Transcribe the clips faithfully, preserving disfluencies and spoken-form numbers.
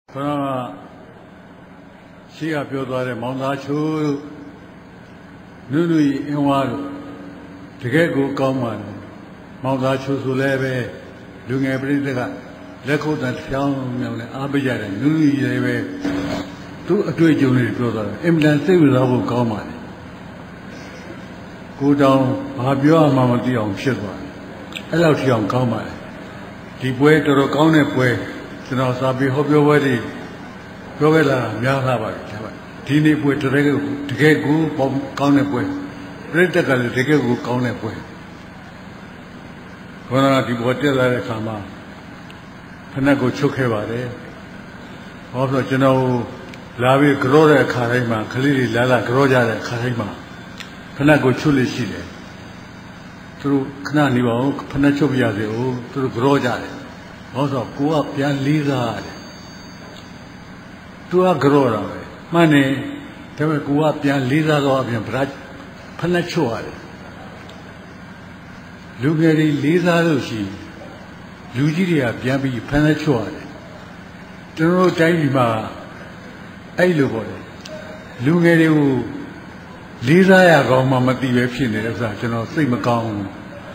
그러나 시가 뼈도아래 마음다추 누누이 영화로 되게 그 까만 마음다추 술래배 룽에 버리다가 레코단 평명에 아버지래 누누이 예배 또 어떻게 정리 뼈도아 임단 세우라고 까만 고당 바비와 마마디အောင်ဖြစ်သွားတယ်အဲ့လောက်ထိအောင်ကောင်းပါတယ်ဒီပွဲတော်တော်ကောင်းတဲ့ပွဲကျွန်တော်စာပေဟောပြောပွဲတွေပြောခဲ့လာများလာပါတယ်ဒီနေ့ပွဲတကယ်တကယ်ကိုကောင်းတဲ့ပွဲပြိတ္တကလည်းတကယ်ကိုကောင်းတဲ့ပွဲခေါင်းကဒီပွဲတက်လာတဲ့အခါမှာခဏကိုချုပ်ခဲ့ပါတယ်ဟောဆိုကျွန်တော်လာပြီးကြောတဲ့အခါတိုင်းမှာခလေးတွေလာလာကြောကြတဲ့အခါတိုင်းမှာခဏကိုချုပ်လို့ရှိတယ်သူတို့ခဏနေပါဦးခဏချုပ်ပြရစေဦးသူတို့ကြောကြတယ်ဟောဆိုကိုကပြန်လေးစားရတယ်သူကကြောတာပဲမှန်တယ်ဒါပေမဲ့ကိုကပြန်လေးစားတော့အပြင်ဗရာဖနှက်ချွတ်ရတယ်လူငယ်တွေလေးစားလို့ရှိလူကြီးတွေကပြန်ပြီးဖနှက်ချွတ်ရတယ်ကျွန်တော်တို့တိုင်းပြည်မှာအဲ့လိုပေါ့လေလူငယ်တွေကိုလေးစားရကောင်းမှမသိပဲဖြစ်နေတဲ့ဥစ္စာကျွန်တော်စိတ်မကောင်းဘူး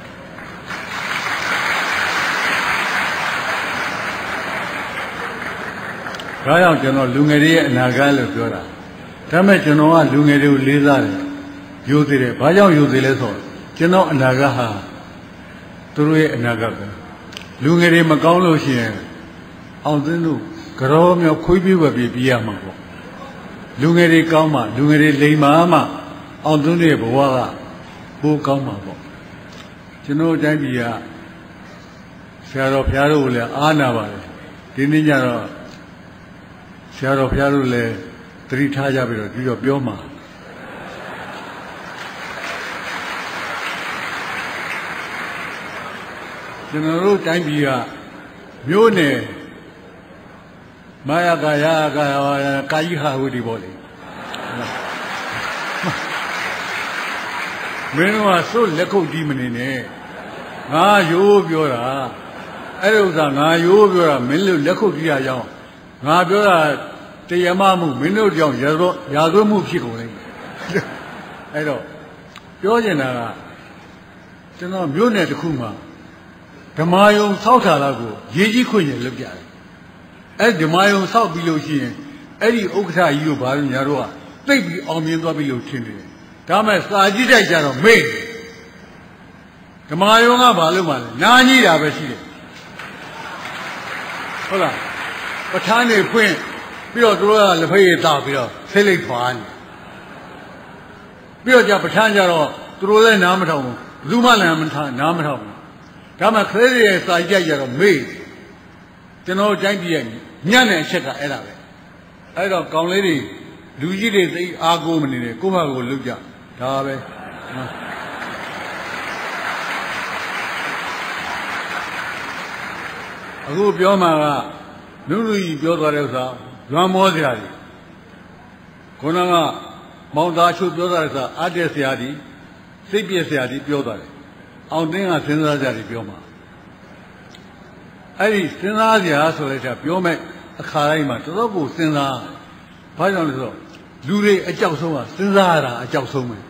ဒါကြောင့်ကျွန်တော်လူငယ်တွေရဲ့အနာဂတ်လို့ပြောတာဒါပေမဲ့ကျွန်တော်ကလူငယ်တွေကိုလေးစားတယ်ယူသေးတယ်ဘာကြောင့်ယူသေးလဲဆိုတော့ကျွန်တော်အနာဂတ်ဟာသူတို့ရဲ့အနာဂတ်ပဲလူငယ်တွေမကောင်းလို့ရှိရင်အောင်သိန်းတို့ကြောမြောက်ခွေးပြေးပဲပြေးပြရမှာပေါ့လူငယ်တွေကောင်းမှလူငယ်တွေလိမ်မာမှအောင်သိန်းရဲ့ဘဝကပိုကောင်းမှာပေါ့ကျွန်တော်တိုင်းပြည်ကဆရာတော်ဘုရားတို့ကိုလည်းအားနာပါတယ်ဒီနေ့ညတော့ဆရာတော်ဘုရားတို့လည်းသတိထားကြပြီးတော့ပြီးတော့ပြောမှာကျွန်တော်တို့တိုင်းပြည်ကမြို့နယ်မာယကာယကာကာယဟာဝတိပေါ့လေမင်းတို့ကစွတ်လက်ခုပ်တီးမနေနဲ့ငါရိုးပြောတာအဲ့ဒီဥစ္စာငါရိုးပြောတာမင်းတို့လက်ခုပ်တီးရအောင်ငါပြောတာတရားမမှုမင်းတို့ကြောင့်ရာဇရာဇဝမှုဖြစ်ကုန်လိမ့်မယ်အဲ့တော့ပြောချင်တာကကျွန်တော်မြို့နယ်တစ်ခုမှာဓမ္မယုံဆောက်ထားတာကိုရေးကြီးခွင့်ရလုပ်ကြတယ်အဲ့ဓမ္မယုံဆောက်ပြီးလို့ရှိရင်အဲ့ဒီဥက္ကဋ္ဌကြီးကိုဘာလို့ညာတော့သိပ်ပြီးအောင်မြင်သွားပြီလို့ထင်တယ်ဒါမဲ့စာကြည့်တိုက်ကြတော့မေ့ဓမ္မယုံကဘာလို့မှလဲနားကြီးတာပဲရှိတယ်ဟုတ်လားပဋ္ဌာန်းနေဖွင့်ပြီးတော့သူတို့ကလက်ဖက်ရည်တောက်ပြီးတော့ဆိတ်လိတ်ထွားနေပြီးတော့じゃပဋ္ဌာန်းကြတော့သူတို့လည်းနားမထောင်ဘူးဘယ်သူမှလည်းမထားနားမထောင်ဘူးဒါမှခရစ်ရဲ့စာကြိုက်ကြတော့မေ့ကျွန်တော်တိုင်းပြည်ရဲ့ညံ့တဲ့အချက်ကအဲ့ဒါပဲအဲ့တော့ကောင်လေးတွေလူကြီးတွေသိအားကိုးမနေနဲ့ကိုယ့်ဘာကိုလုပ်ကြဒါပဲအခုပြောမှာကလူလူကြီးပြောသွားတဲ့ဥစ္စာလွမ်းမောစရာကြီးခုနကမောင်သားချုပ်ပြောသွားတဲ့ဥစ္စာအတက်စရာကြီးစိတ်ပြည့်စရာကြီးပြောသွားတယ်အောင်သိန်းကစဉ်းစားကြတယ်ပြောမှာအဲ့ဒီစဉ်းစားကြဆိုလိုက်တာပြောမဲ့အခါတိုင်းမှာတော်တော်ကိုစဉ်းစားဘာကြောင့်လဲဆိုတော့လူတွေအကြောက်ဆုံးကစဉ်းစားရတာအကြောက်ဆုံးပဲ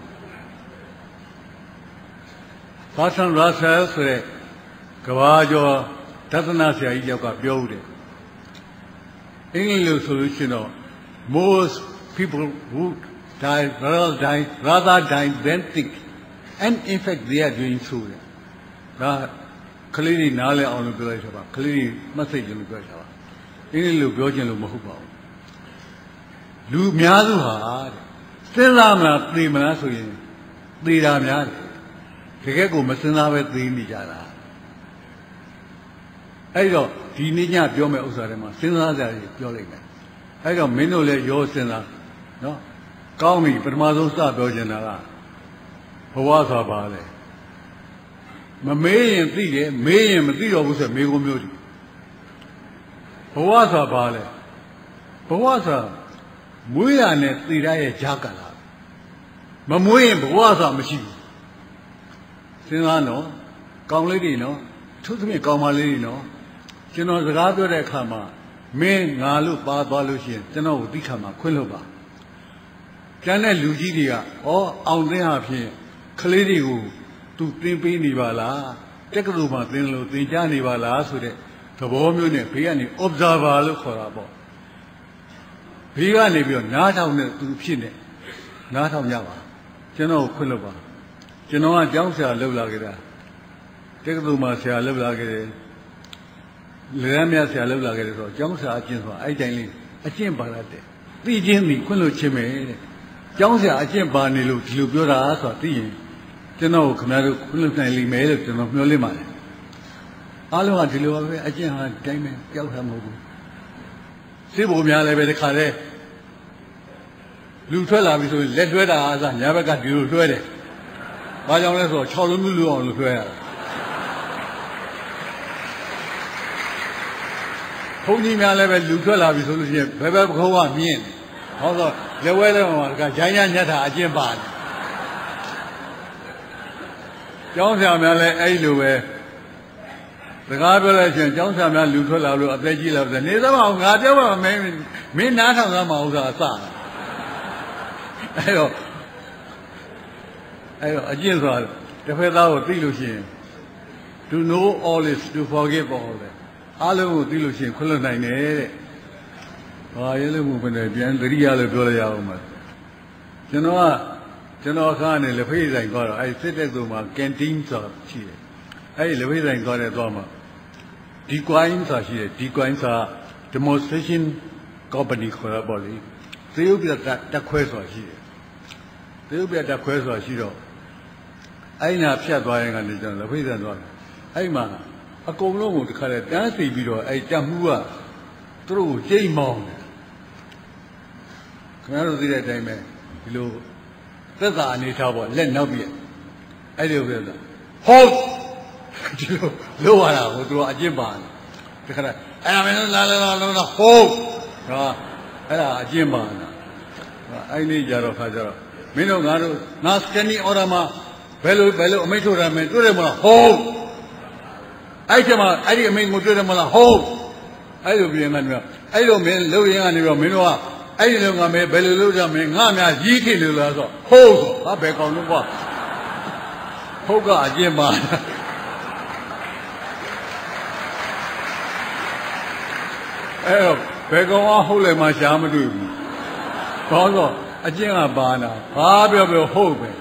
ဘာသန်ရာဆယ်ဆိုတဲ့ကဘာကျော်ဒသနာဆရာကြီးယောက်ကပြောဦးတယ်အင်္ဂလိပ်လိုဆိုလို့ရှိရင်တော့ most people would die rather die rather die than think and in fact they are doing so ဒါကလေးတွေနားလဲအောင်လို့ပြောလိုက်တာပါကလေးတွေမှတ်စိတ်ကြလို့ပြောတာပါအင်္ဂလိပ်လိုပြောခြင်းလို့မဟုတ်ပါဘူးလူအများစုဟာစဉ်းစားမလားသိမလားဆိုရင်သိတာများတယ်တကယ်ကိုမစဉ်းစားပဲသိနေကြတာအဲ့တော့ဒီနေ့ညပြောမယ့်ဥစ္စာတွေမှာစဉ်းစားကြရပြောလိုက်မယ်အဲ့တော့မင်းတို့လည်းရောစဉ်းစားနော်ကောင်းပြီပထမဆုံးစပြောချင်တာကဘဝဆိုပါလေမမေးရင်သိတယ်မေးရင်မသိတော့ဘူးဆိုမေးခွန်းမျိုးတွေဘဝဆိုပါလေဘဝဆိုမွေးရနဲ့သိရရဲ့ဂျာကလာမမွေးရင်ဘဝဆိုမရှိဘူးစဉ်းစားနော်ကောင်းလေးတွေနော်သူသဖြင့်ကောင်းမလေးတွေနော်ကျွန်တော်စကားပြောတဲ့အခါမှာမင်းငါလို့ပါသွားလို့ရှိရင်ကျွန်တော်ကိုသိခါမှာခွင့်လို့ပါကျန်တဲ့လူကြီးတွေကဩအောင်သိန်းဟာဖြင့်ကလေးတွေကိုသူသင်ပေးနေပါလားတက်ကလူမှသင်လို့သင်ကြားနေပါလားဆိုတဲ့သဘောမျိုးနဲ့ဘေးကနေ observer လို့ခေါ်တာပေါ့ဘေးကနေပြီးတော့နားထောင်တဲ့သူဖြစ်နေနားထောင်ကြပါကျွန်တော်ခွင့်လို့ပါကျွန်တော်ကကျောင်းဆရာလုပ်လာခဲ့တာတက်ကလူမှဆရာလုပ်လာခဲ့တယ်လေရမ်းမြဆရာလုပ်လာခဲ့တယ်ဆိုတော့ကျောင်းဆရာအကျင့်ဆိုတာအဲ့တိုင်းလေးအကျင့်ပါလာတဲ့သိချင်းသိခွင့်လို့ချင်းမယ်တဲ့ကျောင်းဆရာအကျင့်ပါနေလို့ဒီလိုပြောတာဆိုတာသိရင်ကျွန်တော်ခင်ဗျားတို့ခွင့်လွှတ်နိုင်လိမ့်မယ်လို့ကျွန်တော်မျှော်လင့်ပါတယ်အားလုံးကဒီလိုပါပဲအကျင့်ဟာတိုင်းပဲကြောက်တာမဟုတ်ဘူးစိတ်ပုံများလည်းပဲတခါတည်းလူထွက်လာပြီဆိုရင်လက်လွှဲတာအစားညာဘက်ကဒီလိုလွှဲတယ်ဘာကြောင့်လဲဆိုတော့ခြောက်လုံးလူလူအောင်လို့လွှဲရတာဘုန်းကြီးများလည်းပဲလူထွက်လာပြီဆိုလို့ရှိရင်ဘယ်ဘက်ခေါင်းကမြင့်ဟောတော့လက်ဝဲလည်းမှာကဂျိုင်းရညက်တာအကျင့်ပါတယ်ကျောင်းဆရာများလည်းအဲ့လိုပဲစကားပြောလိုက်ချင်းကျောင်းဆရာများလူထွက်လာလို့အသက်ကြီးလာတယ်နေသမောင်ငါပြောပါမင်းမင်းနားထောင်သမောင်ဥစ္စာအစအဲ့တော့အဲ့တော့အကျင့်ဆိုတာတစ်ဖက်သားကိုသိလို့ရှိရင် to know all is to forgive all တဲ့အားလုံးကိုသိလို့ရှိရင်ခွင့်လွှတ်နိုင်တယ်တဲ့ဘာရဲလို့ဘယ်နဲ့ပြန်သတိရလို့ပြောလိုက်ရအောင်မကျွန်တော်ကကျွန်တော်ခါနဲ့လက်ဖေးဆိုင်သွားတော့အဲ့စစ်တဲ့သူမှာ canteen ဆိုတာရှိတယ်အဲ့ဒီလက်ဖေးဆိုင်သွားတဲ့သွားမှာ decoin ဆိုတာရှိတယ် decoin ဆိုတာ demonstration company ခေါ်တာပေါ့လေသေယုတ်ပြတက်ခွဲဆိုတာရှိတယ်သေယုတ်ပြတက်ခွဲဆိုတာရှိတော့အဲ့နာဖြတ်သွားရင်ကနေကျွန်တော်လက်ဖေးဆိုင်သွားတယ်အဲ့မှာအကုန်လုံးကိုတခါတည်းတန်းစီပြီးတော့အဲ့တက်မှုကသူတို့ကိုကြိတ်မောင်းတယ်ခင်ဗျားတို့သိတဲ့အတိုင်းပဲဒီလိုသက်သာအနေထားပေါ့လက်နောက်ပြအဲ့ဒီလိုပြောတာဟုတ်ဒီလိုလိုရတာကိုသူကအကျင့်ပါတယ်တခါတည်းအဲ့ဒါမင်းလာလာလာလာဟုတ်ဟာအဲ့ဒါအကျင့်ပါလားအဲ့ဒီကြတော့ခါကြတော့မင်းတို့ငါတို့ငါစကန်နီအော်ဒါမှာဘယ်လိုဘယ်လိုအမိန့်ထုတ်ရမလဲတွေ့တယ်မလားဟုတ်အဲ့ဒီမှာအဲ့ဒီအမိန့်ကိုတွေ့တယ်မလားဟုတ်အဲ့လိုပြင်မှန်းအဲ့လိုမင်းလှုပ်ရင်ကနေတော့မင်းတို့ကအဲ့ဒီလိုငါမဲဘယ်လိုလုပ်ကြမလဲငါများကြီးခေလို့လားဆိုဟုတ်ဆိုဟာဘယ်ကောင်လို့ကွာဟုတ်ကအကျင့်ပါအဲ့တော့ဘယ်ကောင်ကဟုတ်လဲမှရှားမတွေ့ဘူးဘာလို့အကျင့်ကပါနာဘာပြောပြောဟုတ်ပဲ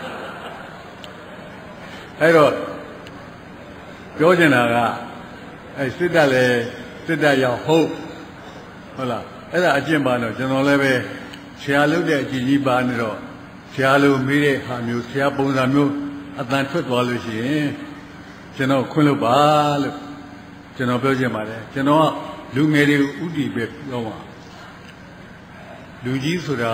အဲ့တော့ပြောချင်တာကအဲ့စစ်တပ်လည်းစစ်တပ်ရောက်ဟုတ်ဟုတ်လားအဲ့ဒါအကျင့်ပါတော့ကျွန်တော်လည်းပဲဆရာလုပ်တဲ့အကြည့်ကြီးပါနေတော့ဆရာလိုမေးတဲ့ဟာမျိုးဆရာပုံစံမျိုးအတန်ထွက်သွားလို့ရှိရင်ကျွန်တော်ခွင့်လို့ပါလို့ကျွန်တော်ပြောချင်ပါတယ်ကျွန်တော်ကလူငယ်တွေကိုဥတီပဲပြောပါလူကြီးဆိုတာ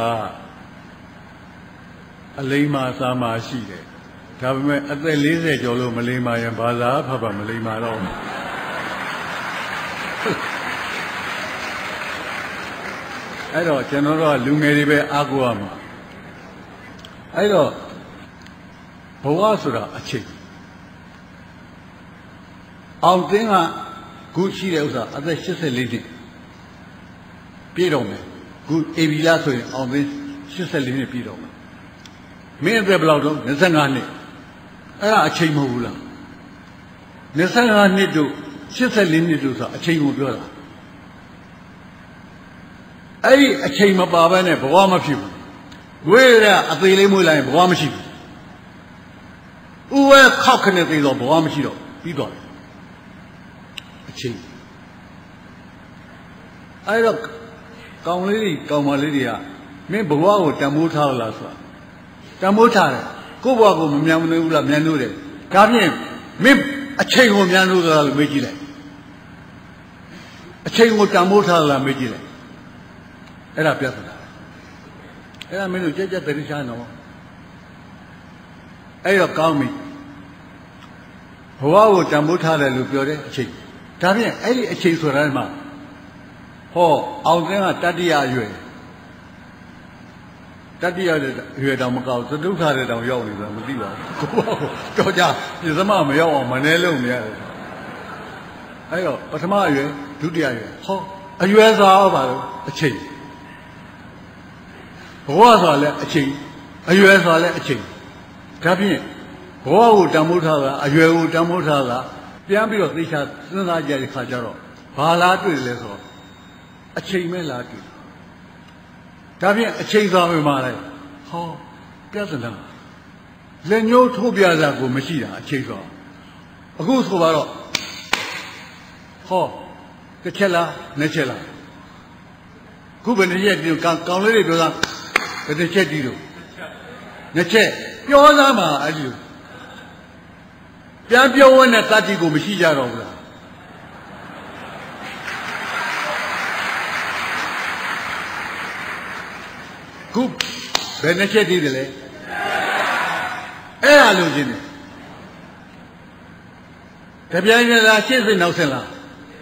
အလိမ္မာစားမာရှိတယ်ဒါပေမဲ့အသက်၄၀ကျော်လို့မလိမ္မာရင်ဘာသာဖတ်ပါမလိမ္မာတော့အဲ့တော့ကျွန်တော်တို့ကလူငယ်တွေပဲအားကိုးရမှာအဲ့တော့ဘဝဆိုတာအချိန်အောင်သိန်းကခုရှိတဲ့ဥစ္စာအသက်၈၄နှစ်ပြည့်တော့မယ်ခုအေဘီလာဆိုရင်အောင်သိန်း၈၄နှစ်ပြည့်တော့မယ်မင်းအသက်ဘယ်လောက်တော့၂၅နှစ်အဲ့ဒါအချိန်မဟုတ်ဘူးလား၂၅နှစ်တို့၈၄နှစ်တို့ဆိုအချိန်ကိုပြောတာအဲ့ဒီအချိန်မပါဘဲနဲ့ဘဝမဖြစ်ဘူးဝိရအသေးလေးမွေးလိုက်ရင်ဘဝမရှိဘူးဥဝဲခောက်ခနဲ့သေးတော့ဘဝမရှိတော့ပြီးသွားတယ်အချိန်အဲ့တော့ကောင်လေးတွေကောင်မလေးတွေကမင်းဘဝကိုတန်ဖိုးထားလားဆိုတာတန်ဖိုးထားတယ်ကိုယ့်ဘဝကိုမမြန်ဘူးလားမြန်လို့တယ်ဒါဖြင့်မင်းအချိန်ကိုမြန်လို့လားလို့မေးကြည့်လိုက်အချိန်ကိုတန်ဖိုးထားလားမေးကြည့်လိုက်အဲ့ဒါပြဿနာအဲ့ဒါမင်းတို့ကြက်ကြက်တရိချာနော်အဲ့တော့ကောင်းပြီဘဝကိုတန်ဖိုးထားတယ်လို့ပြောတဲ့အချိန်ဒါဖြင့်အဲ့ဒီအချိန်ဆိုတာမှာဟောအောင်သိန်းကတတိယရွယ်တတိယရွယ်တောင်မကောက်သတုထတဲ့တောင်ရောက်နေတယ်မသိပါဘူးကိုယ့်ဘာကိုတော့ကြပြသမမရောက်အောင်မနေလို့မရတယ်အဲ့တော့ပထမရွယ်ဒုတိယရွယ်ဟောအရွယ်စားပါလို့အချိန်ဘဝဆိုလည်းအချိန်အရွယ်ဆိုလည်းအချိန်ဒါဖြင့်ဘဝကိုတန်ဖိုးထားတာအရွယ်ကိုတန်ဖိုးထားတာပြန်ပြီးတော့သိချာစဉ်းစားကြတဲ့ခါကျတော့ဘာလားတွေ့လဲဆိုတော့အချိန်မဲ့လားတွေ့ဒါဖြင့်အချိန်သွားမှမှာလဲဟောပြဿနာလက်ညှိုးထိုးပြတာကိုမရှိတာအချိန်သွားအခုဆိုတော့ဟောတစ်ချက်လားနှစ်ချက်လားခုဘယ်နှစ်ရက်ဒီကောင်းကောင်းလေးတွေပြောတာဘယ်တစ်ချက်ဒီလို့နှစ်ချက်ပြောသားမှာအဲ့ဒီပြန်ပြောဝဲနဲ့တတိကိုမရှိကြတော့ဘူးလားခုဘယ်နှစ်ချက်ဒီတယ်လဲအဲ့ဒါလို့ရှင်းတယ်တပြိုင်တည်းလားရှင်းစစ်နောက်ဆက်လား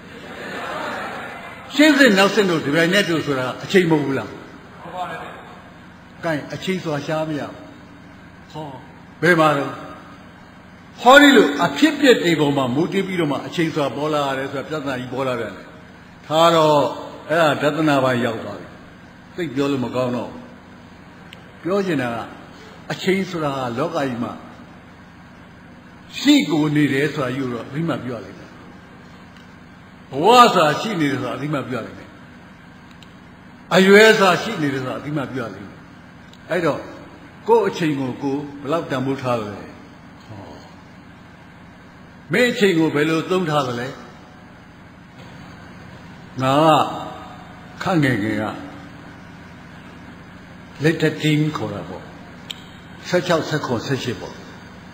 ရှင်းစစ်နောက်ဆက်တို့တပြိုင်နဲ့တူဆိုတာအချိန်မဟုတ်ဘူးလားဟုတ်ပါတယ်ကဲအချိန်ဆိုတာရှားမရဟောဘယ်မှာတော့ဟောဒီလိုအဖြစ်ပြက်တွေပေါ်မှာမူတည်ပြီးတော့မှအချိန်ဆိုတာပေါ်လာရတယ်ဆိုတာပြဿနာကြီးပေါ်လာပြန်တယ်ထားတော့အဲ့ဒါဒသနာပိုင်းရောက်သွားပြီသိပြောလို့မကောင်းတော့ပြောချင်တာကအချိန်ဆိုတာလောကကြီးမှာရှိကိုနေတယ်ဆိုတာယူတော့အပြီးမှပြောလိုက်တယ်ဘဝဆိုတာရှိနေတယ်ဆိုတာအပြီးမှပြောလိုက်တယ်အရွယ်ဆိုတာရှိနေတယ်ဆိုတာအပြီးမှပြောလိုက်တယ်အဲ့တော့ကိုယ့်အချိန်ကိုကိုဘယ်လောက်တန်ဖိုးထားလဲဟောမင်းအချိန်ကိုဘယ်လိုသုံးထားသလဲငါကခန့်ငယ်ငယ်ကလက်တတင်းခေါ်တာပေါ့ဆက်၆ဆက်ခွန်ဆက်၈ပေါ့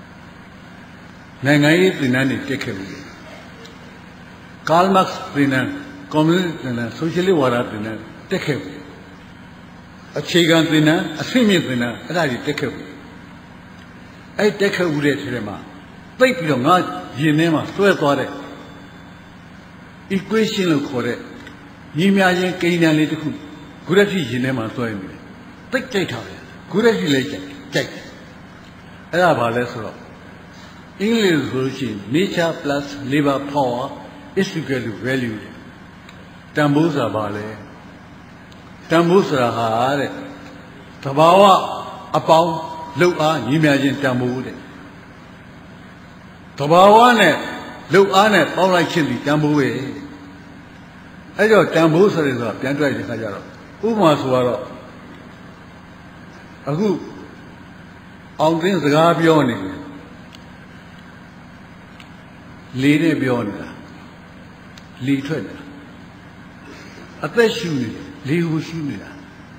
နိုင်ငံရေးသင်တန်းတွေတက်ခဲ့ပြီကာလ်မတ်စ်သင်တန်းကွန်မြူနစ်သင်တန်းဆိုရှယ်လစ်ဝါဒသင်တန်းတက်ခဲ့ပြီအခြေခံသင်တန်းအဆင့်မြင့်သင်တန်းအဲ့ဒါကြီးတက်ခဲ့ပြီအဲ့တက်ခဲ့ဦးတဲ့ထဲမှာသိပ်ပြီးတော့ငါရင်ထဲမှာဆွဲသွားတဲ့ equation လို့ခေါ်တဲ့ညီမြချင်းကိန်းတန်းလေးတစ်ခုခုရက်ထိရင်ထဲမှာဆွဲနေတယ်သိပ်ကြိုက်တာပဲခုရက်ထိလည်းကြိုက်ကြိုက်အဲ့ဒါဘာလဲဆိုတော့အင်္ဂလိပ်ဆိုရှင် nature plus labor power is equal to value တန်ဖိုးဆိုတာဘာလဲတန်ဖိုးဆိုတာဟာတဲ့သဘာဝအပေါင်းလှုပ်အားညီမြချင်းတန်ဖိုးတဲ့သဘာဝနဲ့လှုပ်အားနဲ့ပေါင်းလိုက်ခြင်းဒီတန်ဖိုးပဲအဲ့တော့တန်ဖိုးဆိုတဲ့ဆိုတာပြန်တွက်တဲ့ခါကျတော့ဥပမာဆိုတော့အခုအောင်သိန်းစကားပြောနေတယ်လေးနဲ့ပြောနေတာလီထွက်နေတာအသက်ရှူနေတယ်လေးကိုရှူနေတာ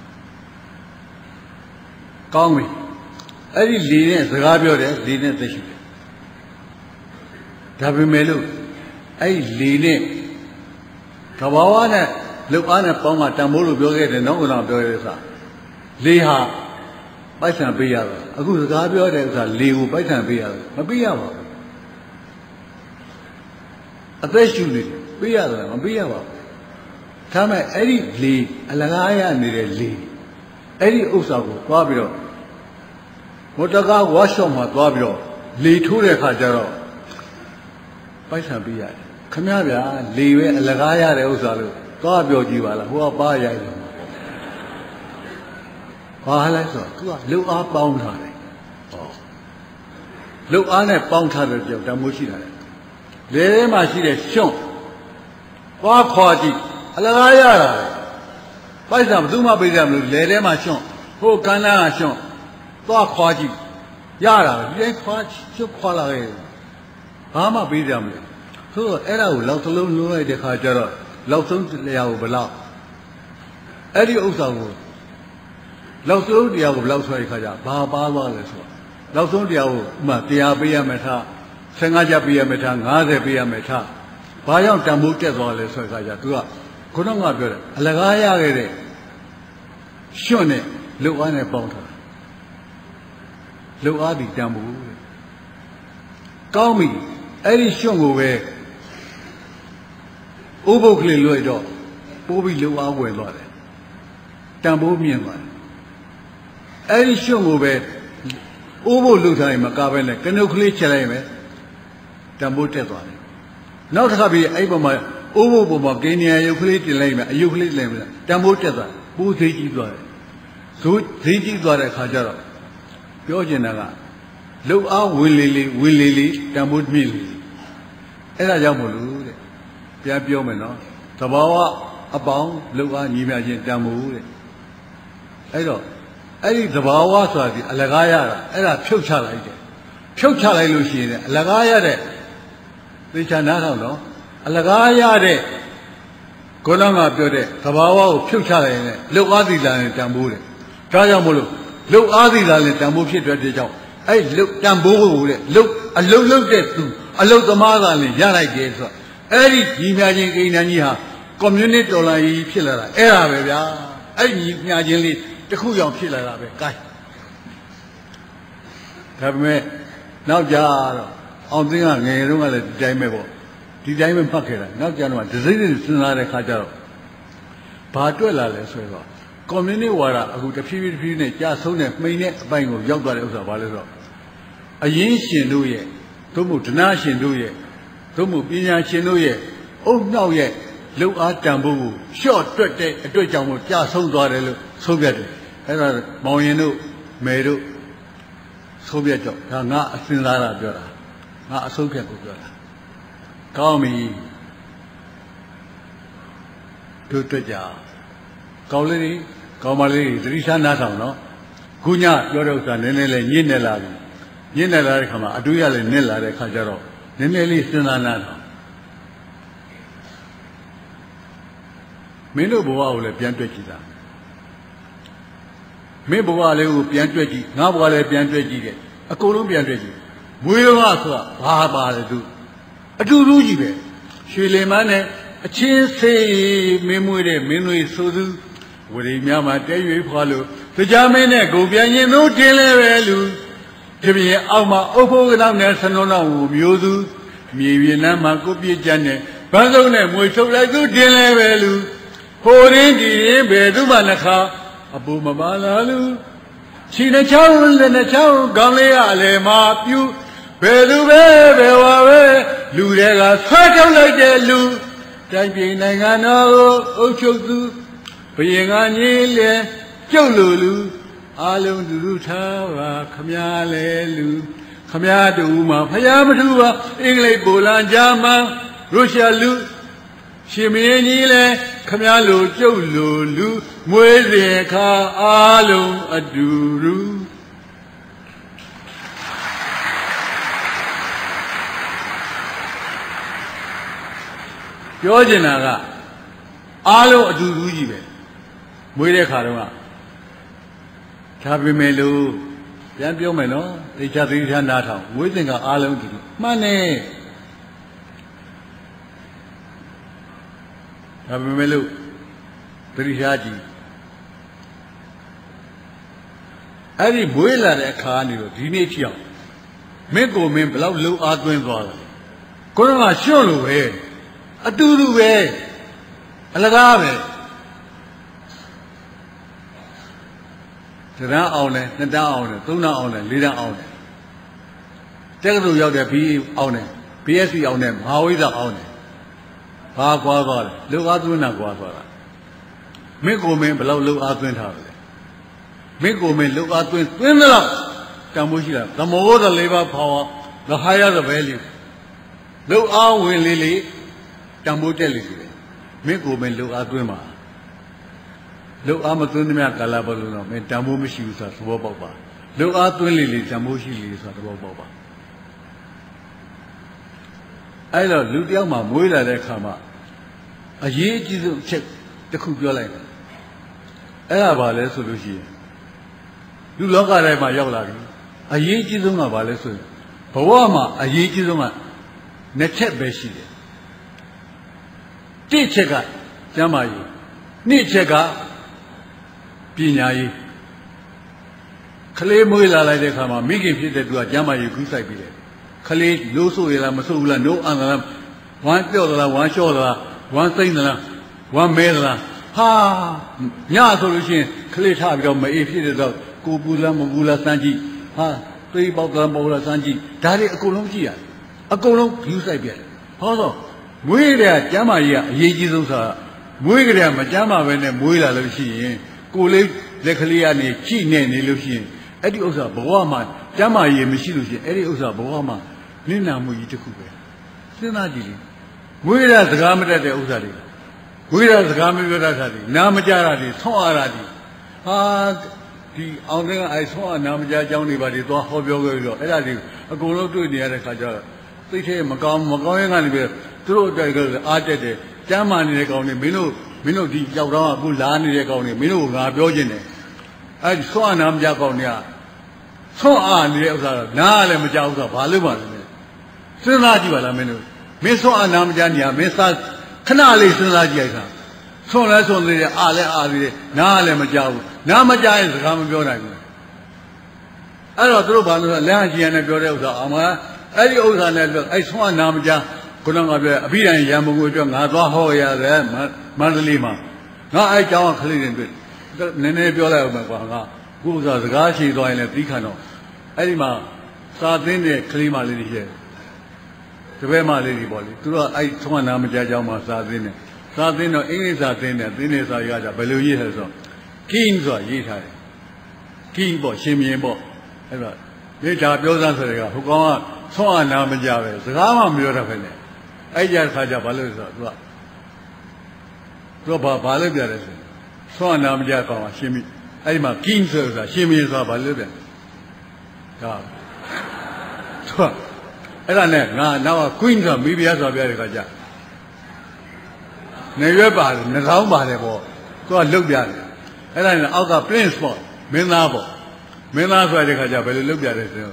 ကောင်းပြီအဲ့ဒီလေးနဲ့စကားပြောတယ်လေးနဲ့သက်ရှူတယ်ဒါပေမဲ့လို့အဲ့ဒီလေးနဲ့သဘာဝနဲ့လုတ်အားနဲ့ပေါင်းမှတန်ဖိုးလို့ပြောခဲ့တယ်နောက်ကတော့ပြောရဲစားလေးဟာပိုက်ဆံပေးရတော့အခုစကားပြောတဲ့ဥစ္စာလေးကိုပိုက်ဆံပေးရတယ်မပေးရပါဘူးအသက်ရှူနေတယ်ပေးရတယ်မပေးရပါဘူးဒါမဲ့အဲ့ဒီလေးအလကားရနေတဲ့လေးအဲ့ဒီဥစ္စာကိုသွားပြီးတော့မော်တကားဝါရှော့မှာသွားပြီးတော့လေထိုးတဲ့ခါကျတော့ပိုက်ဆံပေးရတယ်ခမည်းဗျာလေပဲအလကားရတဲ့ဥစ္စာလို့သွားပြောကြည့်ပါလားဟိုကပါရိုက်တယ်ဘာလဲဆိုတော့သူကလှုပ်အားပေါင်းထားတယ်ဟောလှုပ်အားနဲ့ပေါင်းထားတဲ့ကြောင့်တမိုးရှိတာလေလေထဲမှာရှိတဲ့ရှွန့်သွားခွာကြည့်အလကားရတာပိုက်ဆံဘယ်သူမှပေးကြမလို့လေထဲမှာရှွန့်ဟိုကန်းနာကရှွန့်သွားခွာကြည့်ရတာဒီတိုင်းခွာရှွန့်ခွာလာခဲ့ဘာမှပေးကြမလို့ဆိုတော့အဲ့ဒါကိုလောက်သလုံးလုံးလိုက်တဲ့ခါကျတော့လောက်ဆုံးတရားကိုဘယ်လောက်အဲ့ဒီဥစ္စာကိုလောက်ဆုံးတရားကိုဘယ်လောက်ဆွဲရခါကြဘာပါသွားလဲဆိုတော့လောက်ဆုံးတရားကိုဥမာတရားပေးရမယ်ထားဆယ်ငါးချက်ပေးရမယ်ထားငါးဆယ်ပေးရမယ်ထားဘာကြောင့်တန်ဖိုးတက်သွားလဲဆိုတဲ့ခါကျသူကခုနကပြောတယ်အလကားရခဲ့တဲ့ရှွန့်နဲ့လှုပ်အားနဲ့ပေါင်းထားလှုပ်အားဒီတန်ဖိုးတဲ့ကောင်းပြီအဲ့ဒီရှွန့်ကိုပဲဥပုပ်ကလေးလွှဲတော့ပိုးပြီးလှုပ်အားဝယ်သွားတယ်တန်ဖိုးမြင့်သွားတယ်အဲ့ဒီရှွန့်ကိုပဲဥပုပ်လှုပ်ထားရင်မကပဲနဲ့ကနုတ်ကလေးချက်လိုက်မယ်တန်ဖိုးတက်သွားတယ်နောက်တစ်ခါပြီးအဲ့ပေါ်မှာအိုးဘုံပေါ်မှာကိန်းနေရုပ်ကလေးတင်လိုက်မယ်အယုတ်ကလေးတင်လိုက်မယ်တန်ဖိုးတက်သွားပိုးသေးကြီးသွားတယ်ဇိုးသေးကြီးသွားတဲ့အခါကျတော့ပြောချင်တာကလှုပ်အားဝင်လေလေဝင်လေလေတန်ဖိုးမြင့်လေအဲ့ဒါကြောင့်မလို့တဲ့ပြန်ပြောမယ်နော်သဘာဝအပေါင်းလှုပ်အားညီမျှခြင်းတန်ဖိုးတဲ့အဲ့တော့အဲ့ဒီသဘာဝဆိုတာဒီအလကားရတာအဲ့ဒါဖြုတ်ချလိုက်တယ်ဖြုတ်ချလိုက်လို့ရှိရင်အလကားရတဲ့သေချာနားထောင်တော့အလကားရတဲ့ကိုယ်တော်ကပြောတဲ့သဘာဝကိုဖြုတ်ချလိုက်ရင်လှုပ်အားသီလာနဲ့တန်ဖိုးတယ်ဒါကြောင့်မို့လို့လှုပ်အားသီလာနဲ့တန်ဖိုးဖြစ်တဲ့ကြောင့်အဲ့လှုပ်တန်ဖိုးကိုတဲ့လှုပ်အလှုပ်လှုပ်တဲ့သူအလှုပ်သမားသာနဲ့ရလိုက်တယ်ဆိုတော့အဲ့ဒီညီမြချင်းကိန်းနှန်းကြီးဟာကွန်မြူနစ်တော်လှန်ရေးဖြစ်လာတာအဲ့ဒါပဲဗျာအဲ့ဒီညီမြချင်းလေးတစ်ခုကြောင့်ဖြစ်လာတာပဲကဲဒါပေမဲ့နောက်ကြတော့အောင်သိန်းကငယ်တုန်းကလည်းဒီတိုင်းပဲပေါ့ဒီတိုင်းပဲမှတ်ခဲ့တာနောက်ကြတော့ဒစိမ့်စဉ်းစားတဲ့ခါကျတော့ဘာတွေ့လာလဲဆိုတော့ကွန်မြူနစ်ဝါဒအခုတဖြည်းဖြည်းတဖြည်းနဲ့ကြာဆုံးတဲ့မှိန်တဲ့အပိုင်းကိုရောက်သွားတဲ့ဥစ္စာဘာလဲဆိုတော့အရင်းရှင်တို့ရဲ့သို့မဟုတ်ဒနာရှင်တို့ရဲ့သို့မဟုတ်ပညာရှင်တို့ရဲ့အုတ်နှောက်ရဲ့လှုပ်အားတန်ဖို့ကိုလျှော့တွက်တဲ့အတွက်ကြောင့်မို့ကြာဆုံးသွားတယ်လို့ဆိုပြတယ်အဲ့ဒါမောင်ရင်တို့မယ်တို့ဆိုပြတော့ဒါငါအစင်သားတာပြောတာငါအဆုံးဖြတ်ကိုပြောတာကောင်းပြီတို့တွေ့ကြကောင်းလေးကောင်းမလေးသတိထားနားထောင်နော်ခုညပြောတဲ့ဥစ္စာနည်းနည်းလေးညစ်နေလာပြီညစ်နေလာတဲ့ခါမှာအတွေးရလည်းနစ်လာတဲ့ခါကျတော့နည်းနည်းလေးစဉ်းစားနားထောင်မင်းတို့ဘဝကိုလည်းပြန်တွေ့ကြည့်တာမင်းဘဝလေးကိုပြန်တွေ့ကြည့်ငါဘဝလည်းပြန်တွေ့ကြည့်တယ်အကုန်လုံးပြန်တွေ့ကြည့်မွေးတော့ဆိုတာဘာပါလဲသူအတူတူကြီးပဲရွှေလင်မနဲ့အချင်းစေးမင်းမွေးတဲ့မင်းတွေဆိုသူဝရိများမှာတဲရွေးဖွာလို့တရားမင်းနဲ့ကိုပြန်ရင်တို့တင်လဲပဲလူဒီပြင်အောက်မှာအုပ်ဖို့ကတော့နဲ့ဆနုံတော်ကိုမျိုးသူမြေပြင်နှမ်းမှာကိုပြည့်ကြတဲ့ဘန်းစုံနဲ့မွေထုတ်လိုက်သူတင်လဲပဲလူဟိုရင်းဒီရင်ဘယ်သူမှနှခါအပူမပါလာလူခြေနှချောင်းလက်နှချောင်းကောင်းလေးရလေမှာပြူဘယ်သူပဲဘယ်ဝါပဲလူတွေကဆွဲထုတ်လိုက်တဲ့လူတိုင်းပြည်နိုင်ငံတော်ကိုအုပ်ချုပ်သူဘုရင်ကညီလေကျုပ်လူလူအလုံးလူလူထားပါခမည်းလေလူခမည်းတူမှာဖယားမထူပါအင်္ဂလိပ်ပိုလန်ဂျာမန်ရုရှားလူရှင်မင်းကြီးလေခမည်းလူကျုပ်လူလူမွေးစေခါအလုံးအတူတူပြောချင်တာကအားလုံးအတူတူကြီးပဲမွေးတဲ့ခါတော့ကဒါပေမဲ့လို့ပြန်ပြောမယ်နော်သိချသိချနားထောင်မွေးစဉ်ကအားလုံးအတူတူမှန်တယ်ဒါပေမဲ့လို့သတိထားကြည့်အဲ့ဒီမွေးလာတဲ့အခါကနေတော့ဒီနေ့ချီအောင်မင်းကိုမင်းဘလောက်လှုပ်အားသွင်းသွားတယ်ကိုယ်ကရှွန့်လို့ပဲအတူတူပဲအလကားပဲတန်းအောင်တယ်နှစ်တန်းအောင်တယ်သုံးတန်းအောင်တယ်လေးတန်းအောင်တယ်တက္ကသိုလ်ရောက်တယ်ဘီအောင်တယ် ဘီ အက်စ် စီ အောင်တယ်မဟာဝိဇ္ဇာအောင်တယ်ဘာကွာသွားလဲလှုပ်အားသွင်းတာကွာသွားတာမင်းကိုမင်းဘလောက်လှုပ်အားသွင်းထားတယ်မင်းကိုမင်းလှုပ်အားသွင်းသွင်းသလားတန်ဖိုးရှိတာသမောthe labor power the higher the value လှုပ်အားဝင်လေလေတန်ဖိုးတက်လေလေမင်းကိုမင်းလှုပ်အားသွင်းပါလှုပ်အားမသွင်းသမျှကာလဘလို့တော့မင်းတန်ဖိုးမရှိဘူးဆိုတာသဘောပေါက်ပါလှုပ်အားသွင်းလေလေတန်ဖိုးရှိလေဆိုတာသဘောပေါက်ပါအဲ့တော့လူတယောက်မှမွေးလာတဲ့အခါမှာအရေးအကြီးဆုံးအချက်တစ်ခုပြောလိုက်တယ်အဲ့ဒါဘာလဲဆိုလို့ရှိရင်လူလောကထဲမှာရောက်လာပြီအရေးအကြီးဆုံးကဘာလဲဆိုရင်ဘဝမှာအရေးအကြီးဆုံးကနှစ်ချက်ပဲရှိတယ်တစ်ချက်ကကျမ်းမာရေးနှစ်ချက်ကပညာရေးကလေးမွေးလာလိုက်တဲ့အခါမှာမိခင်ဖြစ်တဲ့သူကကျမ်းမာရေးကူးဆိုင်ပြီးတယ်ကလေးလို့ဆိုရလားမဆိုဘူးလားနိုးအန်လားဝမ်းပြော့သလားဝမ်းလျှော့သလားဝမ်းသိမ့်သလားဝမ်းမဲသလားဟာညဆိုလို့ရှိရင်ကလေးထားပြီးတော့မအေးဖြစ်တဲ့တော့ကိုပူလားမပူလားစမ်းကြည့်ဟာသိပေါက်သလားမဟုတ်လားစမ်းကြည့်ဒါတွေအကုန်လုံးကြည့်ရတယ်အကုန်လုံး view ဆိုင်ပြတယ်ဟောတော့မွေးတဲ့ကျမ်းမာကြီးကအရေးကြီးဆုံးဆိုတာမွေးကြတဲ့မကျမ်းမာပဲနဲ့မွေးလာလို့ရှိရင်ကိုယ်လေးလက်ကလေးကနေကြည့်နေနေလို့ရှိရင်အဲ့ဒီဥစ္စာဘဝမှာကျမ်းမာကြီးမရှိလို့ရှိရင်အဲ့ဒီဥစ္စာဘဝမှာနစ်နာမှုကြီးတစ်ခုပဲစဉ်းစားကြည့်လေမွေးတဲ့စကားမတတ်တဲ့ဥစ္စာတွေမွေးတဲ့စကားမပြောတတ်တာတွေနားမကြတာတွေဆောင်းအားတာတွေဟာဒီအောင်တဲ့အဲဆောင်းအားနားမကြအကြောင်းတွေပါတွေသွားဟောပြောခဲ့ပြီးတော့အဲ့ဒါတွေအကုန်လုံးတွေ့နေရတဲ့ခါကျတော့သိထဲမကောင်းမကောင်းရင်ကနေပြီးသူတို့တိုက်ကအားတက်တယ်ကျမ်းမာနေတဲ့ကောင်တွေမင်းတို့မင်းတို့ဒီကြောက်တော့အခုလာနေတဲ့ကောင်တွေမင်းတို့ကငါပြောခြင်းတယ်အဲဒီဆွမ်းနာမကြကောင်တွေကဆွမ်းအားနေတဲ့ဥစ္စာတော့နားလည်းမကြောက်ဥစ္စာဘာလို့ပါလဲစဉ်းစားကြည့်ပါလားမင်းတို့မင်းဆွမ်းအားနာမကြနေရမင်းစားခဏလေးစဉ်းစားကြည့်လိုက်တာဆွမ်းလဲဆွမ်းသေးတယ်အားလဲအားသေးတယ်နားလည်းမကြောက်ဘူးနားမကြရင်စကားမပြောနိုင်ဘူးအဲ့တော့သူတို့ဘာလို့လဲလက်ဟန်ကြီးရနဲ့ပြောတဲ့ဥစ္စာအမှန်အဲ့ဒီဥစ္စာနဲ့အဲ့ဆွမ်းနာမကြခုနကပြောအဘိဓမ္မာရံမုံကိုအတွက်ငါသွားဟောရတယ်မန္တလေးမှာငါအဲ့ကျောင်းကခလေးတွေတွေ့နည်းနည်းပြောလိုက်အောင်ကွာငါခုဥစားစကားရှိသွားရင်လည်းပြီးခံတော့အဲ့ဒီမှာစာသင်းတဲ့ခလေးမလေးတွေရဲ့တပည့်မလေးတွေပေါ့လေသူတို့အဲ့သုံးနာမကြကျောင်းမှာစာသင်းတယ်စာသင်းတော့အင်္ဂလိပ်စာသင်းတယ်သင်းနေစာရကြဘယ်လိုရေးလဲဆိုတော့ king ဆိုတာရေးထားတယ် king ပေါ့ရှင်မြင်းပေါ့အဲ့တော့ဒီဒါပြောစမ်းဆိုတဲ့ကဟိုကောင်ကသုံးနာမကြပဲစကားမှမပြောတတ်ပဲနဲ့အဲ့ကြခါကြဘာလို့ဆိုတော့သူကသူကဘာဘာလို့ပြတယ်ဆိုဆွမ်းနာမကြကောင်ရှင်းပြီအဲ့ဒီမှာ king ဆိုတာရှင်းပြီဆိုတာဘာလို့ပြဒါသူကအဲ့ဒါနဲ့ငါနောက်က queen ဆိုတာမိဖုရားဆိုတာပြတဲ့ခါကြနေရွက်ပါတယ်နှကောင်းပါတယ်ပေါ့သူကလုတ်ပြတယ်အဲ့ဒါနဲ့အောက်က prince ပေါ့မင်းသားပေါ့မင်းသားဆိုတဲ့ခါကျဘယ်လိုလုတ်ပြတယ်ဆိုတော့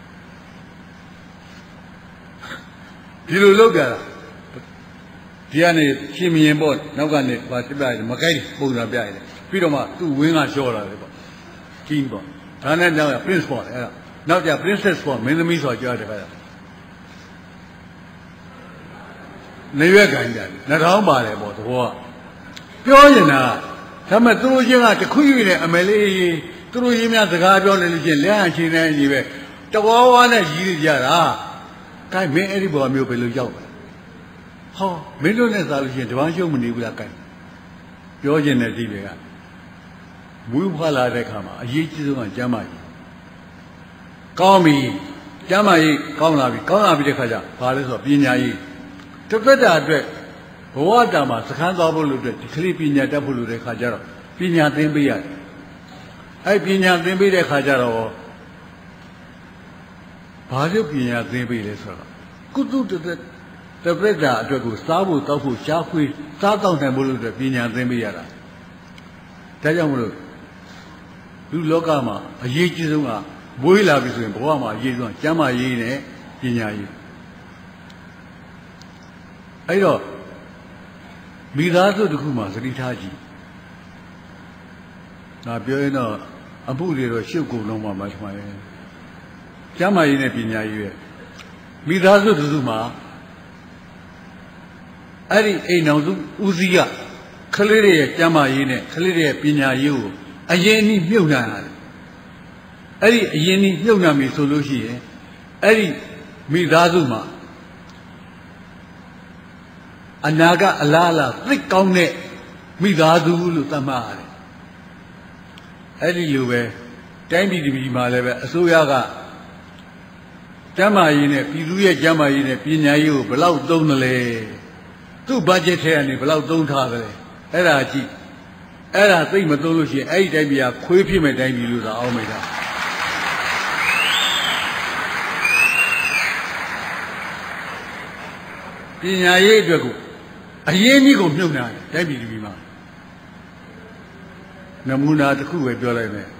ဒီလိုလုတ်ပြတာဒီကနေရှင်မရင်ပေါ့နောက်ကနေဘာပြပြတယ်မကိုက်ပုံစံပြရတယ်ပြီးတော့မှသူ့ဝင်းကလျှော့လာတယ်ပေါ့ king ပေါ့ဒါနဲ့နောက် prince ပေါ့အဲ့ဒါနောက်ကျ princess ပေါ့မင်းသမီးဆိုကြောက်တယ်ခါကျနေရွက်ခံကြတယ်နှထောင်းပါတယ်ပေါ့သဘောကပြောရင်တာဒါမဲ့သူတို့ချင်းကတခွေးနဲ့အမလေးသူတို့ရင်းများစကားပြောနေလို့ချင်းလက်ဟန်ချင်းနေကြီးပဲတဝါဝါနဲ့ရီးကြတာကိုင်းမင်းအဲ့ဒီဘောမျိုးပဲလို့ရောက်တယ်ဟောမင်းတို့နဲ့စားလို့ရှိရင်တပန်းရှုံးမနေဘူးလားကိုင်းပြောခြင်းတဲ့ဒီတွေကမွေးဖွားလာတဲ့ခါမှာအရေးကြီးဆုံးကကျမ်းမာရေးကောင်းပြီကျမ်းမာရေးကောင်းလာပြီကောင်းလာပြီတဲ့ခါကျဘာလဲဆိုတော့ပညာရေးတစ်သက်တာအတွက်ဘဝတာမှာစခန်းသွားဖို့လို့အတွက်ဒီကလေးပညာတတ်ဖို့လို့တဲ့ခါကျတော့ပညာသင်ပေးရတယ်အဲ့ပညာသင်ပေးတဲ့ခါကျတော့ဘာလို့ပညာသင်ပေးလဲဆိုတော့ကုသတသက်တပည့်တာအတွက်ကိုစားဖို့တောက်ဖို့ရှားခွေးစားတောက်နိုင်ဖို့လို့အတွက်ပညာသင်ပေးရတာဒါကြောင့်မလို့လူလောကမှာအရေးကြီးဆုံးကမွေးလာပြီဆိုရင်ဘဝမှာအရေးဆုံးကျမ်းမာရေးနဲ့ပညာရေးအဲ့တော့မိသားစုတစ်ခုမှာသတိထားကြည့်ငါပြောရင်တော့အမှုတွေတော့ရှုပ်ကုန်လုံးမှာမှမှန်တယ်ကျမ်းမာရေးနဲ့ပညာရေးရဲ့မိသားစုတစ်စုမှာအဲ့ဒီအိမ်တော်စုဦးစီးကခလေးတွေရဲ့ကျမ်းမာရေးနဲ့ခလေးတွေရဲ့ပညာရေးကိုအရင်အနည်းမြုပ်နှံရတယ်အဲ့ဒီအရင်အနည်းမြုပ်နှံပြီဆိုလို့ရှိရင်အဲ့ဒီမိသားစုမှာအနာကအလားအလာသိကောင်းတဲ့မိသားစုလို့သတ်မှတ်ရတယ်အဲ့ဒီလိုပဲတိုင်းပြည်ပြည်မှာလည်းပဲအစိုးရကကျမ်းမာရေးနဲ့ပြည်သူရဲ့ကျမ်းမာရေးနဲ့ပညာရေးကိုဘယ်လောက်သုံးသလဲသူ့ဘတ်ဂျက်ထဲကနေဘယ်လောက်သုံးထားသလဲအဲ့ဒါကြည့်အဲ့ဒါသိမသုံးလို့ရှိရင်အဲ့ဒီတိုင်းပြည်ကခွေးဖြစ်မဲ့တိုင်းပြည်လို့သာအောင်မိတာပညာရေးအတွက်ကိုအရင်ကြီးကိုမြုပ်နာတယ်တိုင်းပြည်ပြည်မှာနမူနာတစ်ခုပဲပြောလိုက်မယ်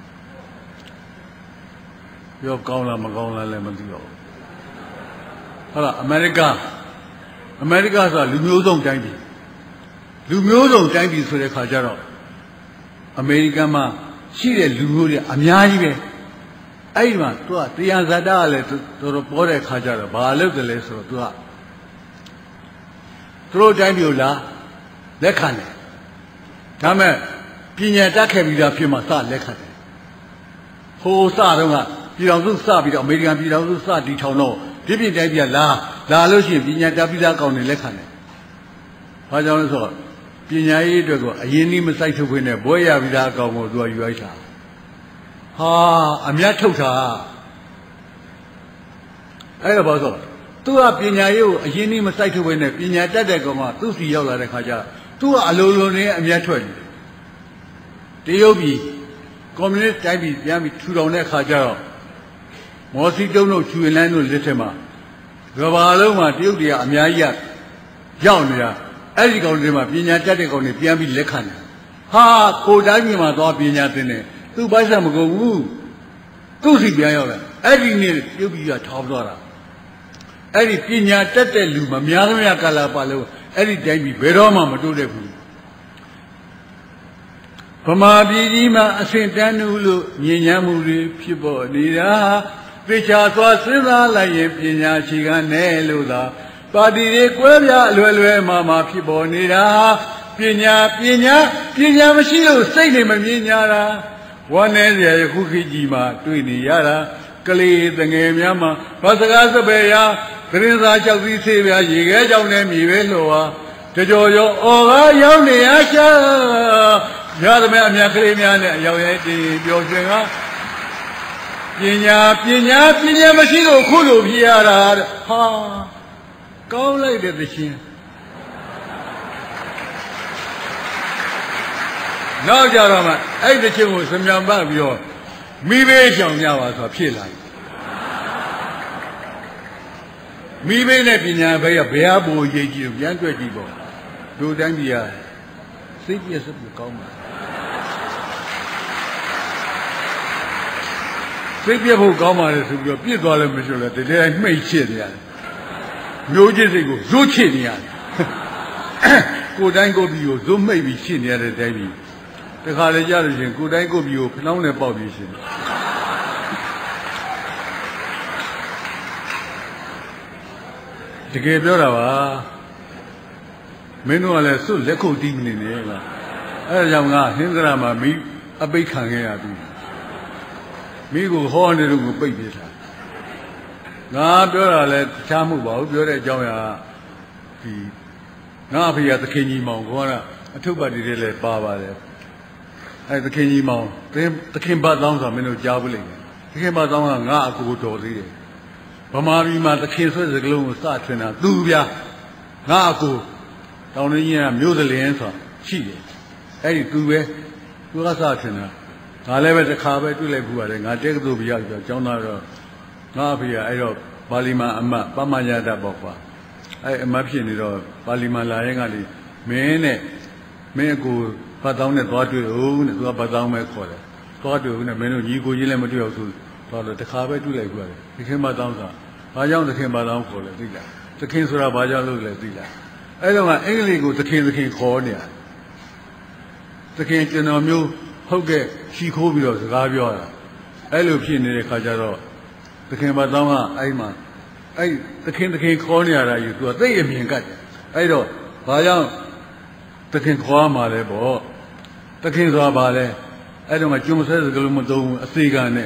ပြောကောင်းလားမကောင်းလားလည်းမသိတော့ဘူးဟုတ်လားအမေရိကအမေရိကဆိုတာလူမျိုးစုံတိုင်းပြည်လူမျိုးစုံတိုင်းပြည်ဆိုတဲ့ခါကျတော့အမေရိကန်မှာရှိတဲ့လူမျိုးတွေအများကြီးပဲအဲ့ဒီမှာသူကတရားဇာတာကလည်းတော်တော်ပေါ်တဲ့ခါကျတော့ဘာလုပ်တယ်လဲဆိုတော့သူကသူတို့တိုင်းပြည်လာလက်ခံတယ်ဒါမဲ့ပညာတတ်ခဲ့ပြီးသားဖြစ်မှစလက်ခံတယ်ဟိုစတော့ကပြည်တော်စုစပြီးတော့အမေရိကန်ပြည်တော်စုစတီထောင်တော့ဒီပြည်တိုင်းပြည်လာလာလို့ရှိရင်ပညာတတ်ပြီးသားကောင်းနေလက်ခံတယ်။ဘာကြောင့်လဲဆိုတော့ပညာရေးအတွက်ကိုအရင်နည်းမစိုက်ထုတ်ခွင့်နဲ့ဘွဲရပြီးသားအကောင်ကိုသူကယူလိုက်တာ။ဟာအမြတ်ထုတ်တာအဲ့တော့ဘာလို့သူကပညာရေးကိုအရင်နည်းမစိုက်ထုတ်ခွင့်နဲ့ပညာတတ်တဲ့ကောင်ကသူ့စီရောက်လာတဲ့ခါကျသူကအလိုလိုနဲ့အမြတ်ထွက်နေတယ်။တရုတ်ပြည်ကွန်မြူနစ်တိုင်းပြည်ပြန်ပြီးထူထောင်တဲ့ခါကျတော့မော်စီတုံးတို့ချူရင်လန်းတို့လက်ထက်မှာကမ္ဘာလုံးမှာတရုတ်တွေကအများကြီးရောက်နေတာအဲ့ဒီကောင်တွေမှာပညာတတ်တဲ့ကောင်တွေပြန်ပြီးလက်ခံတယ်ဟာကိုတိုင်းပြည်မှာသွားပညာသင်တယ်သူ့ဘိုက်ဆက်မကုန်ဘူးသူ့စီပြန်ရောက်လာအဲ့ဒီနေ့တရုတ်ပြည်ကထောင်းသွားတာအဲ့ဒီပညာတတ်တဲ့လူမများသမျှကာလာပါလို့အဲ့ဒီတိုင်းပြည်ဘယ်တော့မှမတိုးတက်ဘူးဗမာပြည်ကြီးမှာအဆင့်တန်းလို့မြင်ညမ်းမှုတွေဖြစ်ပေါ်နေတာသိချာစွာစဉ်းစားလိုက်ရင်ပညာရှိကနဲ့လို့သာပါတီတွေကွဲပြားအလွယ်လွယ်မှာမှာဖြစ်ပေါ်နေတာပညာပညာပညာမရှိလို့စိတ်နေမမြင်ကြတာဝမ်းနေစရာယခုခေတ်ကြီးမှာတွေ့နေရတာကလေးတငယ်များမှာဘာစကားစပယ်ရာသတင်းစာကြောက်ပြီးဆေးပြရေခဲကြောင့်လည်းမြေပဲလှော်ဟာတကြော်ကြော်အော်ကားရောက်နေရရှာရသမျှအမြတ်ကလေးများနဲ့အရောက်ရဲတည်ပျော်ရွှင်ကပညာပညာပညာမရှိလို့ခုလိုဖြစ်ရတာဟာကောင်းလိုက်တဲ့သရှင်နောက်ကြတော့မှအဲ့ဒီချင်းကိုစမြံပတ်ပြီးတော့မိဘေးရှောင်ကြပါဆိုဖြစ်လာတယ်မိဘေးနဲ့ပညာဘက်ကဘယ်ဟာပိုရေးကြည့်ပြန်တွေ့ကြည့်ပေါ့တို့တိုင်းပြည်ကစိတ်ပြည့်စုံကောင်းပါစိတ်ပြည့်ဖို့ကောင်းပါလေဆိုပြီးတော့ပြည့်သွားလည်းမရှိလို့တကယ်မှိတ်ချစ်နေရတယ်မျိုးချစ်စိတ်ကိုဇွတ်ချစ်နေရတယ်ကိုတိုင်းကိုပြည်ကိုဇွတ်မိတ်ပြီးချစ်နေရတဲ့တိုင်းပြည်တခါလေကြလို့ရှင်ကိုတိုင်းကိုပြည်ကိုခဏောင်းနဲ့ပေါက်ပြီးရှင်တကယ်ပြောတာပါမင်းတို့ကလည်းစွတ်လက်ခုပ်တီးမနေနဲ့လားအဲဒါကြောင့်ငါဟင်္ဂရမှာမိအပိတ်ခံခဲ့ရပြီမိကိုဟောနေလို့ကိုပိတ်ပြတာငါပြောတာလဲတခြားမှုပါဘူးပြောတဲ့အကြောင်းအရာဒီငါအဖေကသခင်ကြီးမောင်ခေါ်တာအထုပ်ပတ်တွေလည်းပါပါတယ်အဲသခင်ကြီးမောင်သခင်ဘတ်တောင်းဆိုတာမင်းတို့ကြားဘူးလိမ့်မယ်သခင်ဘတ်တောင်းကငါအကူတော်သေးတယ်ဗမာပြည်မှာသခင်ဆွဲစကလုံးကိုစထွင်တာသူဗျာငါအကူတောင်းနေကြီးကမြို့သလင်းဆိုတာရှိတယ်အဲ့ဒီသူပဲသူကစထွင်တာငါလည်းပဲတစ်ခါပဲတွေ့လိုက်ဘူးပါတယ်ငါတဲကတူပြရပြောကျောင်းသားတော့ငါအဖေကအဲ့တော့ပါလီမန်အမတ်ပမညာတပေါ့ကွာအဲ့အမတ်ဖြစ်နေတော့ပါလီမန်လာရင်ကလေမင်းနဲ့မင်းအကူဘတ်တောင်းနဲ့သွားတွေ့ဦးနဲ့သူကဘတ်တောင်းပဲခေါ်တယ်သွားတွေ့ဦးနဲ့မင်းတို့ညီကိုချင်းလည်းမတွေ့အောင်ဆိုတော့တခါပဲတွေ့လိုက်ဘူးပါတယ်သခင်ဘတ်တောင်းဆိုတာဘာကြောင့်သခင်ဘတ်တောင်းခေါ်လဲသိလားသခင်ဆိုတာဘာကြောင့်လို့လဲသိလားအဲ့တော့ကအင်္ဂလိပ်ကိုသခင်သခင်ခေါ်နေတာသခင်ကျွန်တော်မျိုးဟုတ်ကဲ့ရှီခိုးပြီးတော့စကားပြောတာအဲ့လိုဖြစ်နေတဲ့ခါကျတော့သခင်ဘတောင်းကအဲ့မှာအဲ့သခင်သခင်ခေါ်နေရတာယူသူကသိအမြင်ကတ်တယ်အဲ့တော့ဘာကြောင့်သခင်ခေါ်မှလဲပေါ့သခင်ဆိုတာဘာလဲအဲ့တော့မှကျွန်းဆဲစကလုံးမသုံးဘူးအစီကံနဲ့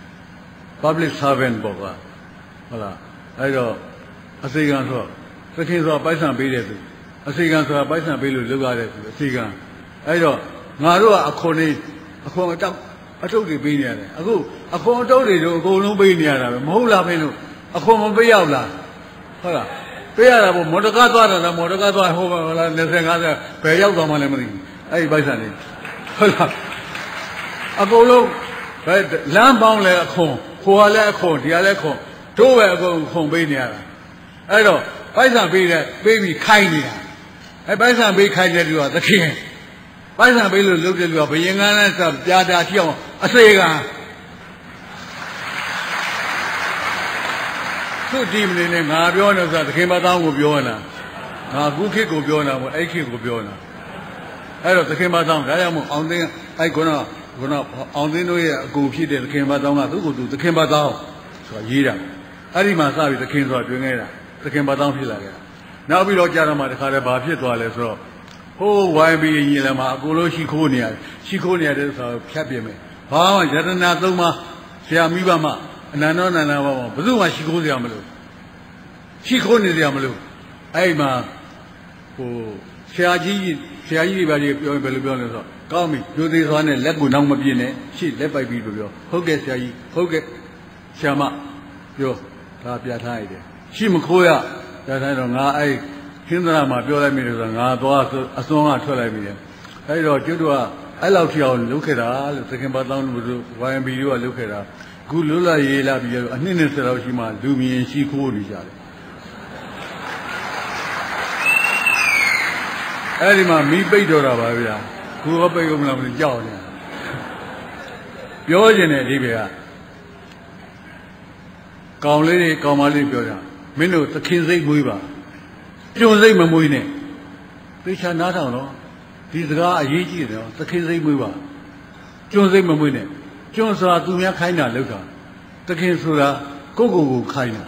public servant ပေါ့ကွာဟုတ်လားအဲ့တော့အစီကံဆိုသခင်ဆိုတာပိုက်ဆံပေးတဲ့သူအစီကံဆိုတာပိုက်ဆံပေးလို့လုပ်ရတဲ့သူအစီကံအဲ့တော့ငါတို့ကအခွန်လေးအခွန်အတောက်အတုတ်တွေပေးနေရတယ်အခုအခွန်အတုတ်တွေတို့အကုန်လုံးပေးနေရတာပဲမဟုတ်လားမင်းတို့အခွန်မပေးရောက်လားဟုတ်လားပေးရတာပေါ့မော်တကားသွားတာလားမော်တကားသွားဟိုပါလား၂၅ဆယ်ဘယ်ရောက်သွားမှလည်းမသိဘူးအဲ့ဒီပိုက်ဆံလေးဟုတ်လားအကုန်လုံးဘယ်လမ်းပေါင်းလဲအခွန်ခိုးရလဲအခွန်ဒီကလည်းခွန်တို့ပဲအကုန်ခွန်ပေးနေရတာအဲ့တော့ပိုက်ဆံပေးတဲ့ပေးပြီးခိုင်းနေတာအဲ့ပိုက်ဆံပေးခိုင်းတဲ့လူကသခင်ပိုက်ဆံပေးလို့လုပ်တဲ့လူကဘယင်ကန်းနဲ့စပြာတာထိအောင်အစေကသူ့ဒီမနေနဲ့ငါပြောနေဆိုတာသခင်မသားကိုပြောနေတာငါခုခေတ်ကိုပြောနေတာမို့အဲ့ခေတ်ကိုပြောနေတာအဲ့တော့သခင်မသားဒါကြောင့်မို့အောင်သိန်းအဲ့ခုနကခုနအောင်သိန်းတို့ရဲ့အကူဖြစ်တဲ့သခင်မသားကသူ့ကိုသူသခင်မသားဆိုတာရေးတာအဲ့ဒီမှာစပြီးသခင်ဆိုတာတွင်ခဲ့တာသခင်မသားဖြစ်လာခဲ့တာနောက်ပြီးတော့ကြာတော့မှတခါတည်းဘာဖြစ်သွားလဲဆိုတော့ဟိုးဝိုင်းပြီးရင်လည်းမအကိုလို့ရှိခိုးနေရတယ်ရှိခိုးနေရတဲ့ဆိုဖြတ်ပြမယ်ဘာမှယတနာသုံးပါဆရာမိဘမှအနန္တောနန္ဒဘာမှဘယ်သူမှရှိခိုးစရာမလိုရှိခိုးနေကြမလို့အဲ့မှာဟိုဆရာကြီးဆရာကြီးတွေပါကြီးပြောဘယ်လိုပြောလဲဆိုတော့ကောင်းပြီလူသေးစွာနဲ့လက်ကိုနောက်မပြင်းနဲ့ရှေ့လက်ပိုက်ပြီးလို့ပြောဟုတ်ကဲ့ဆရာကြီးဟုတ်ကဲ့ဆရာမပြောဒါပြထားရတယ်ရှိမခိုးရပြထားတော့ငါအဲ့ခင်းသရမှာပြောလိုက်ပြီလို့ဆိုတော့ငါသွားအစွန်းကထွက်လိုက်ပြီလေအဲ့တော့ကျွတ်တို့ကအဲ့လောက်ထီအောင်လုပ်ခဲ့တာလို့သခင်ပါတောင်းလို့ ဝိုင် ဘီ တို့ကလုပ်ခဲ့တာခုလွတ်လပ်ရေးလာပြီးတော့အနှစ်နဲ့ဆယ်လောက်ရှိမှလူမြင်ရှိခိုးနေကြတယ်အဲ့ဒီမှာမိပိတ်တော်တာပါဗျာခုကပိတ်ဦးမလားမသိကြောက်နေပြောကျင်တဲ့အဓိပ္ပာယ်ကကောင်လေးတွေကောင်မလေးပြောတာမင်းတို့သခင်စိတ်မွေးပါကျွန်စိတ်မမွေးနဲ့သိချာနားထောင်တော့ဒီစကားအရေးကြီးတယ်နော်သခင်စိတ်မွေးပါကျွန်စိတ်မမွေးနဲ့ကျွန်ဆိုတာသူများခိုင်းတာလောက်တာသခင်ဆိုတာကိုယ့်ကိုယ်ကိုခိုင်းတာ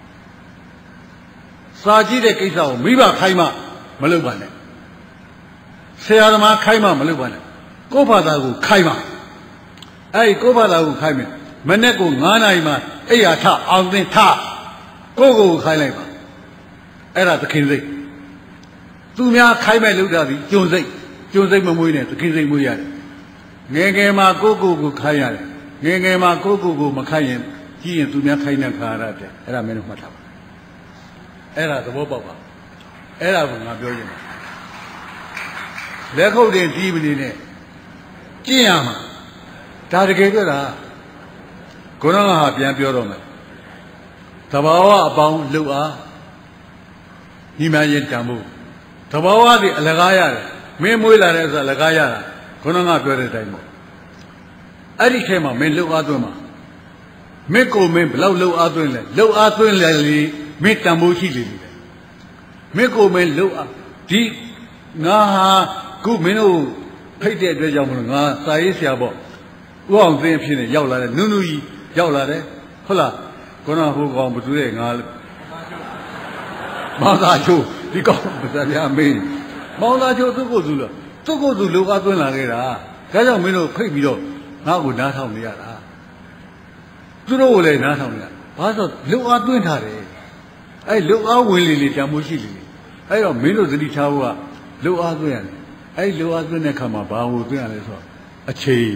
စာကြည့်တဲ့ကိစ္စကိုမိဘခိုင်းမှမလုပ်ပါနဲ့ဆရာသမားခိုင်းမှမလုပ်ပါနဲ့ကိုယ့်ဘာသာကိုခိုင်းမှအဲ့ဒီကိုယ့်ဘာသာကိုခိုင်းမယ်မနေ့ကငါးနာရီမှအိယာထအောင်သင်ထကိုယ့်ကိုယ်ခိုင်းလိုက်ပါအဲ့ဒါသခင်စိတ်သူများခိုင်းမဲ့လုပ်တာဒီကျွန်းစိတ်ကျွန်းစိတ်မမွေးနဲ့သခင်စိတ်မွေးရတယ်ငယ်ငယ်မှာကိုယ့်ကိုယ်ကိုခိုင်းရတယ်ငယ်ငယ်မှာကိုယ့်ကိုယ်ကိုမခိုင်းရင်ကြည့်ရင်သူများခိုင်းတဲ့ခါရတဲ့အဲ့ဒါမင်းတို့မှတ်ထားပါအဲ့ဒါသဘောပေါက်ပါအဲ့ဒါကိုငါပြောရင်လက်ခုပ်တင်တီးမနေနဲ့ကျင့်ရမှာဒါတကယ်ပြောတာကိုရငါဟာပြန်ပြောတော့မယ်သဘာဝအပေါင်းလှုပ်အားညီမရင်တံဖို့သဘာဝသည်အလကားရတယ်မင်းမွေးလာတဲ့ဆိုအလကားရတာကိုရငါပြောတဲ့အတိုင်းပေါ့အဲ့ဒီထဲမှာမင်းလှုပ်အားသွင်းမှာမင်းကိုမင်းဘလောက်လှုပ်အားသွင်းလဲလှုပ်အားသွင်းလဲလေမင်းတံဖို့ရှိလေလေမင်းကိုမင်းလှုပ်အားဒီငါဟာခုမင်းတို့ဖိတ်တဲ့အတွက်ကြောင့်မလို့ငါစာရေးဆရာပေါ့ဥအောင်သိအဖြစ်နဲ့ရောက်လာတယ်နုနုကြီးရောက်လာတယ်ဟုတ်လားခုနဟိုကောင်ဘသူရဲ့ငါမောင်သားချိုးဒီကောင်ဗဇာပြမင်းမောင်သားချိုးသူ့ကိုယ်သူလို့သူ့ကိုယ်သူလောကသွင်းလာခဲ့တာဒါကြောင့်မင်းတို့ဖိတ်ပြီးတော့ငါ့ကိုနားထောင်နေရတာသူတို့ကိုလည်းနားထောင်နေရဘာလို့လောကသွင်းထားတယ်အဲ့လောကဝင်လေလေတံမိုးရှိလေအဲ့တော့မင်းတို့သတိထားဖို့ကလောကသွင်းရတယ်အဲ့လောကသွင်းတဲ့ခါမှာဘာကိုသွင်းရလဲဆိုတော့အချိန်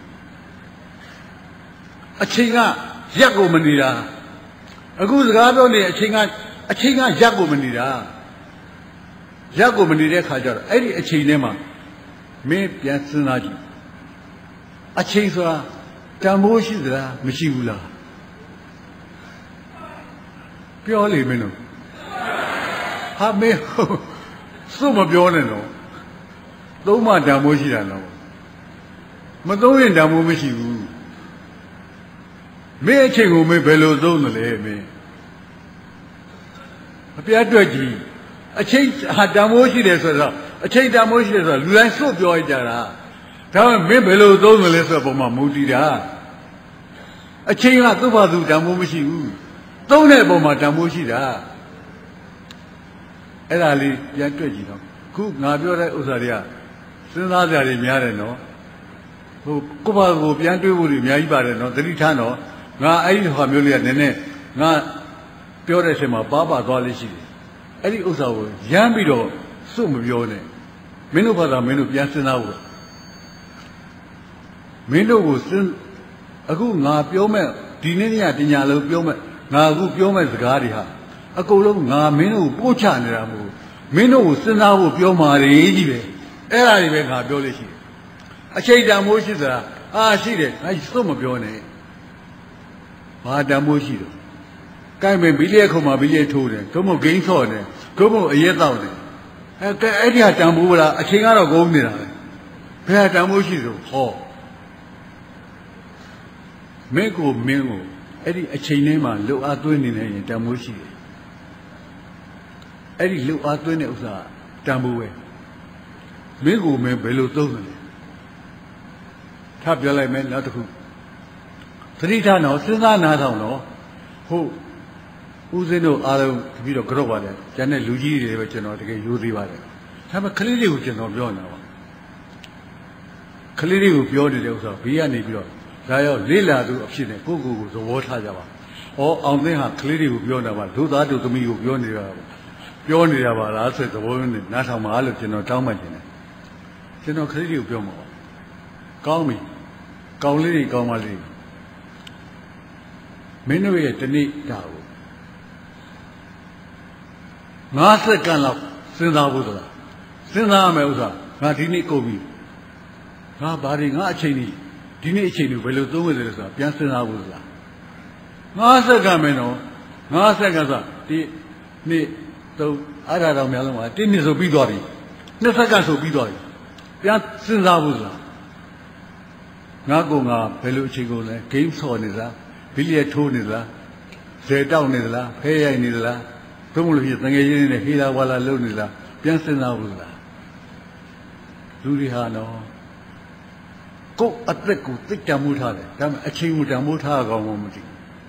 အချိန်ကရက်ကိုမနေတာအခုစကားပြောနေအချိန်ကအချိန်ကရက်ကိုမနေတာရက်ကိုမနေတဲ့ခါကျတော့အဲ့ဒီအချိန်ထဲမှာမင်းပြန်စဉ်းစားကြည့်အချိန်ဆိုတာတန်ဖိုးရှိသလားမရှိဘူးလားပြောလေမင်းတို့ဟာမင်းစုမပြောနဲ့တော့သုံးမှတန်ဖိုးရှိတာတော့မသုံးရင်တန်ဖိုးမရှိဘူးမင်းအချိန်ကိုမင်းဘယ်လိုသုံးသလဲမင်းအပြတ်တွက်ကြည့်အချိန်ဟာတန်ဖိုးရှိတယ်ဆိုတော့အချိန်တန်ဖိုးရှိတယ်ဆိုတော့လူတိုင်းစွတ်ပြောကြတာဒါပေမဲ့မင်းဘယ်လိုသုံးသလဲဆိုတဲ့ပုံမှာမူတည်တာအချိန်ကသူ့ဘာသူတန်ဖိုးမရှိဘူးသုံးတဲ့ပုံမှာတန်ဖိုးရှိတာအဲ့ဒါလေးပြန်တွက်ကြည့်တော့ခုငါပြောတဲ့ဥစ္စာတွေကစဉ်းစားကြရများတယ်နော်ဟိုကိုယ့်ဘာကိုပြန်တွေးဖို့တွေအများကြီးပါတယ်နော်သတိထားနော်ငါအဲ့ဒီဟာမျိုးလေးကနည်းနည်းငါပြောတဲ့အချိန်မှာပါပါသွားလေးရှိတယ်အဲ့ဒီဥစ္စာကိုရမ်းပြီးတော့စွတ်မပြောနဲ့မင်းတို့ဘာသာမင်းတို့ပြန်စဉ်းစားဖို့မင်းတို့ကိုစဉ်းအခုငါပြောမဲ့ဒီနေ့ညတညာလုံးပြောမဲ့ငါအခုပြောမဲ့စကားတွေဟာအကုန်လုံးငါမင်းတို့ကိုပို့ချနေတာမဟုတ်မင်းတို့ကိုစဉ်းစားဖို့ပြောမှာတွေကြီးပဲအဲ့ဒါတွေပဲငါပြောလို့ရှိတယ်အချိန်တန်မိုးရှိသလားအာရှိတယ်ငါစွတ်မပြောနဲ့ဘာတန်မိုးရှိတော့ကိုင်မင်းဘီလျက်ခုံမှာဘီလျက်ထိုးတယ်တို့မို့ဂိမ်းဆော့တယ်တို့မို့အရက်တောက်တယ်အဲကဲအဲ့ဒီဟာတန်မိုးလားအချိန်ကတော့ဂုံးနေတာပဲဘယ်ဟာတန်မိုးရှိတော့ဟောမင်းကိုမင်းကိုအဲ့ဒီအချိန်လေးမှာလှုပ်အားသွင်းနေနေရင်တန်မိုးရှိတယ်အဲ့ဒီလှုပ်အားသွင်းတဲ့ဥစ္စာတန်မိုးပဲမင်းကိုမင်းဘယ်လိုသုံးလဲထပ်ပြောလိုက်မယ်နောက်တစ်ခုသတိထားတော့စဉ်းစားနားထောင်တော့ဟုတ်ဦးစင်းတို့အားလုံးတပြီးတော့ကြော့ပါတယ်ကျန်တဲ့လူကြီးတွေပဲကျွန်တော်တကယ်ရိုးသေးပါတယ်ဒါပေမဲ့ကလေးတွေကိုကျွန်တော်ပြောနေတာပါကလေးတွေကိုပြောနေတဲ့ဥစ္စာဘေးကနေပြီးတော့ဒါရောက်လေးလာသူအဖြစ်နဲ့ကိုယ့်ကိုယ်ကိုသဘောထားကြပါဩအောင်သိန်းဟာကလေးတွေကိုပြောနေတာပါဒုသားတို့သမီးကိုပြောနေတာပါပြောနေတာပါလားဆိုတဲ့သဘောနဲ့နားထောင်ပါလို့ကျွန်တော်တောင်းပန်ခြင်းတယ်ကျွန်တော်ကလေးတွေကိုပြောမှာပါကောင်းပြီကောင်းလေးတွေကောင်းပါလိမ့်မင်းတို့ရဲ့တနေ့တာကိုငါးစက္ကန့်လောက်စဉ်းစားဖို့ဆိုတာစဉ်းစားရမယ်ဥစ္စာငါဒီနေ့ကုန်ပြီငါဘာတွေငါအချိန်ကြီးဒီနေ့အချိန်ကိုဘယ်လိုသုံးရလဲဆိုတာပြန်စဉ်းစားဖို့ဆိုတာငါးစက္ကန့်မယ်နော်ငါးစက္ကန့်ဆိုဒီနေ့သုံးအဲ့ဒါတော့များလုံးပါတင်းနှစ်ဆိုပြီးသွားပြီနှစ်စက္ကန့်ဆိုပြီးသွားပြီပြန်စဉ်းစားဖို့ဆိုတာငါကငါဘယ်လိုအချိန်ကိုလဲဂိမ်းဆော်နေသလားဘီလီယထိုးနေသလားဇယ်တောက်နေသလားဖဲရိုက်နေသလားသုံးလို့ဖြစ်တငယ်ချင်းနဲ့ဟေလာဝါလာလုပ်နေသလားပြန်စဉ်းစားဖို့ဆိုတာလူတွေဟာနော်ကိုယ်အသက်ကိုသိတံမိုးထားတယ်ဒါပေမဲ့အချိန်ကိုတံမိုးထားကောင်းမှမသိ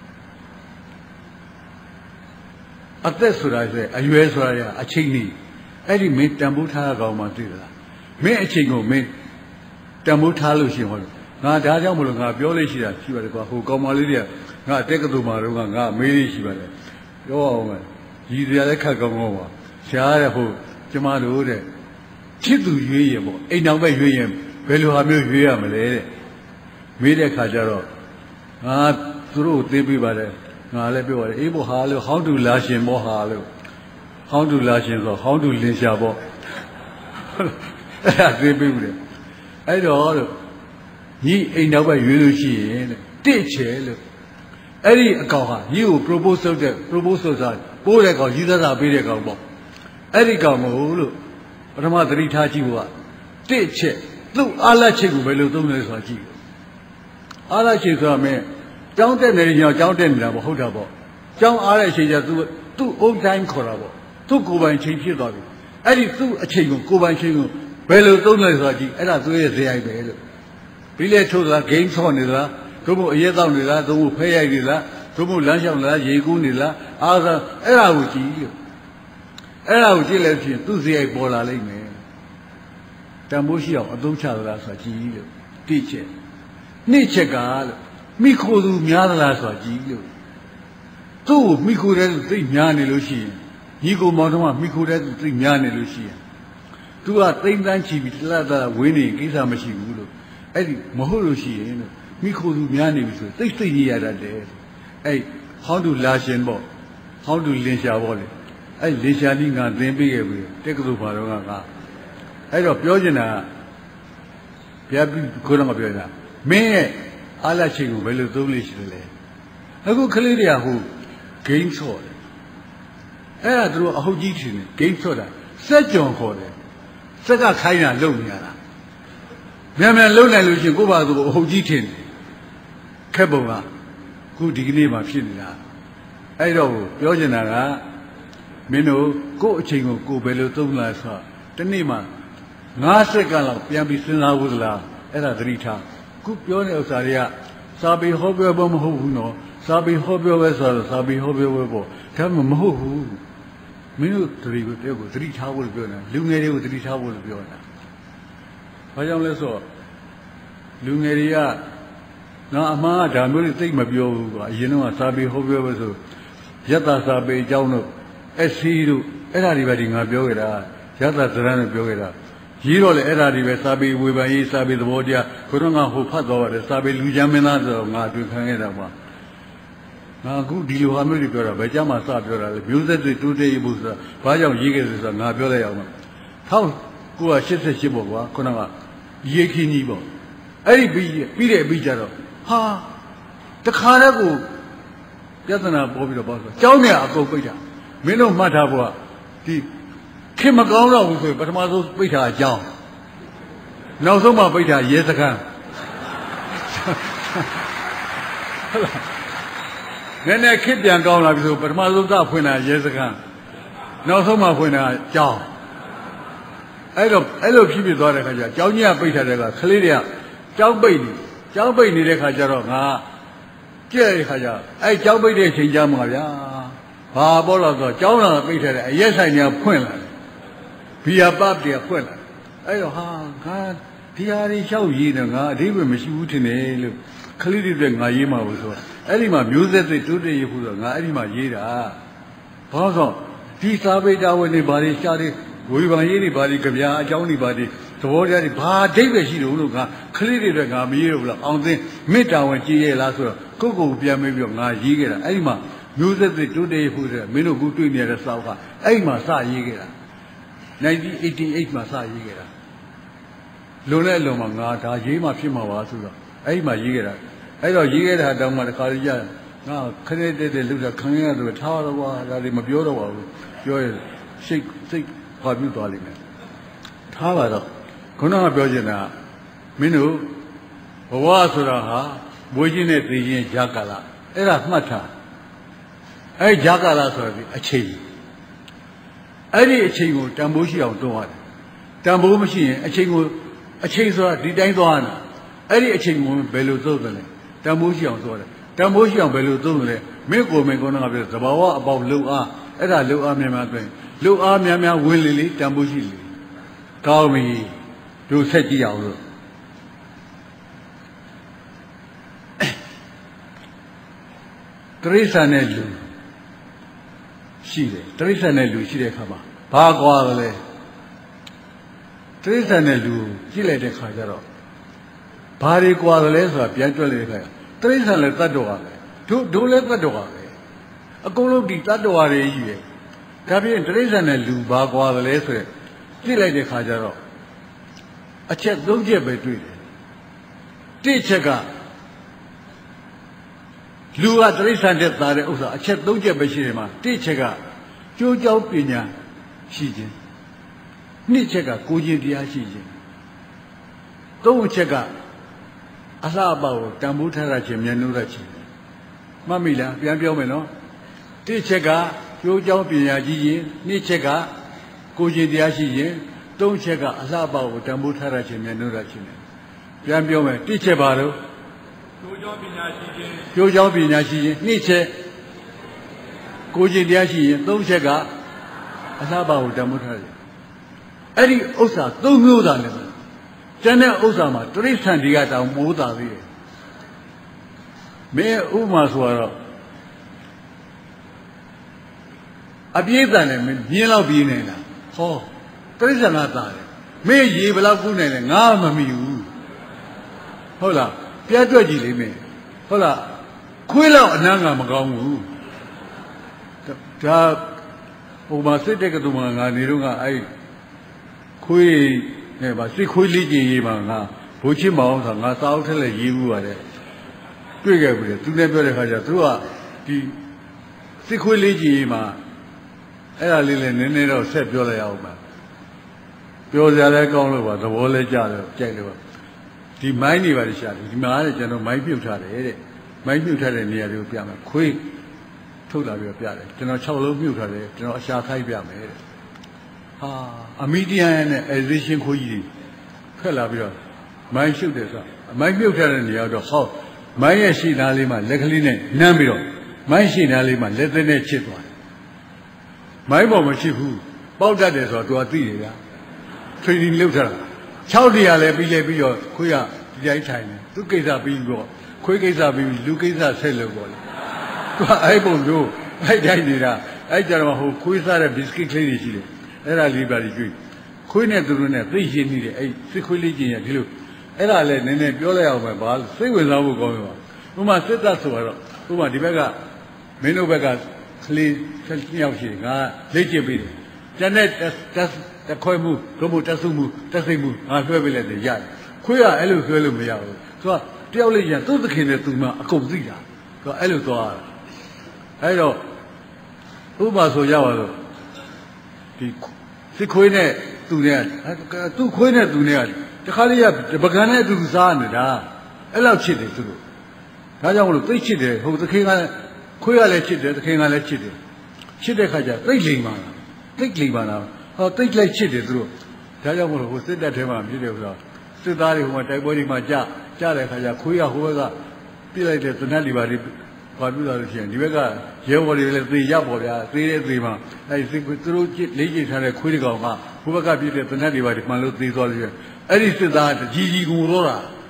အသက်ဆိုတာဆိုအရွယ်ဆိုတာရအချိန်ကြီးအဲ့ဒီမင်းတံမိုးထားကောင်းမှသိသလားမင်းအချိန်ကိုမင်းတံမိုးထားလို့ရှိရင်ဟောငါဒါကြောင့်မလို့ငါပြောလို့ရှိတာရှိပါတယ်ကွာဟိုကောင်မလေးတွေကငါတက်ကတူမာတော့ငါမေးလေးရှိပါတယ်ပြောအောင်မယ်ရည်စရာလည်းခက်ကောင်းကောင်းပါရှားတဲ့ဟိုကျမတို့တဲ့ချစ်သူရွေးရင်ပေါ့အိမ်တော်ပဲရွေးရင်ဘယ်လိုဟာမျိုးရွေးရမလဲတဲ့မေးတဲ့ခါကျတော့ငါသူတို့သိပေးပါတယ်ငါလည်းပြောပါတယ်အေးဘောဟာလို့ဟောင်းတူလာရှင်ဘောဟာလို့ဟောင်းတူလာရှင်ဆိုဟောင်းတူလင်းရှာပေါ့အဲ့ဒါသိပေးဘူးလေအဲ့တော့လို့ညီအိမ်တော်ပဲရွေးလို့ရှိရင်တဲ့တစ်ချဲလို့အဲ့ဒီအကောင်ဟာညီကို propose လုပ်တဲ့ propose ဆိုတာပိုးတဲ့ကောင်ကြီးသားသားပေးတဲ့ကောင်ပေါ့အဲ့ဒီကောင်ကိုလို့ပထမသတိထားကြည့်ဖို့ကတစ်ချက်သူ့အားလက်ချက်ကိုဘယ်လိုသုံးလဲဆိုတာကြည့်အားလက်ချက်ဆိုတာမင်းကြောင်းတက်နေရင်ကြောင်းတက်နေတာပေါ့ဟုတ်တာပေါ့ကြောင်းအားတဲ့အချိန်ကျသူသူ့ own time ခေါ်တာပေါ့သူ့ကိုယ်ပိုင်ချိန်ဖြစ်သွားပြီအဲ့ဒီသူ့အချိန်ကိုကိုယ်ပိုင်ချိန်ကိုဘယ်လိုသုံးလဲဆိုတာကြည့်အဲ့ဒါသူ့ရဲ့ဇေယျပဲလို့ပြီးလေထိုးသလား game ဆော့နေသလားသို့မဟုတ်အရက်တောက်နေလားသို့မဟုတ်ဖဲရိုက်နေလားသို့မဟုတ်လမ်းလျှောက်လားရေကူးနေလားအားသာအဲ့ဒါကိုကြည့်လို့အဲ့ဒါကိုကြည့်လိုက်ချင်းသူ့ဇေယျပေါ်လာလိမ့်မယ်တန်ဖိုးရှိအောင်အသုံးချသလားဆိုတာကြည့်လို့တိချက်နှစ်ချက်ကလို့မိခိုသူများသလားဆိုတာကြည့်လို့သူ့ကိုမိခိုတဲ့သူသိများနေလို့ရှိရင်ညီကိုမောင်တော်ကမိခိုတဲ့သူသိများနေလို့ရှိရင်သူကသိမ့်တန်းချီပြီးတလားတလားဝင်းနေကိစ္စမရှိဘူးလို့အဲ့ဒီမဟုတ်လို့ရှိရင်လို့မိခိုသူများနေပြီဆိုသိသိကြီးရတတ်တယ်အဲ့ဟောင်းတူလာရှင်ပေါ့ဟောင်းတူလင်းရှာပေါ့လေအဲ့လင်းရှာကြီးငါသင်ပေးခဲ့ပြီတက်ကတူဘာတော့ကငါအဲ့တော့ပြောချင်တာဘုရားပြီးခေါင်းကပြောတာမင်းရဲ့အားလက်ချိန်ကိုဘယ်လိုသုံးလို့ရှိလဲအခုကလေးတွေကဟို game ဆော့တယ်အဲ့ဒါသူတို့အဟုတ်ကြီးထင်တယ် game ဆော့တာစက်ကြော်ခေါ်တယ်စက်ကခိုင်းတာလုံနေရတာမြန်မြန်လုံနိုင်လို့ရှိရင်ကိုယ့်ဘာသူကိုအဟုတ်ကြီးထင်တယ်ခက်ပုံကခုဒီကနေ့မှဖြစ်နေတာအဲ့တော့ပြောချင်တာကမင်းတို့ကိုယ့်အချိန်ကိုကိုယ်ဘယ်လိုသုံးလဲဆိုတော့တနေ့မှငါးစက္ကန့်လောက်ပြန်ပြီးစဉ်းစားဖို့သလားအဲ့ဒါသတိထားခုပြောတဲ့ဥစ္စာတွေကစာပေဟောပြောဖို့မဟုတ်ဘူးနော်စာပေဟောပြောပဲဆိုတော့စာပေဟောပြောပဲပေါ့ဒါမှမဟုတ်ဘူးမင်းတို့သတိကိုတယောက်ကိုသတိထားဖို့လို့ပြောနေတာလူငယ်တွေကိုသတိထားဖို့လို့ပြောနေတာဘာကြောင့်လဲဆိုတော့လူငယ်တွေကငါအမှားဒါမျိုးတွေသိမပြောဘူးကွာအရင်တော့စာပေဟောပြောပဲဆိုယတ္တစာပေအကြောင်းတို့အစီတို့အဲ့ဒါတွေပဲဒီငါပြောခဲ့တာယတ္တသရဏတို့ပြောခဲ့တာရေးတော့လေအဲ့ဒါတွေပဲစာပေဝေဖန်ရေးစာပေသဘောတရားခုတော့ငါဟိုဖတ်သွားပါတယ်စာပေလူချမ်းမင်းသားဆိုတော့ငါတွေ့ခံခဲ့တာပါငါအခုဒီလိုဟာမျိုးတွေပြောတာဘယ်ကြမှာစပြောတာလဲမျိုးဆက်တွေတိုးတက်ရေးဖို့ဆိုတာဘာကြောင့်ရေးခဲ့လဲဆိုတာငါပြောလိုက်အောင်ပါ၁၉၈၈ပေါ့ကွာခုနကရေခင်းကြီးပေါ့အဲ့ဒီပြီးပြီးတဲ့အပြီးကြတော့ဟာတခါတည်းကိုပြဿနာပေါ်ပြီးတော့ပေါ့ဆိုကျောင်းထဲအကုန်ပိတ်တာမင်းတို့မှတ်ထားဖို့ကဒီခင်မကောင်းတော့ဘူးဆိုပထမဆုံးပိတ်တာအကြောင်းနောက်ဆုံးမှပိတ်တာရဲစခန်းနည်းနည်းခစ်ပြန်ကောင်းလာပြီဆိုပထမဆုံးကဖွင့်တာရဲစခန်းနောက်ဆုံးမှဖွင့်တာကျောင်းအဲ့တော့အဲ့လိုဖြစ်ဖြစ်သွားတဲ့ခါကျကျောင်းကြီးကပိတ်ထားတဲ့ကကလေးတွေကကျောင်းပိတ်နေကျောင်းပိတ်နေတဲ့ခါကျတော့ငါကြည့်တဲ့ခါကျအဲ့ကျောင်းပိတ်တဲ့ချိန်ကြမှာဗျာဘာပေါ်တော့ဆိုကျောင်းလာပိတ်ထားတဲ့အရက်ဆိုင်တွေကဖွင့်လာတယ်ဘီယာပပ်တွေကဖွင့်လာအဲ့တော့ဟာငါဒီဟာတွေလျှောက်ရည်နေငါအဓိပ္ပာယ်မရှိဘူးထင်တယ်လို့ကလေးတွေငါရေးမှာဘူးဆိုအဲ့ဒီမှာမျိုးဆက်တွေတိုးတက်ရဖို့ဆိုငါအဲ့ဒီမှာရေးတာဘာလို့ဒီစာပေတာဝန်တွေဘာတွေရှားတွေဝေဖန်ရေးတွေဘာတွေကြပြအကြောင်းတွေဘာတွေသဘောတရားတွေဘာအဓိပ္ပာယ်ရှိတယ်လို့ငါခလေးတွေတော့ငါမရေးတော့ဘူးလားအောင်သိမေတ္တာဝန်ကြည်ရဲ့လားဆိုတော့ကိုယ့်ကိုယ်ပြန်မေးပြီးတော့ငါရေးခဲ့တာအဲ့ဒီမှာမျိုးဆက်တွေတိုးတက်ရဖို့ဆိုမင်းတို့ခုတွေ့နေတဲ့စာအုပ်ကအဲ့ဒီမှာစရေးခဲ့တာnineteen eighty-eightမှာစရေးခဲ့တာလွန်တဲ့အလွန်မှာငါဒါရေးမှဖြစ်မှာပါဆိုတော့အဲ့ဒီမှာရေးခဲ့တာအဲ့တော့ရေးခဲ့တာတောင်းမှတခါလေးရငါခရစ်တဲ့တဲ့လူကခံရတယ်ထားတော့ကွာဒါတွေမပြောတော့ပါဘူးပြောရင်စိတ်စိတ်ဘာပြုသွားလိမ့်မယ်ထားပါတော့ခုနကပြောချင်တာမင်းတို့ဘဝဆိုတာဟာမွေးခြင်းနဲ့သိခြင်းဂျာကာလအဲ့ဒါမှတ်ထားအဲ့ဂျာကာလဆိုပြီးအချိန်အဲ့ဒီအချိန်ကိုတန်ဖိုးရှိအောင်တွန်းရတယ်တန်ဖိုးမရှိရင်အချိန်ကိုအချိန်ဆိုတာဒီတိုင်းသွားတာအဲ့ဒီအချိန်ကိုဘယ်လိုသုံးတယ်လဲတန်ဖိုးရှိအောင်သွားတယ်တန်ဖိုးရှိအောင်ဘယ်လိုသုံးတယ်လဲမင်းကိုယ်မင်းကောင်းကပြောသဘာဝအပေါက်လုံအားအဲ့ဒါလုံအားများများတွင်လုံအားများများဝင်လေလေတန်ဖိုးရှိလေကောင်းပြီတို့ဆက်ကြည့်အောင်လို့တရိစ္ဆာန်နဲ့လူရှိတယ်တရိစ္ဆာန်နဲ့လူရှိတဲ့အခါမှာဘာကွာလဲတရိစ္ဆာန်နဲ့လူကြည့်လိုက်တဲ့ခါကျတော့ဘာတွေကွာလဲဆိုတာပြန်တွက်လိုက်တဲ့ခါတရိစ္ဆာန်လည်းတတ်တော်ပါပဲတို့တို့လည်းတတ်တော်ပါပဲအကုန်လုံးဒီတတ်တော်ရည်ကြီးတယ်ဒါဖြင့်တရိစ္ဆာန်နဲ့လူဘာကွာလဲဆိုရယ်ကြည့်လိုက်တဲ့ခါကျတော့အချက်သုံးချက်ပဲတွေ့တယ်တစ်ချက်ကလူကတရိစ္ဆာန်တဲ့သားတဲ့ဥစ္စာအချက်သုံးချက်ပဲရှိတယ်မှာတစ်ချက်ကကျိုးကြောင်းပညာရှိခြင်းနှစ်ချက်ကကိုယ်ကျင့်တရားရှိခြင်းသုံးချက်ကအလှအပကိုတန်ဖိုးထားရခြင်းမျက်နှာရခြင်းမှတ်မိလားပြန်ပြောမယ်နော်တစ်ချက်ကကျိုးကြောင်းပညာရှိခြင်းနှစ်ချက်ကကိုယ်ကျင့်တရားရှိခြင်းသုံးချက်ကအလှအပကိုတန်ဖိုးထားရခြင်းမျက်နှာရခြင်းပြန်ပြောမယ်တစ်ချက်ပါတော့ကျိုးကြောင်းပညာရှိခြင်းကျိုးကြောင်းပညာရှိခြင်းနှစ်ချက်ကိုယ်ကျင့်တရားရှိရင်သုံးချက်ကအလှပကိုတန်ဖိုးထားတယ်အဲ့ဒီဥစ္စာသုံးမျိုးသာလည်းကျန်တဲ့ဥစ္စာမှာတရိစ္ဆာန်တွေကတောင်မိုးတာသေးတယ်မင်းဥပမာဆိုတော့အပြည့်အစုံနဲ့မြင်းလောက်ပြီးနေတာဟောတရိစ္ဆာန်ကသာတယ်မင်းရေဘယ်လောက်ကူးနိုင်လဲငါမမီဘူးဟုတ်လားပြတ်တွက်ကြည့်လိမ့်မယ်ဟုတ်လားခွေးလောက်အနမ်းကမကောင်းဘူးဒါဟိုမှာစစ်တဲ့ကတူမှာငါနေတော့ကအဲ့ခွေးနဲ့ဗာစစ်ခွေးလေးကြီးရေးမှာငါဘိုးချင်းမအောင်ဆိုငါစာအုပ်ထက်လည်းရေးဘူးပါတယ်တွေ့ခဲ့ပြီလေသူနဲ့ပြောတဲ့ခါကျသူကဒီစစ်ခွေးလေးကြီးရေးမှာအဲ့ဒါလေးလည်းနည်းနည်းတော့ဆက်ပြောလိုက်အောင်ပါပြောစရာလည်းကောင်းလို့ပါသဘောလည်းကျတယ်ကြိုက်လို့ပါဒီမိုင်းတွေပါရှာတယ်ဒီမှာလည်းကျွန်တော်မိုင်းပြုတ်ထားတယ်တဲ့မိုင်းပြုတ်ထားတဲ့နေရာတွေကိုပြမယ်ခွေးထုတ်လာပြီးပြတယ်ကျွန်တော်၆လုံးပြုတ်ထားတယ်ကျွန်တော်အရှာခိုက်ပြမယ်တဲ့ဟာအမီဒီယန်နဲ့ exhibition ခွေးကြီးတွေဖက်လာပြီးတော့မိုင်းရှုပ်တယ်ဆိုမိုင်းပြုတ်ထားတဲ့နေရာတော့ဟောမိုင်းရဲ့ရှိသားလေးမှာလက်ကလေးနဲ့နမ်းပြီးတော့မိုင်းရှိသားလေးမှာလက်သက်နဲ့ချစ်သွားတယ်မိုင်းပေါ်မရှိဘူးပေါက်တတ်တယ်ဆိုတော့ तू ကသိတယ်ဗျာ training လုပ်ထားတာ၆တရားလည်းပြီးလဲပြီးတော့ခွေးကဒီတိုင်းထိုင်တယ်သူကိစ္စပြီးတော့ခွေးကိစ္စပြီးလူကိစ္စဆက်လုပ်ပေါ်လေ तू အဲ့ပုံမျိုးအဲ့တိုင်းနေတာအဲ့ကြတော့ဟိုခွေးစားတဲ့ biscuit ကလေးတွေရှိတယ်အဲ့ဒါလေးပါလိကျွေးခွေးနဲ့သူတို့နဲ့သိရှင်းနေတယ်အဲ့စစ်ခွေးလေးချင်းရဒီလိုအဲ့ဒါလည်းနည်းနည်းပြောလိုက်အောင်ပဲဘာစိတ်ဝင်စားဖို့ကောင်းပါဥမာစစ်သက်ဆိုတော့ဥမာဒီဘက်ကမင်းတို့ဘက်ကကလေးနှစ်ယောက်ရှိတယ်ငါလေ့ကျင့်ပြီးတယ်ကျန်တဲ့တက်တခွဲမှုဒုမို့တက်စုမှုတက်စိတ်မှုငါလွှဲပေးလိုက်တယ်ရတယ်ခွေးကအဲ့လိုလွှဲလို့မရဘူးသူကတယောက်လေးရသူ့သခင်နဲ့သူမှအကုန်သိတာသူကအဲ့လိုသွားတာအဲ့တော့ဥပမာဆိုရပါတော့ဒီစစ်ခွေးနဲ့သူနဲ့သူ့ခွေးနဲ့သူနဲ့တခါလေးကပကံနဲ့အတူတူစားနေတာအဲ့လောက်ချစ်တယ်သူတို့ဒါကြောင့်မလို့သိချစ်တယ်ဟိုသခင်ကခွေးကလည်းချစ်တယ်သခင်ကလည်းချစ်တယ်ချစ်တဲ့ခါကျသိလိမ့်ပါလားသိလိမ့်ပါလားဟောသိလိုက်ချစ်တယ်သူတို့ဒါကြောင့်မလို့ဟိုစစ်တပ်ထဲမှာဖြစ်တယ်ဆိုတော့စစ်သားတွေဟိုမှာတိုက်ပွဲတွေမှာကြကြတဲ့ခါကျခွေးကဟိုဘက်ကပြစ်လိုက်တဲ့သနတ်တွေပါတွေဘာပြုလာလို့ရှိရင်ဒီဘက်ကရဲဘော်တွေလည်းသေရပေါ်ဗျာသေတဲ့သေမှာအဲဒီစစ်ခွေးသူတို့လေးကြိတ်ထားတဲ့ခွေးတကောင်ကဟိုဘက်ကပြစ်တဲ့သနတ်တွေပါတွေမှန်လို့သေသွားလို့ရှိရင်အဲ့ဒီစစ်သားကြီးကြီးကိုတော့တာ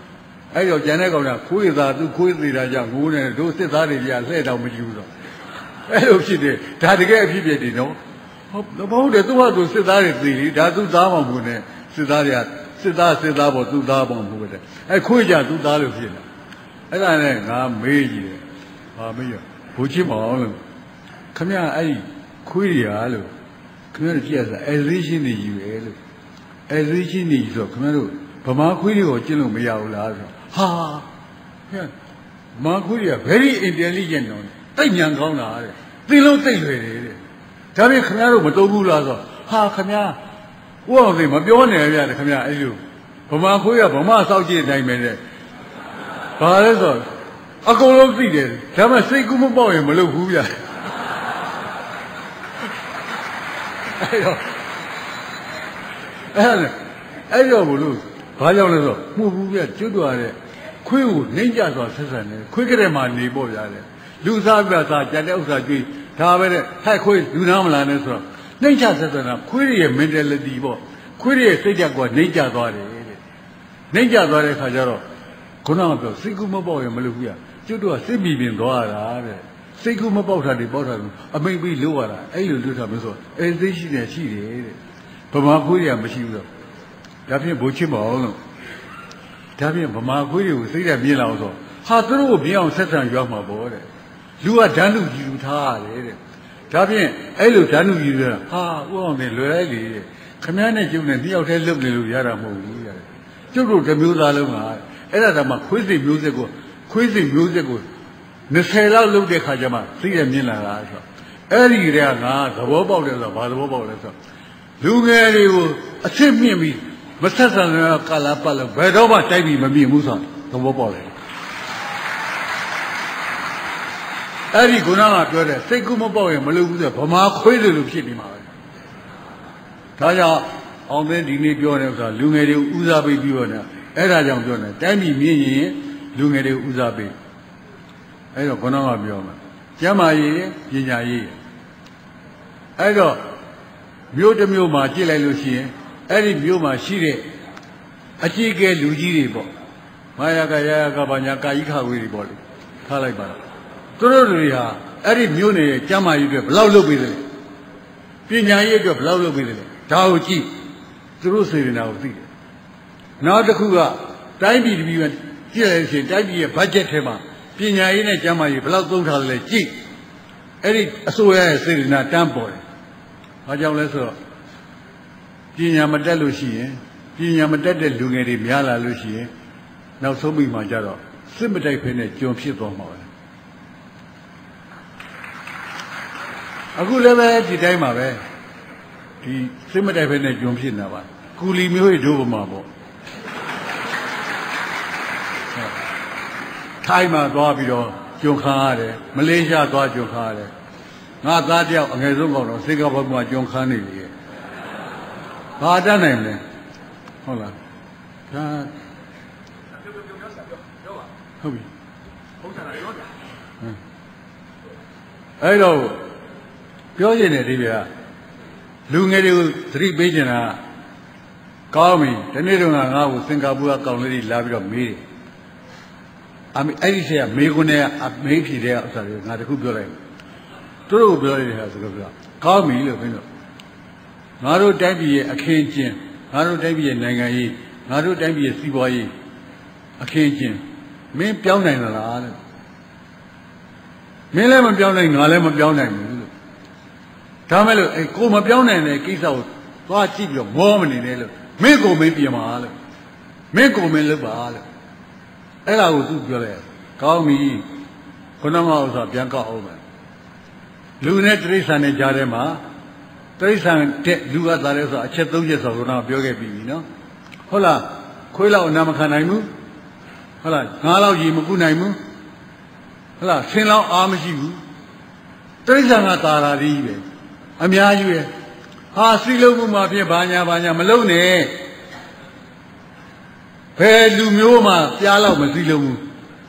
အဲ့တော့ကျန်တဲ့ကောင်ကခွေးသားသူခွေးသေးတာကြောင့်ငိုးနေတို့စစ်သားတွေပြလှဲ့တော့မကြည့်ဘူးတော့အဲ့လိုဖြစ်တယ်ဒါတကယ်အဖြစ်ပြတယ်နော်ဟုတ်ဟုတ်တယ်သူကသူစစ်သားတွေသေလीဒါသူသားမှမဟုတ်နဲ့စစ်သားတွေကစစ်သားစစ်သားပေါ်သူသားပေါ်မဟုတ်တဲ့အဲ့ခွေးကြသူသားလို့ဖြစ်လာအဲ့ဒါနဲ့ငါမေးကြည့်တယ်ဟာမေးရဘိုးချင်းမအောင်လို့ခမရအဲ့ဒီခွေးတွေဟာလို့ခမရတို့ကြည့်ရစားအဲဇီးရှင်းနေကြီးပဲလို့အဲဇီးရှင်းနေကြီးဆိုခမရတို့ဗမာခွေးတွေကိုကျင့်လို့မရဘူးလားဆိုဟာဟဲ့ဗမာခွေးတွေက very intelligent တော့တိတ်ဉာဏ်ကောင်းတာတဲ့သိလို့သိလွယ်တယ်တဲ့ဒါပေမဲ့ခမရတို့မတုံးဘူးလားဆိုဟာခမရဥအောင်သိမပြောနဲ့ဗျာခမရအဲ့လိုဗမာခွေးကဗမာစောက်ကြည့်နိုင်မယ်တဲ့ဘာလဲဆိုအကုန်လုံးသိတယ်ဒါမှစိတ်ကူးမပေါက်ရင်မလုပ်ဘူးဗျာအဲ့တော့အဲ့အဲ့တော့ဘလို့ဘာကြောင့်လဲဆိုမှုဘူးပြကျွတ်တော်တဲ့ခွေးကိုနှိမ့်ကြစွာဆက်ဆံတယ်ခွေးကလေးမှနေပေါ့ဗျာတဲ့လူစားပြစားကြတဲ့ဥစ္စာကြွေးဒါပဲတဲ့ဟဲ့ခွေးလူနာမလာနဲ့ဆိုတော့နှိမ့်ချဆက်ဆံတာခွေးရဲ့ mentality ပေါ့ခွေးရဲ့စိတ်ဓာတ်ကနှိမ့်ကြသွားတယ်တဲ့နှိမ့်ကြသွားတဲ့ခါကျတော့ခုနကပြောစိတ်ကူးမပေါက်ရင်မလုပ်ဘူးဗျာကျွတ်တော်စိတ်ပြီးပြင်သွားတာတဲ့စိတ်ကူးမပေါက်တာတွေပေါက်တာအမိတ်ပြီးလို့ရတာအဲ့လိုလုပ်တာမျိုးဆိုအဲသိရှိနေရှိတယ်တဲ့ဗမာခွေးတွေကမရှိဘူးတော့ဒါဖြင့်ဘိုးချစ်မအောင်လို့ဒါဖြင့်ဗမာခွေးတွေကိုစိတ်ဓာတ်မြင်လာအောင်ဆိုဟာသူတို့ကိုမြင်အောင်ဆက်ဆံရောက်မှာပေါ့တဲ့လူကဓာတ်လူကြီးလူထားရတယ်တဲ့ဒါဖြင့်အဲ့လိုဓာတ်လူကြီးတွေကဟာဥအောင်နဲ့လွယ်လိုက်လေတဲ့ခမည်းနဲ့ကျုပ်နဲ့နှစ်ယောက်တည်းလုပ်နေလို့ရတာမဟုတ်ဘူးတဲ့ကျုပ်တို့တစ်မျိုးသားလုံးကအဲ့ဒါတည်းမှခွေးစိတ်မျိုးစစ်ကိုခွေးစိတ်မျိုးစစ်ကို20လောက်လုပ်တဲ့ခါကျမှသိရမြင်လာတာဆိုအဲ့ဒီတည်းကငါသဘောပေါက်တယ်ဆိုတော့ဘာသဘောပေါက်လဲဆိုလူငယ်တွေကိုအစ်စ်မြင့်ပြီးမဆက်ဆံတဲ့ကာလပတ်လို့ဘယ်တော့မှတိုက်ပြီးမမြင်ဘူးဆိုသဘောပေါက်တယ်အဲ့ဒီခုနကပြောတဲ့စိတ်ကူးမပေါက်ရင်မလုပ်ဘူးဆိုဗမာခွေးတွေလိုဖြစ်နေမှာပဲဒါကြောင့်အောင်သိဒီနေ့ပြောတယ်ဆိုတာလူငယ်တွေကိုဦးစားပေးပြီးတော့ねအဲ့ဒါကြောင့်ပြောတယ်တိုင်းပြည်မြင့်ရင်လူငယ်တွေကိုဦးစားပေးအဲ့တော့ခုနကပြောမှာကျမ်းမာရေးပညာရေးအဲ့တော့မြို့တစ်မြို့မှာကြည့်လိုက်လို့ရှိရင်အဲ့ဒီမြို့မှာရှိတဲ့အကြီးကဲလူကြီးတွေပေါ့မာယာကရာယာကဘာညာကာယိခဝေးတွေပေါ့လေထားလိုက်ပါတော့သူတို့တွေဟာအဲ့ဒီမြို့နယ်ရဲ့ကျမ်းမာရေးအတွက်ဘယ်လောက်လုပ်ပေးသလဲပညာရေးအတွက်ဘယ်လောက်လုပ်ပေးသလဲဒါကိုကြည့်သူတို့စေတနာကိုသိတယ်နောက်တစ်ခုကတိုင်းပြည်တစ်ပြည်မှာကြည့်လိုက်ရှင်တိုင်းပြည်ရဲ့ budget ထဲမှာပညာရေးနဲ့ကျမ်းမာရေးဘယ်လောက်သုံးထားလဲကြည့်အဲ့ဒီအစိုးရရဲ့စေတနာတန်းပေါ်တယ်ဘာကြောင့်လဲဆိုတော့ပညာမတက်လို့ရှိရင်ပညာမတက်တဲ့လူငယ်တွေများလာလို့ရှိရင်နောက်ဆုံးပြီးမှကြတော့စစ်မတိုက်ဖဲနဲ့ကြုံဖြစ်သွားမှာပဲအခုလည်းပဲဒီတိုင်းမှာပဲဒီစစ်မတိုက်ဖဲနဲ့ကြုံဖြစ်နေတာပါကူလီမျိုးတွေဒုဗမာပေါ့ထိုင်းမှာသွားပြီးတော့ကြုံခါရတယ်မလေးရှားသွားကြုံခါရတယ်ငါသားတယောက်အငယ်ဆုံးကောင်တော့စင်ကာပူမှာကြုံခါနေလေဘာတတ်နိုင်လဲဟုတ်လားဒါဟုတ်ပြီဟုတ်တာရောတာအဲ့တော့ပြောရင်လည်းဒီပြလူငယ်တွေကိုသတိပေးချင်တာကောင်းပြီဒီနေ့တော့ငါ့ကိုစင်ကာပူကကောင်လေးတွေလာပြီးတော့မေးတယ်အမေအဲ့ဒီဆရာမေးခွန်းနဲ့အမေးဖြေတဲ့ဥစ္စာတွေငါတခုပြောလိုက်သူတို့ကိုပြောလိုက်တယ်ဆိုတော့ပြောကောင်းပြီလို့ပြောတော့ငါတို့တိုင်းပြည်ရဲ့အခင်းကျင်းငါတို့တိုင်းပြည်ရဲ့နိုင်ငံရေးငါတို့တိုင်းပြည်ရဲ့စီးပွားရေးအခင်းကျင်းမင်းပြောင်းနိုင်လားလို့မင်းလည်းမပြောင်းနိုင်ငါလည်းမပြောင်းနိုင်ဘူးလို့ဒါမဲ့လို့အဲကိုမပြောင်းနိုင်တဲ့ကိစ္စကိုသွားကြည့်ပြီးတော့မောမနေနဲ့လို့မင်းကိုမင်းပြင်ပါလို့မင်းကိုမင်းလုပ်ပါလို့အဲ့ဒါကိုသူပြောလိုက်ကောင်းပြီခုနကဥစ္စာပြန်ကောက်အောင်မယ်လူနဲ့တိရစ္ဆာန်နဲ့ကြားထဲမှာတိရစ္ဆာန်တဲ့လူကသားလဲဆိုအချက်သုံးချက်ဆိုတော့ပြောခဲ့ပြီနော်ဟုတ်လားခွေးလောက်အနာမခံနိုင်ဘူးဟုတ်လားငါးလောက်ရေမကုနိုင်ဘူးဟုတ်လားဆင်းလောက်အားမရှိဘူးတိရစ္ဆာန်ကသာတာကြီးပဲအများကြီးပဲဟာစီလုံးမှုမှာဖြစ်ဘာညာဘာညာမလုံးနဲ့ဘယ်လူမျိုးမှပြားလောက်မစီလုံးဘူး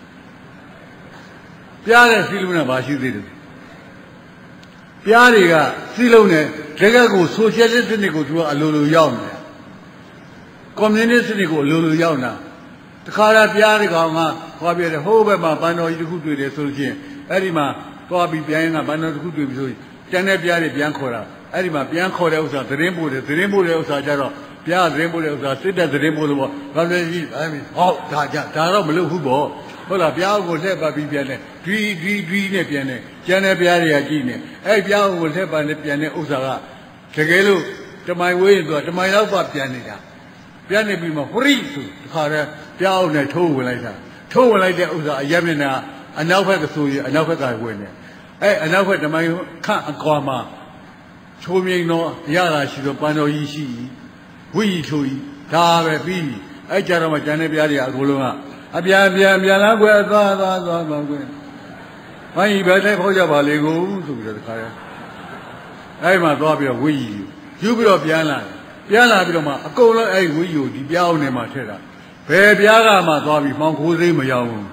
ပြားတဲ့စီလုံးနဲ့ဘာရှိသေးတယ်ပြားတွေကစီလုံးနဲ့တကယ်ကိုဆိုရှယ်လစ်စနစ်ကိုသူကအလိုလိုရောက်နေတယ်ကွန်မြူနစ်စနစ်ကိုအလိုလိုရောက်နေတာ the car piano gama, Bobby the whole of my band or you could do the association. Edima, Bobby Piana, Bando could do Janet Piani Biancora, Edima Biancora, the rainbow, the rainbow Jaro, Pia, the rainbow, sit at the rainbow. I mean, oh, Tara Blue Hubo, Hola Pia will have Bobby Piane, Dee Dee Dee Piane, Janet Piaria Gine, A Pia will have a Piane Usara, Tegelu, to my way, to my love Pianita. Piano be more free to Kara, down a toe like that. Toe like that was a Yamina, and now for the Suya, and now for the winner. Eh, and now for the my can't come. Show me no Yara, she don't pano ishi. We to eat, Tara be. I tell my Janabiaria Guluna. Abian, Bian, Biana, where the my better for your Baligo to the Kara. I'm a copy of we. You will be Biana. Piana Biloma, a cola a wheel, the Biao Nematera. Fair Biaga, my Bobby, Mount Jose Mayao.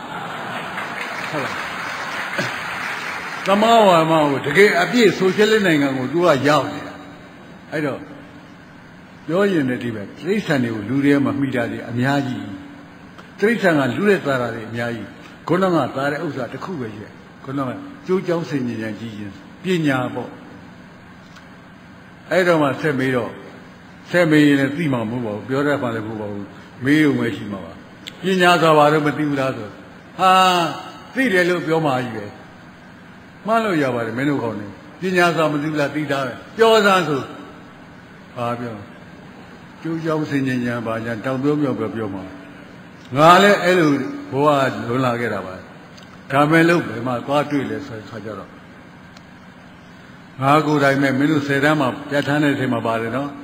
The Mawa Mawa, to get a bit social and will do a yaw. I don't. You're in the debate. Three Sunday will do them of Midadi, Amiagi. Three Sunday, Luretara, Miai. Konama, Tara Usa, the Kuba here. Konama, Joe Johnson and Jesus. Pina Bo. I don't want to say me. Semi in a theme of Mubo, Biora Palabu, Mayo Meshima. Yinaza, Matilda. Ah, see the look your my. Malo Yava, Menukoni. Yinaza, Matilda, Tita. Yours answer. Fabio. Two young singing by Jan Tambum of Yoma. Gale Elu, Boad, Lula Gerava. Camelo, my party, let's say Sajara. How good I may Minu Sedama, Yatana Semabarino.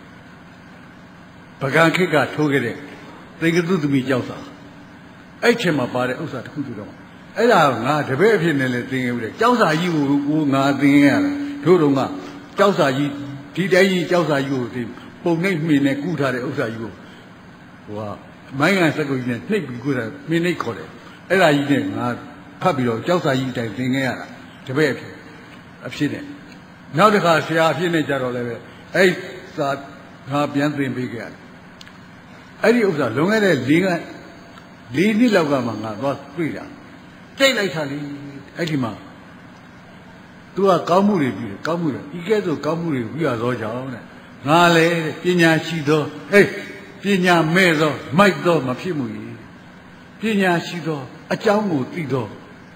Paganki got together. They could do to me Josa. I came up by the Usa to Kudo. I have not a very thing every day. Josa, you will not be here. Tudunga. Josa, you did I Josa you? Both name me in a good at Usa you. Wow. My answer goes in a big good at me, call it. And I did not puppy or Josa you thing here. The way I've seen it. Now the car, she are finished at all level. I thought, not beyond the big guy. I was a long and lean, lean Logama was freedom. Daylight, Edima. To a Kamuri, Kamura, he gets a Kamuri, we are Roja. Nale, Pina Chido, eh, Pina Mezo, Mike Do, Mapimui. Pina Chido, a Jamu Tido.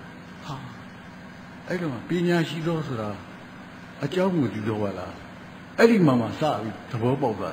I don't know, Pina Chido, a Jamu Tidoala. Edimama Savi, the Boba.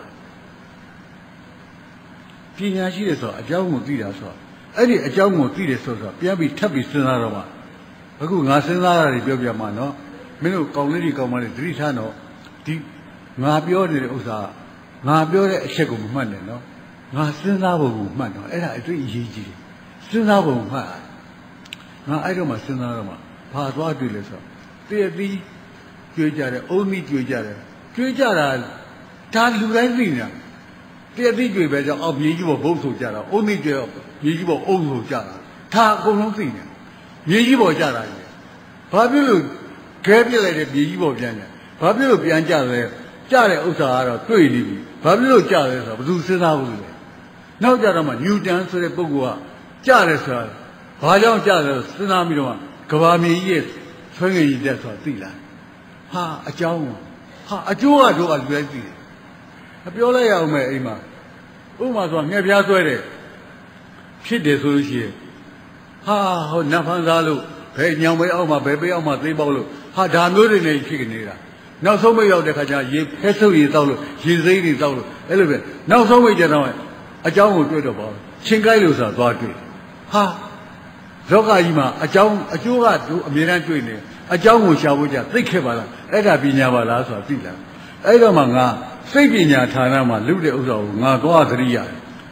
Pina she saw a Jamu Tida saw. Eddie a Jamu Tida saw, Piabi Tabi Senarama. A good Nasenara, Bobia Mano, Mino Colony Common, Tritano, Deep Nabio de Usa, Nabio Shegum Monday, no? Nasenabo Mano, and I do easy. Senabo Ma. Now I don't know Senarama, Pass what do you so? Dear thee, Jujara, only Jujara. Jujara, Tan Lurina. They did you better of you both of Jara, only you were old Jara. Ta go no thing. You were Jara. Fabulous, calculated you were Jana. Fabulous Bianjara, Jara Usara, three, Fabulous Jara, Lucina. Now Jarama, you dance to the Bogua, Jara, Vajon Jara, Tsunami, Kawami, yes, swinging death or Tila. Ha, a Jawa. Ha, a Jua do a great deal. A Piola Ima. Uma was never out She did so she. Ha, Nafanzalu, pay Yamay Oma, baby Oma, Tibolo, Ha, Damu in a chicken. Now so many of the Kaja, ye Peso is out, she's reading out, eleven. Now so many gentlemen, a Jamu to the ball. Chingalusa, Bati. Ha, Zoga Ima, a Jam, a Juga, a Miran Twin, a Jamu Shabuja, think about it, Eda Binyavala, or Tila. Edomanga. Sabinia Tanama, Lude Uzo, Nagoadria.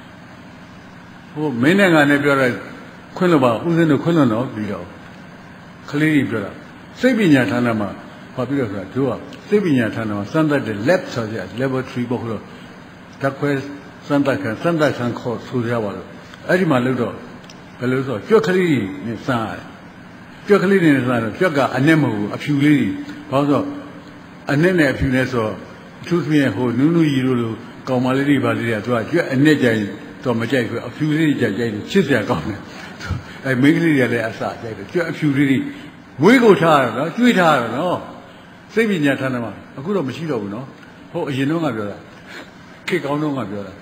Oh, Menang and Nebula, Quilaba, who's in the Quilano, Bido. Clearly, brother. Sabinia Tanama, Popular Dua, Sabinia Tanama, Santa de left side, level three Boholo, Taquest, Santa Can, Santa Can call Suzawal, Edima Ludo, Peluso, Jocali inside. Jocali inside, Joga, a Nemo, a few ladies, also a name a few less or. Choose me a whole new Yulu, Comality Valia to a Nejay, တော့မကြိုက်ဘူးအဖြူလေးကြိုက်ကြိုက်ချစ်စရာကောင်းတယ်အဲမိန်းကလေးတွေလည်းအစကြိုက်တယ်ကျွတ်အဖြူလေးတွေမွေးကိုထားရတော့ကျွေးထားရတော့စိတ်ပညာထားတယ်မှာအခုတော့မရှိတော့ဘူးနော်ဟုတ်အရင်တော့ကပြောတာခေတ်ကောင်းတော့ကပြောတာ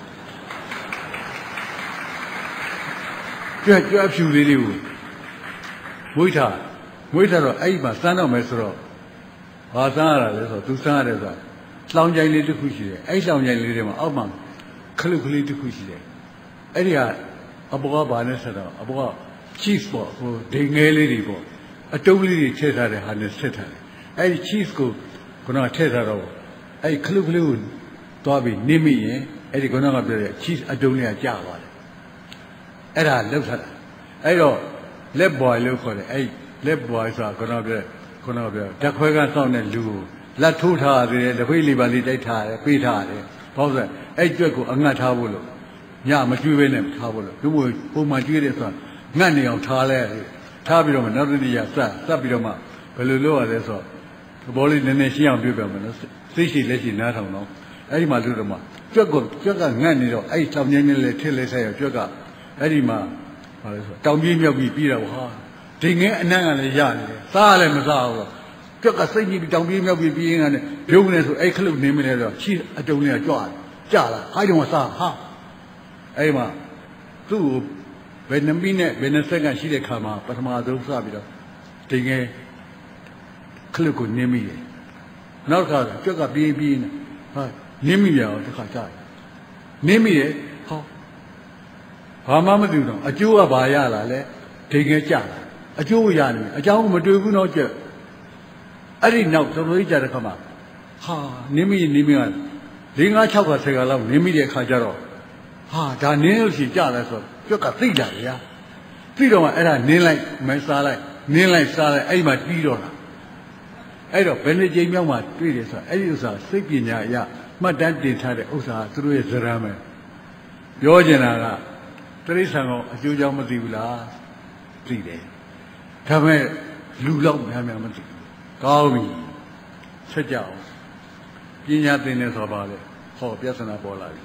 ကျွတ်ကျွတ်အဖြူလေးတွေကိုမွေးထားမွေးထားတော့အဲ့ဒီမှာစမ်းတော့မယ်ဆိုတော့ဘာစမ်းရတာလဲဆိုတော့သူစမ်းရတယ်ဆိုတာလောင်ကြိုင်လေးတစ်ခုရှိတယ်အဲ့လောင်ကြိုင်လေးတွေမှာအောက်မှာခလုတ်ကလေးတစ်ခုရှိတယ်အဲ့ဒီကအပေါ်ကဘာနဲ့ဆက်တော့အပေါ်က cheese ပေါ့ဟိုဒိန်ငယ်လေးတွေပေါ့အတုံးလေးတွေထည့်ထားတဲ့ဟာနဲ့ဆက်ထားတယ်အဲ့ဒီ cheese ကိုခုနကထည့်ထားတော့အဲ့ဒီခလုတ်ကလေးကိုသွားပြီးနင်းမိရင်အဲ့ဒီခုနကပြောတဲ့ cheese အတုံးလေးကကျသွားတယ်အဲ့ဒါလောက်ထားတာအဲ့တော့ လက်ပွားလို့ခေါ်တယ်အဲ့လက်ပွားဆိုတာခုနကပြောခုနကပြောဓာတ်ခွဲကစောင့်တဲ့လူကိုလက်ထိုးထားရတယ်လက်ဖိတ်လေးပါလေးတိုက်ထားရတယ်ပေးထားရတယ်ဘာလို့လဲအဲ့ကြွက်ကိုအငတ်ထားဖို့လို့ညမကျွေးဘဲနဲ့ထားဖို့လို့ဒီလိုပုံမှန်ကျွေးတယ်ဆိုတာငတ်နေအောင်ထားလဲထားပြီးတော့မှနောက်တစ်နေ့ရစစပ်ပြီးတော့မှဘယ်လိုလုပ်ရလဲဆိုတော့ဘောလေးနည်းနည်းရှင်းအောင်ပြောပြမယ်နော်စိတ်ရှိလက်ရှိနားထောင်တော့အဲ့ဒီမှာလို့တော့မှကြွက်ကိုကြွက်ကငတ်နေတော့အဲ့တောင်ငင်းနဲ့လေထစ်လဲဆက်ရကြွက်ကအဲ့ဒီမှာဘာလဲဆိုတောင်ပြေးမြောက်ပြီးပြီးတော့ဟာဒိငင်းအနံ့ကလည်းရနေတယ်စားလည်းမစားဘူးကြွက်ကစိတ်ကြီးပြီးတောင်ပြေးမြောက်ပြီးပြီးရင်ကနေပြုံးနေဆိုအဲ့ခလုတ်နေမလဲတော့ချီအတုံးလေးကကြွတယ်ကြလာအဲ့ဒီမှာစားဟာအဲ့မှာသူ့ကိုဘယ်နှမိနဲ့ဘယ်နှစက္ကန့်ရှိတဲ့ခါမှာပထမဆုံးစပြီးတော့ဒိငင်းခလုတ်ကိုနင်းမိတယ်နောက်ခါကြွက်ကပြေးပြေးနေဟာနင်းမိရအောင်တစ်ခါကြားတယ်နင်းမိတယ်ဟောဘာမှမသိဘူးတော့အကျိုးကဘာရလာလဲဒိငယ်ကြလာအကျိုးရနေအကြောင်းမတွေ့ဘူးတော့ကြက်အဲ့ဒီနောက်တော်တော်ကြီးကြတဲ့ခါမှာဟာနင်းမိနင်းမိက၄၅၆ခါဆယ်ခါလောက်နင်းမိတဲ့ခါကျတော့ဟာဒါနင်းလို့ရှိကြလဲဆိုကြက်ကသိလာတယ်ဗျာသိတော့မှအဲ့ဒါနင်းလိုက်မစားလိုက်နင်းလိုက်စားလိုက်အဲ့ဒီမှာပြီးတော့တာအဲ့တော့ဘယ်နှကြိမ်မြောက်မှတွေ့တယ်ဆိုတော့အဲ့ဒီဥစ္စာစိတ်ပညာအရမှတ်တမ်းတင်ထားတဲ့ဥစ္စာသူတို့ရဲ့ဇရမ်းပဲပြောချင်တာကတရိစ္ဆာန်ကအကျိုးကြောင့်မသိဘူးလားသိတယ်ဒါပေမဲ့လူလောက်များများမသိဘူးကောင်းပြီဆက်ကြအောင်ပညာသင်တယ်ဆိုပါလေဟောပြဿနာပေါ်လာ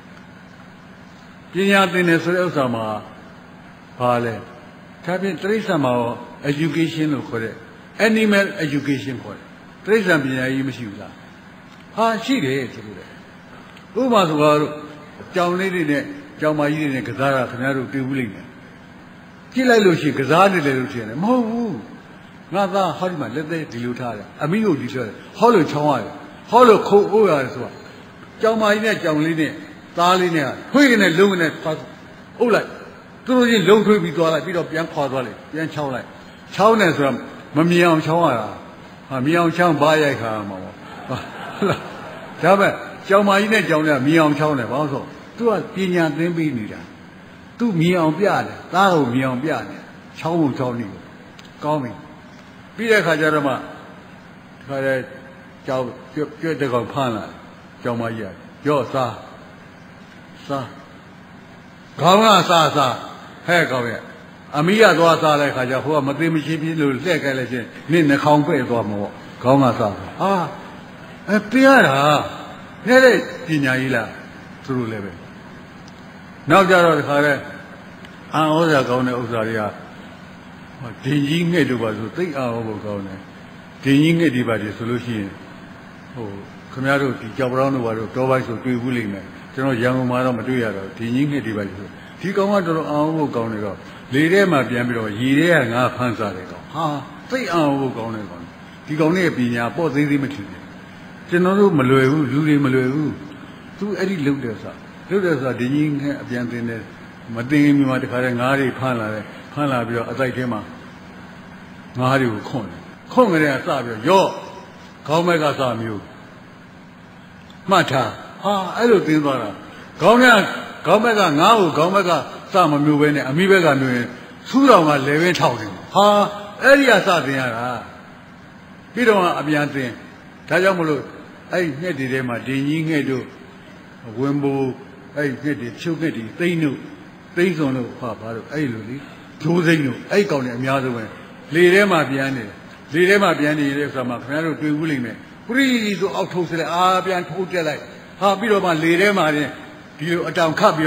ပြီပညာသင်တယ်ဆိုတဲ့ဥစ္စာမှာဘာလဲဒါဖြင့်တရိစ္ဆာန်မှာ education လို့ခေါ်တဲ့ animal education ခေါ်တယ်တရိစ္ဆာန်ပညာရေးမရှိဘူးလားဟာရှိတယ်ဆိုလို့တယ်ဥပမာဆိုတော့ကြောင်လေးတွေနဲ့ကြောင်မကြီးတွေနဲ့ကစားတာခင်ဗျားတို့တွေ့ဘူးလိမ့်မယ်ကြည့်လိုက်လို့ရှိရင်ကစားနေတယ်လို့ထင်တယ်မဟုတ်ဘူးငါသားဟောဒီမှာလက်သေးဒီလိုထားတယ်အမိကိုဒီပြောတယ်ဟောလို့ချောင်းရတယ်ဟောလို့ခုံအိုးရတယ်ဆိုတာကြောင်မကြီးနဲ့ကြောင်လေးနဲ့သားလေးနဲ့ထွေးကနေလုံးကနေအုပ်လိုက်သူတို့ချင်းလုံးထွေးပြီးသွားလိုက်ပြီးတော့ပြန်ခွာသွားလိုက်ပြန်ချောင်းလိုက်ချောင်းနေဆိုတော့မမြင်အောင်ချောင်းရတာဟာမြင်အောင်ချောင်းဘာရိုက်ခါမှာပေါ့ဒါပဲကြောင်မကြီးနဲ့ကြောင်လေးကမြင်အောင်ချောင်းတယ်ဘာလို့ဆိုသူကပညာသင်ပေးနေတာသူမြင်အောင်ပြတယ်သားကိုမြင်အောင်ပြတယ်ချောင်းဖို့ချောင်းနေကောင်းပြီပြီးတဲ့ခါကျတော့မှဒီခါကျကြောင်ကျွတ်ကျွတ်တဲ့ကောင်ဖမ်းလာကြောင်မကြီးကရော့စားစားခေါင်းကစားစားဟဲ့ကောင်ရဲ့အမိရသွားစားတဲ့ခါကျဟိုကမသိမရှိပြီလို့လှည့်ကြလိုက်ချင်းနင့်နှခေါင်းပဲ့သွားမှာပေါ့ခေါင်းကစားဟာအဲပြရတာနဲ့တဲ့ပညာကြီးလားသူတို့လည်းပဲနောက်ကြတော့ဒီခါတဲ့အံဩဇာကောင်းတဲ့ဥစ္စာတွေကဒင်ကြီးငှက်တို့ပါဆိုသိအံဩဖို့ကောင်းတယ်ဒင်ကြီးငှက်ဒီပါဒီဆိုလို့ရှိရင်ဟိုခင်ဗျားတို့ဒီကြောက်ပရောင်းတို့ပါတို့တောပိုင်းဆိုတွေ့ဘူးလိမ့်မယ်ကျွန်တော်ရန်ကုန်မှာတော့မတွေ့ရတော့ဒင်ကြီးငှက်ဒီပါဒီဆိုဒီကောင်ကတော်တော်အံဩဖို့ကောင်းတယ်တော့လေထဲမှာပြန်ပြီးတော့ရေထဲကငါဖမ်းစားတယ်ကောင်ဟာသိအံဩဖို့ကောင်းတယ်ကောင်ဒီကောင်နဲ့ပညာပေါ့သေးသေးမထင်ဘူးကျွန်တော်တို့မလွယ်ဘူးလူတွေမလွယ်ဘူးသူအဲ့ဒီလုံတယ်ဆိုလုပ်တယ်ဆိုတာဒင်းကြီးနဲ့အပြန်တင်တယ်မတင်ရင်မြန်မာတခါတည်းငါးတွေဖမ်းလာတယ်ဖမ်းလာပြီးတော့အတိုက်ထဲမှာငါးတွေကိုခွန့်တယ်ခွန့်ကြတဲ့ကစပြီးတော့ရော့ခေါင်းဘက်ကစမျိုးမှတ်ထားဟာအဲ့လိုတင်းသွားတာခေါင်းကခေါင်းဘက်ကငါးကိုခေါင်းဘက်ကစမမျိုးပဲနဲ့အမိဘက်ကမျိုးရင်စူးတော်ကလေဝင်းထောက်တယ်ဟာအဲ့ဒီကစတင်ရတာပြီးတော့အပြန်တင်ဒါကြောင့်မလို့အဲ့ဒီငှက်တွေထဲမှာဒင်းကြီးငှက်တို့ဝင်ဘူအဲ့ဒီငှက်တွေချုပ်ငှက်တွေသိမ့်တို့သိမ့်စုံတို့ဟာဘာလို့အဲ့လိုလေဂျိုးသိမ့်တို့အဲ့ကောင်တွေအများဆုံးပဲလေထဲမှာပြန်နေတယ်လေထဲမှာပြန်နေတဲ့ဆိုမှခင်ဗျားတို့တွေ့ဘူးလိမ့်မယ်ပရိသီဆိုအောက်ထုတ်စလိုက်အာပြန်ထိုးတက်လိုက်ဟာပြီးတော့မှလေထဲမှာတင်ဒီလိုအတောင်ခတ်ပြီးတော့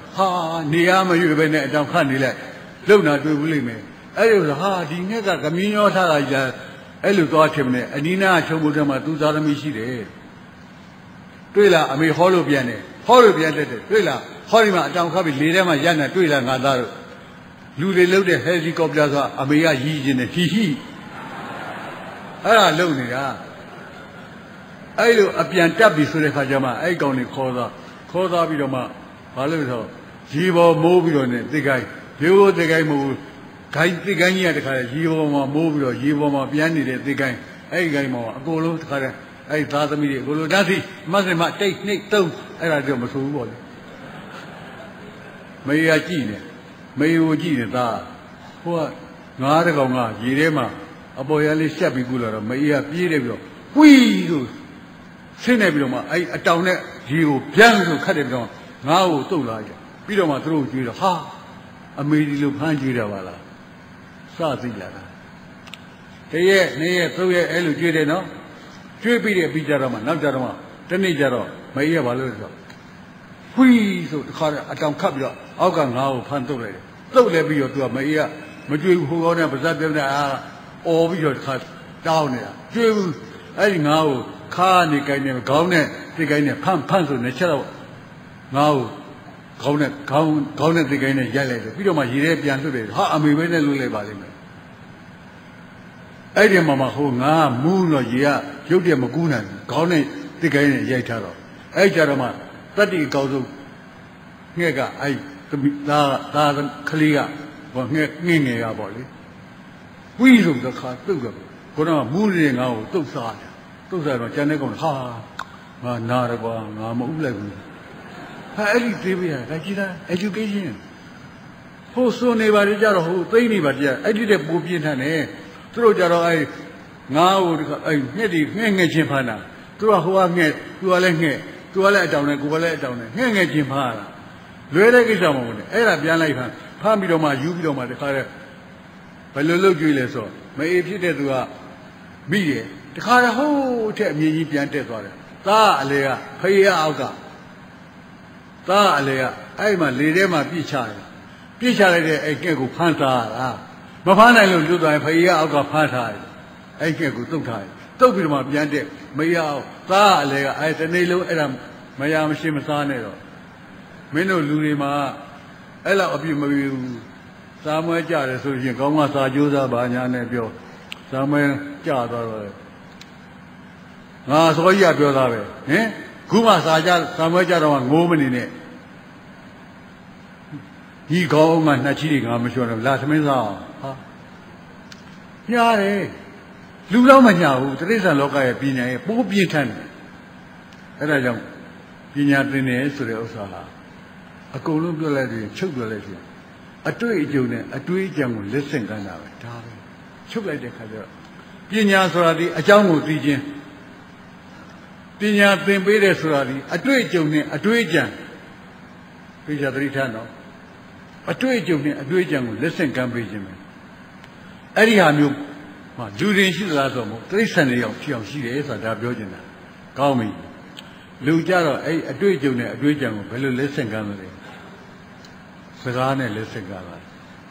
ဟာနေရမရွေပဲနဲ့အတောင်ခတ်နေလိုက်လုံနာတွေ့ဘူးလိမ့်မယ်အဲ့ဒီဆိုဟာဒီငှက်ကကမင်းရောထားတာကြီးအဲ့လိုသွားချင်မနဲ့အနီးနားချုံဖို့တည်းမှာသူသားသမီးရှိတယ်တွေ့လားအမေဟောလို့ပြန်တယ်ဟောလို့ပြန်တက်တယ်တွေ့လားဟောဒီမှာအတောင်ခတ်ပြီးလေထဲမှာရက်နေတွေ့လားငါသားတို့လူတွေလှုပ်တဲ့ဟယ်လီကော်ပတာဆိုအမေကရီးကျင်တယ်ဟီဟီအဲ့ဒါလုံနေတာအဲ့လိုအပြန်တက်ပြီဆိုတဲ့ခါကျမှအဲ့ကောင်တွေခေါ်သွားခေါ်သွားပြီးတော့မှဘာလို့ဆိုရေပေါ်မိုးပြီးတော့ねတိတ်ကိုင်းရေပေါ်တိတ်ကိုင်းမဟုတ်ဂိုင်းတိတ်ကိုင်းကြီးကတခါရေပေါ်မှာမိုးပြီးတော့ရေပေါ်မှာပြန်နေတဲ့တိတ်ကိုင်းအဲ့ဒီကိုင်းမှာအကုန်လုံးတခါတည်းအဲ့သားသမီးတွေအကုန်လုံးဓာတ်စီမတ်စင်မတိတ်နှိတ်တုံးအဲ့ဒါတော့မဆိုဘူးပေါ့လေမေရကြည့်နေမေကိုကြည့်နေသားဟိုကငါးတကောင်ကရေထဲမှာအပေါ်ရလေးရှက်ပြီးကူလာတော့မေရပြေးတယ်ပြီးတော့ဝီးလို့ဆင်းနေပြီးတော့မှအဲ့အတောင်နဲ့ရေကိုပြန်လို့ခတ်တယ်ပြီးတော့ငါ့ကိုတုတ်လာကြပြီးတော့မှသူတို့ကြွေးတော့ဟာအမေဒီလိုဖမ်းကြွေးတာပါလားစသိလာတာတရက်နေ့ရက်သုံးရက်အဲ့လိုကြွေးတယ်နော်ကြွေးပြီးတဲ့ပြီးကြတော့မှနောက်ကြတော့မှတနေ့ကြတော့မေကြီးကဘာလို့လဲဆိုတော့ဝီးဆိုတခါအတောင်ခတ်ပြီးတော့အောက်ကငါ့ကိုဖမ်းတုတ်လိုက်တယ်တုတ်လဲပြီးတော့သူကမေကြီးကမကြွေးဘူးဟိုကောင်းနဲ့ပါဇက်ပြတဲ့အာအော်ပြီးတော့တခါတောင်းနေတာကြွေးဘူးအဲ့ဒီငါ့ကိုခါနေကိုင်းနေခေါင်းနဲ့တိတ်ကိုင်းနဲ့ဖမ်းဖမ်းဆိုနေချက်တော့ငါ့ကိုခေါင်းနဲ့ခေါင်းခေါင်းနဲ့တိတ်ကိုင်းနဲ့ရိုက်လိုက်တယ်ပြီးတော့မှရေထဲပြန်လွတ်တယ်ဟာအမေပဲနဲ့လွတ်လိုက်ပါလိမ့်မယ်အဲ့ဒီမှာမှဟိုငါမူးတော့ရေကရုပ်တရက်မကူးနိုင်ဘူးခေါင်းနဲ့တိတ်ကိုင်းနဲ့ရိုက်ထားတော့အဲ့ကြတော့မှတတ္တိအကောင်းဆုံးငှက်ကအဲ့သားသားကလေးကဘောငှက်ငှင်းငယ်ရပေါ့လေဝီးဆုံးတစ်ခါတုတ်တော့ခေါင်းကမူးနေတဲ့ငါ့ကိုတုတ်စားတယ်တုတ်စားတော့ကျန်တဲ့ကောင်ဟာငါနာရကွာငါမဥလိုက်ဘူးဟာအဲ့ဒီသေးပြရဒါကြည့်လား education ဟိုစွန်နေပါလေကြတော့ဟိုသိနေပါတရားအဲ့ဒီတဲ့ပူပြင်းထန်တယ်သူတို့ကြတော့အဲ့ငါ့ကိုအဲ့ငှက်ဒီငှက်ငှက်ချင်းဖမ်းတာသူကဟိုကငှက်သူကလည်းငှက်သူကလည်းအတောင်နဲ့ကိုကလည်းအတောင်နဲ့ငှက်ငှက်ချင်းဖမ်းတာလွယ်တဲ့ကိစ္စမဟုတ်ဘူးအဲ့ဒါပြန်လိုက်ဖမ်းဖမ်းပြီးတော့မှယူပြီးတော့မှတခါတည်းဘယ်လိုလုပ်ကြွေးလဲဆိုမအေးဖြစ်တဲ့သူကမိတယ်တခါတည်းဟိုးထက်အမြင့်ကြီးပြန်တက်သွားတယ်သားအလေကဖေးရအောက်ကသားအလေကအဲ့မှာလေထဲမှာပြစ်ချတယ်ပြစ်ချလိုက်တဲ့အဲ့ကဲကိုဖမ်းထားတာမဖမ်းနိုင်လို့လွတ်သွားရင်ဖေးရအောက်ကဖမ်းထားတယ်အဲ့ကဲကိုတုတ်ထားတယ်တုတ်ပြီးတော့မှပြန်တက်မရအောင်သားအလေကအဲ့တနေ့လုံးအဲ့ဒါမရမရှိမစားနဲ့တော့မင်းတို့လူတွေမှာအဲ့လောက်အပြစ်မပြီးဘူးစားမွဲကြတယ်ဆိုရင်ကောင်းကစားကြိုးစားပါညာနဲ့ပြောစားမွဲကြသွားတော့ငါစောကြီးကပြောသားပဲဟင်ခုမှစားကြစားမွဲကြတော့ငိုးမနေနဲ့ဒီကောင်းမှနှစ်ချီတွေငါမလျှော်တော့လာသမင်းစားဟာညားတယ်လူတော့မညာဘူးတိရစ္ဆာန်လောကရဲ့ပညာရဲ့ပိုးပြင်းထန်တယ်အဲ့ဒါကြောင့်ပညာသင်တယ်ဆိုတဲ့ဥစ္စာဟာအကုန်လုံးပြောလိုက်ပြီးချုပ်ပြောလိုက်ပြီးအတွေ့အကြုံနဲ့အတွေးအကြံကိုလက်ဆင့်ကမ်းတာပဲဒါပဲချုပ်လိုက်တဲ့ခါကျတော့ပညာဆိုတာဒီအကြောင်းကိုသိခြင်းပညာသင်ပေးတယ်ဆိုတာဒီအတွေ့အကြုံနဲ့အတွေးအကြံသိကြသတိထားတော့အတွေ့အကြုံနဲ့အတွေးအကြံကိုလက်ဆင့်ကမ်းပေးခြင်းပဲအဲ့ဒီဟာမျိုးဟာလူတွေရှိသလားဆိုမို့တိရစ္ဆာန်တွေရောက်ဖြစ်အောင်ရှိတယ်ဆိုတာဒါပြောချင်တာကောင်းပြီလူကြတော့အဲ့အတွေ့အကြုံနဲ့အတွေးအကြံကိုဘယ်လိုလက်ဆင့်ကမ်းလဲစကားနဲ့လက်ဆင့်ကမ်းတာ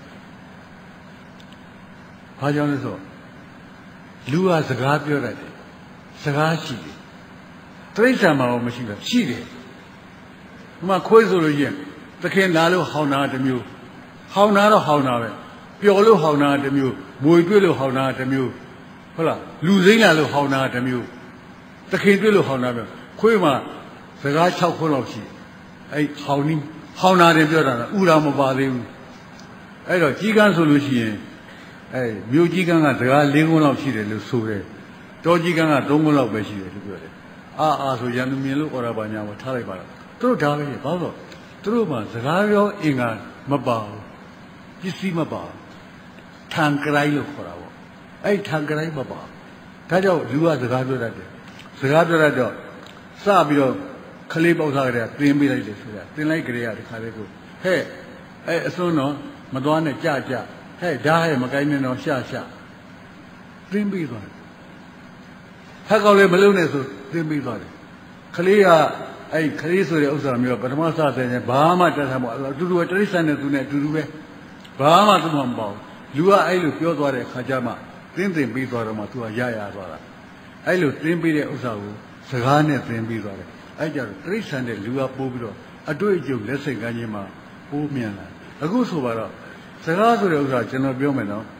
ဘာကြောင့်လဲဆိုလူကစကားပြောတတ်တယ်စကားရှိတယ်တိရစ္ဆာန်မှာမရှိဘူးရှိတယ်ဒီမှာခွေးဆိုလို့ရင်သခင်လာလို့ဟောင်းတာတစ်မျိုးဟောင်းတာတော့ဟောင်းတာပဲပျော်လို့ဟောင်းတာတစ်မျိုးမွေတွေ့လို့ဟောင်းတာတစ်မျိုးဟုတ်လားလူစိမ့်လာလို့ဟောင်းတာတစ်မျိုးသခင်တွေ့လို့ဟောင်းတာပဲခွေးမှာစကား၆ခုလောက်ရှိအဲ့ဟောင်းနီးဟောင်းတာတယ်ပြောတာဥရာမပါသေးဘူးအဲ့တော့ကြီးကန်းဆိုလို့ရှိရင်အဲ့မြို့ကြီးကန်းကစကား၄ခုလောက်ရှိတယ်လို့ဆိုတယ်တောကြီးကန်းက၃ခုလောက်ပဲရှိတယ်လို့ပြောတယ်အာအာဆိုရန်သူမြင်လို့ဩရပါညာကိုထားလိုက်ပါတော့သူတို့ဒါပဲဘာလို့သူတို့မှစကားပြောအင်္ဂါမပါဘူးပစ္စည်းမပါထံကရိုင်းလို့ခေါ်တာပေါ့အဲ့ထံကရိုင်းမပါဒါကြောင့်လူကစကားပြောတတ်တယ်စကားပြောတတ်တော့စပြီးတော့ခလေးပေါက်စားကြတယ်သင်ပေးလိုက်တယ်ဆိုတာသင်လိုက်ကြရတဲ့ခါလေးကိုဟဲ့အဲ့အစွန်းတော့မသွားနဲ့ကြကြဟဲ့ဓာတ်ဟဲ့မကိုင်းနဲ့တော့ရှာရှာသင်ပေးသွားတယ်ဟက်ကောက်လေးမလုံးနဲ့ဆိုသင်ပေးသွားတယ်ခလေးကအဲ့ခရီးဆိုတဲ့ဥစ္စာမျိုးပထမစတဲ့ဘာမှတတ်တာမဟုတ်အတူတူတရိစ္ဆာန်နဲ့သူနဲ့အတူတူပဲဘာမှသူမှမပေါ့လူကအဲ့လိုပြောသွားတဲ့ခါကျမှသင်သင်ပြီးသွားတော့မှသူကရရသွားတာအဲ့လိုသင်ပြီးတဲ့ဥစ္စာကိုစကားနဲ့သင်ပြီးသွားတယ်အဲ့ကြတော့တရိစ္ဆာန်တဲ့လူကပိုးပြီးတော့အတွေ့အကြုံလက်စိတ်ကမ်းခြင်းမှာပိုးမြန်လာအခုဆိုပါတော့စကားဆိုတဲ့ဥစ္စာကျွန်တော်ပြောမယ်နော်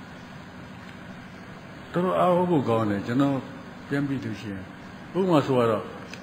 တော်တော်အားဟုတ်ဖို့ကောင်းတယ်ကျွန်တော်ပြန်ပြီးလို့ရှိရင်ဥပမာဆိုတော့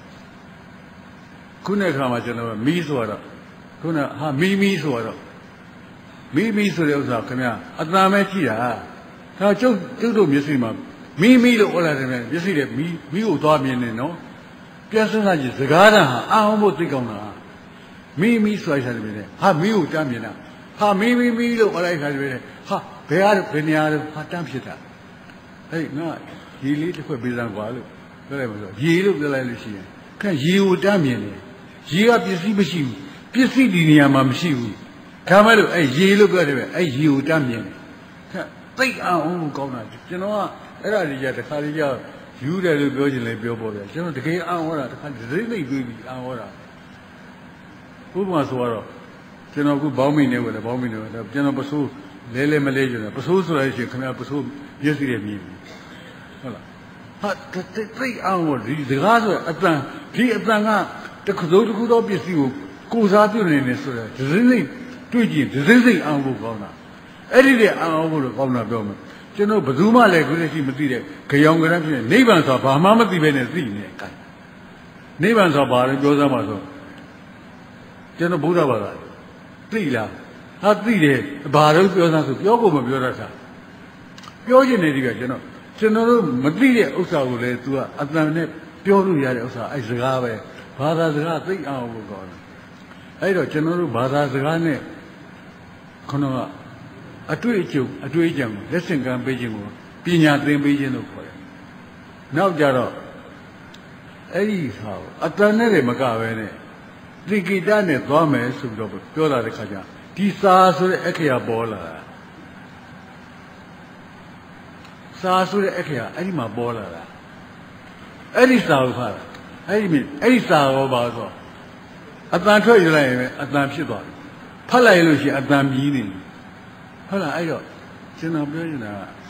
ခုနေ့ခါမှာကျွန်တော်မီးဆိုတော့ခုနဟာမီးမီးဆိုတော့မီးမီးဆိုတဲ့ဥစ္စာခင်ဗျအတန်ပဲကြည့်တာဒါကျုပ်ကျုပ်တို့မျက်စိမှာမီးမီးလို့ဟောလာတယ်မျက်စိနဲ့မီးမီးကိုသွားမြင်နေနော်ပြန်စမ်းစားကြည့်စကားတန်ဟာအာဟုတ်ဖို့သိကောင်းတာမီးမီးဆိုရတယ်ပဲဟာမီးကိုတမ်းမြင်တာဟာမီးမီးမီးလို့ဟောလိုက်တာပဲဟာဘယ်ဟာဘယ်နေရာလဲဟာတမ်းဖြစ်တာဟဲ့ငါရေလေးတစ်ခွက်ပေးစမ်းကွာလို့ပြောလိုက်ပါဆိုရေလို့ပြောလိုက်လို့ရှိရင်ခင်ရေကိုတမ်းမြင်တယ်ရေကပစ္စည်းမရှိဘူးပစ္စည်းဒီနေရာမှာမရှိဘူးဒါမှလို့အဲ့ရေလို့ပြောတယ်ပဲအဲ့ရေကိုတမ်းမြင်တယ်ခင်သိအောင်ကောင်းတာကျွန်တော်ကအဲ့ဒါကြီးကတခါကြီးကယူတယ်လို့ပြောချင်လဲပြောပေါ်တယ်ကျွန်တော်တကယ်အောင်ဟောတာတခါဒိဋ္ဌိတွေးပြီးအောင်ဟောတာဥပမာဆိုတော့ကျွန်တော်အခုဘောင်းမိနေဝင်တယ်ဘောင်းမိနေဝင်တယ်ကျွန်တော်ပစိုးလဲလဲမလဲကျတယ်ပစိုးဆိုရရှင်ခင်ဗျာပစိုးမျက်စိနဲ့မြင်ပြီဟုတ်လားဟာသိအောင်ဟောဒီစကားဆိုအတန်ဒီအတန်ကတခုသောတခုသောပစ္စည်းကိုကိုစားပြုနေနေဆိုတော့ဒိဋ္ဌိတွေ့ကြည့်ဒိဋ္ဌိအောင်ဖို့ကောင်းတာအဲ့ဒီတဲ့အောင်ဖို့လို့ကောင်းတာပြောမယ်ကျွန်တော်ဘယ်သူမှလည်းခုတည်းရှိမသိတဲ့ကြောင်ကြမ်းဖြစ်နေနိဗ္ဗာန်ဆိုတာဘာမှမသိပဲနဲ့သိနေတယ်နိဗ္ဗာန်ဆိုတာဘာလဲပြောစမ်းပါဆိုကျွန်တော်ဗုဒ္ဓဘာသာသိလားဟာသိတယ်ဘာလို့ပြောစမ်းဆိုပြောဖို့မပြောတတ်တာပြောချင်နေတယ်ကကျွန်တော်ကျွန်တော်တို့မသိတဲ့ဥစ္စာကိုလည်း तू ကအတန်နဲ့ပြောလို့ရတဲ့ဥစ္စာအဲ့စကားပဲဘာသာစကားသိအောင်လို့ကောင်းတယ်အဲ့တော့ကျွန်တော်တို့ဘာသာစကားနဲ့ခုနကအတွေ့အကြုံအတွေ့အကြံကိုလက်ဆင့်ကမ်းပေးခြင်းကိုပညာသင်ပေးခြင်းလို့ခေါ်တယ်နောက်ကြတော့အဲ့ဒီဟာအတန်နဲ့တွေမကပဲနဲ့တိကိတနဲ့သွားမယ်ဆိုပြီးတော့ပြောလာတဲ့ခါကျဒီစာဆိုတဲ့အခရာပေါ်လာတာစာဆိုတဲ့အခရာအဲ့ဒီမှာပေါ်လာတာအဲ့ဒီစာကိုဖတ်တာအဲ့ဒီအဲ့ဒီစာရောပါဆိုအတန်ထွက်ရလိုက်ရင်အတန်ဖြစ်သွားတယ်ဖတ်လိုက်လို့ရှိရင်အတန်မြည်နေတယ်ဟုတ်လားအဲ့တော့ကျွန်တော်ပြောနေတာ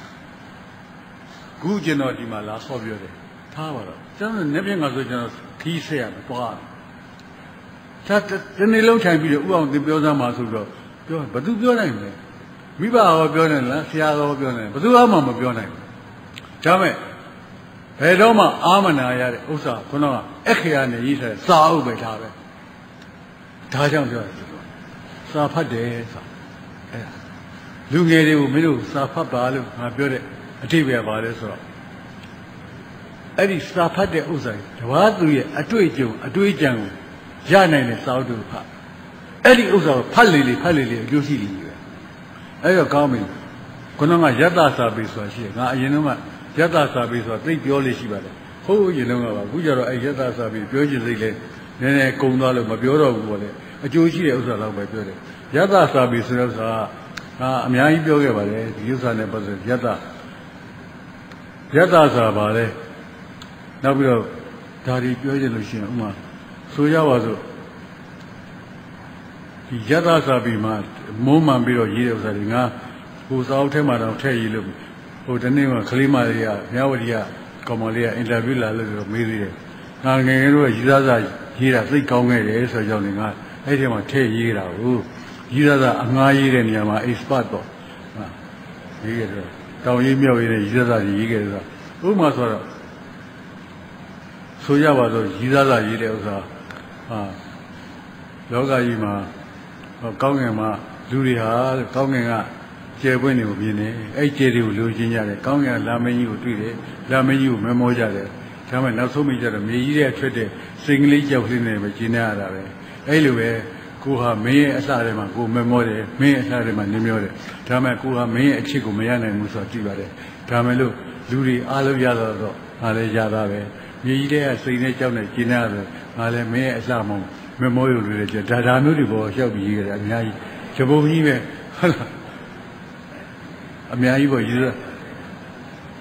ခုကျွန်တော်ဒီမှာလာခေါ်ပြောတယ်ထားပါတော့ကျွန်တော်နေ့ပြင်ကဆိုကျွန်တော်ခီးဆက်ရမယ်တွားတယ်ဒီနေ့လုံးထိုင်ပြီးတော့ဥအောင်သင်ပြောစမ်းပါဆိုတော့ပြောဘသူပြောနိုင်လဲမိဘရောပြောနိုင်လားဆရာရောပြောနိုင်ဘသူမှမပြောနိုင်ဘူးဒါမဲ့ဘယ်တော့မှအာမနာရတဲ့ဥစ္စာခုနကအခရာနဲ့ရေးထားတဲ့စာအုပ်ပဲထားပဲဒါကြောင့်ပြောတယ်စာဖတ်တယ်ဆိုအဲ့လူငယ်တွေကိုမင်းတို့စာဖတ်ပါလို့ငါပြောတဲ့အထိပ္ပယ်ပါလဲဆိုတော့အဲ့ဒီစာဖတ်တဲ့ဥစ္စာတဘာသူရဲ့အတွေ့အကြုံအတွေ့အကြံကိုရနိုင်တဲ့စာအုပ်တွေဖတ်အဲ့ဒီဥစ္စာကိုဖတ်လေလေဖတ်လေလေအကျိုးရှိတယ်ပဲအဲ့တော့ကောင်းပြီခုနကယတ္တစာပေဆိုတာရှိတယ်ငါအရင်တော့ကယတ္တစာပေဆိုတာသိပြောလို့ရှိပါတယ်ဟိုးရင်တော့ကပါအခုကျတော့အဲ့ယတ္တစာပေပြောချင်စိတ်လဲနည်းနည်းကုံသွားလို့မပြောတော့ဘူးပေါ့လေအကျိုးရှိတဲ့ဥစ္စာတော့ပဲပြောတယ်ယတ္တစာပေဆိုတဲ့ဥစ္စာအာအများကြီးပြောခဲ့ပါတယ်ဒီဥစ္စာနဲ့ပတ်သက်ယတ္တယတ္တစာပါလေနောက်ပြီးတော့ဒါတွေပြောချင်လို့ရှိရင်ဥမာဆိုရပါစို့ဒီယတ္တစာပေမှာမုံမှန်ပြီးတော့ရေးတဲ့ဥစ္စာတွေငါဟိုစာအုပ်ထဲမှာတော့ထည့်ရေးလို့ဟိုတနေ့ကကလေးမလေးကမြဝတီကကောင်မလေးကအင်တာဗျူးလာလို့တော့မေးသေးတယ်ငါငယ်ငယ်တော့ရေးသားစာရေးတာသိကောင်းခဲ့တယ်ဆိုကြောင့်လည်းငါအဲ့ဒီမှာထည့်ရေးတာကိုရေးသားစာအငှားရေးတဲ့နေရာမှာ expert တော့ဟာရေးရတယ်တောင်ရေးမြောက်ရေးတဲ့ရေးသားစာရေးခဲ့တယ်ဆိုတာဥပမာဆိုတော့ဆိုရပါတော့ရေးသားစာရေးတဲ့ဥစ္စာဟာလောကကြီးမှာကောင်းငင်မှာလူတွေဟာကောင်းငင်ကကျယ်ပွင့်နေကိုမြင်တယ်အဲ့ကျယ်တွေကိုလိုချင်ကြတယ်ကောင်းငင်ကလာမင်းကြီးကိုတွေ့တယ်လာမင်းကြီးကိုမမောကြတယ်ဒါမှနောက်ဆုံးမိကြတော့မြေကြီးတဲ့ထွက်တဲ့စိန်ကလေးကြောက်လေးနဲ့ပဲကျင်းနေရတာပဲအဲ့လိုပဲကိုဟာမင်းရဲ့အလှထဲမှာကိုမမောတယ်မင်းရဲ့အလှထဲမှာနေမျောတယ်ဒါမှကိုဟာမင်းရဲ့အချစ်ကိုမရနိုင်ဘူးဆိုတာကြည့်ပါတယ်ဒါမှလို့လူတွေအားလုံးရတော့တော့ငါလည်းရတာပဲမြေကြီးတဲ့စိန်နဲ့ကြောက်နေကျင်းနေရတယ်ငါလည်းမင်းရဲ့အလှမောင်းမမောရလို့လေဒါဒါမျိုးတွေပေါ်ရောက်ပြီးရေးကြတယ်အများကြီးဂျပုံကြီးပဲဟုတ်လားအများကြီးပေါ်ရေးရ